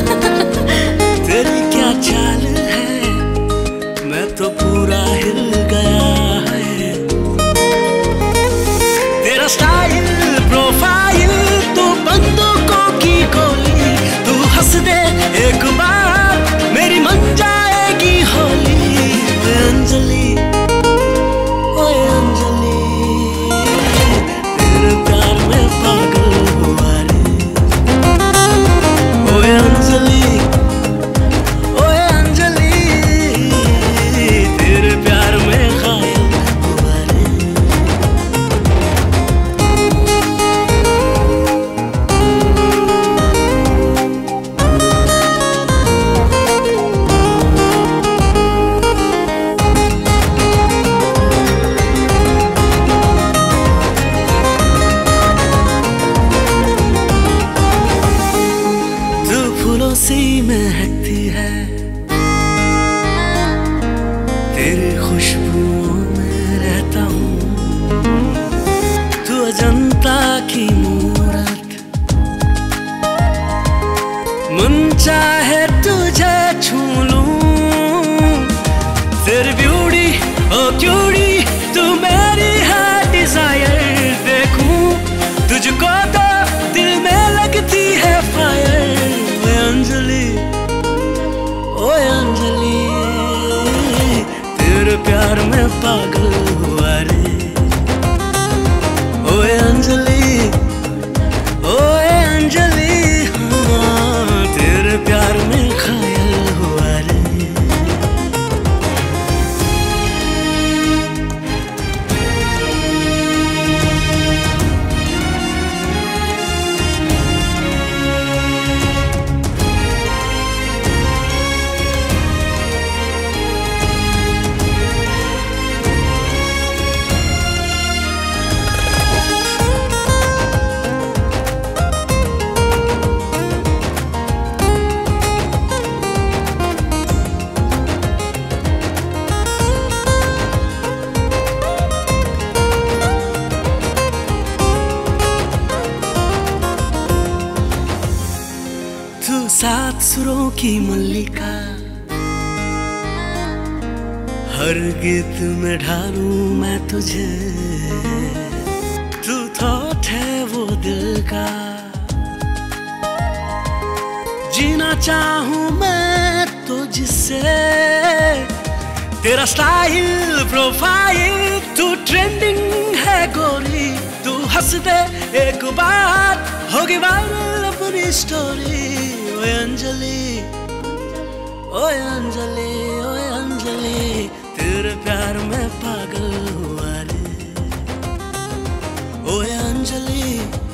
तेरी क्या चाल है, मैं तो पूरा हिल गया है। तेरा स्टाइल प्रोफाइल तो बंदूकों की गोली, तू हंस दे एक बार मेरी मन जाएगी होली। अंजलि ओए अंजलि, तेरे प्यार में पागल हुआ रे। सी महकती है, तेरी खुशबुओं में रहता हूँ। तू अजंता की मूरत, मन चाहे तुझे छू लूं। तेरी ब्यूटी ओ क्यूटी, तू मेरी है डिजायर। देखूं तुझको तो दिल में लगती है फायर। ओए अंजलि, ओए अंजलि, तेरे प्यार में पागल हुआ रे। ओए अंजलि, ओए अंजलि, हाँ तेरे प्यार में घायल हुआ रे। सात सुरों की मल्लिका, हर गीत में ढालूं मैं तुझे। तू थॉट है वो दिल का, जीना चाहूं मैं तो जिससे। तेरा स्टाइल प्रोफाइल, तू ट्रेंडिंग है गोरी। तू हंस दे एक बार, होगी वायरल अपनी स्टोरी। ओए अंजलि, ओए अंजलि, ओए अंजलि, तेरे प्यार में पागल हुआ रे। ओए अंजलि,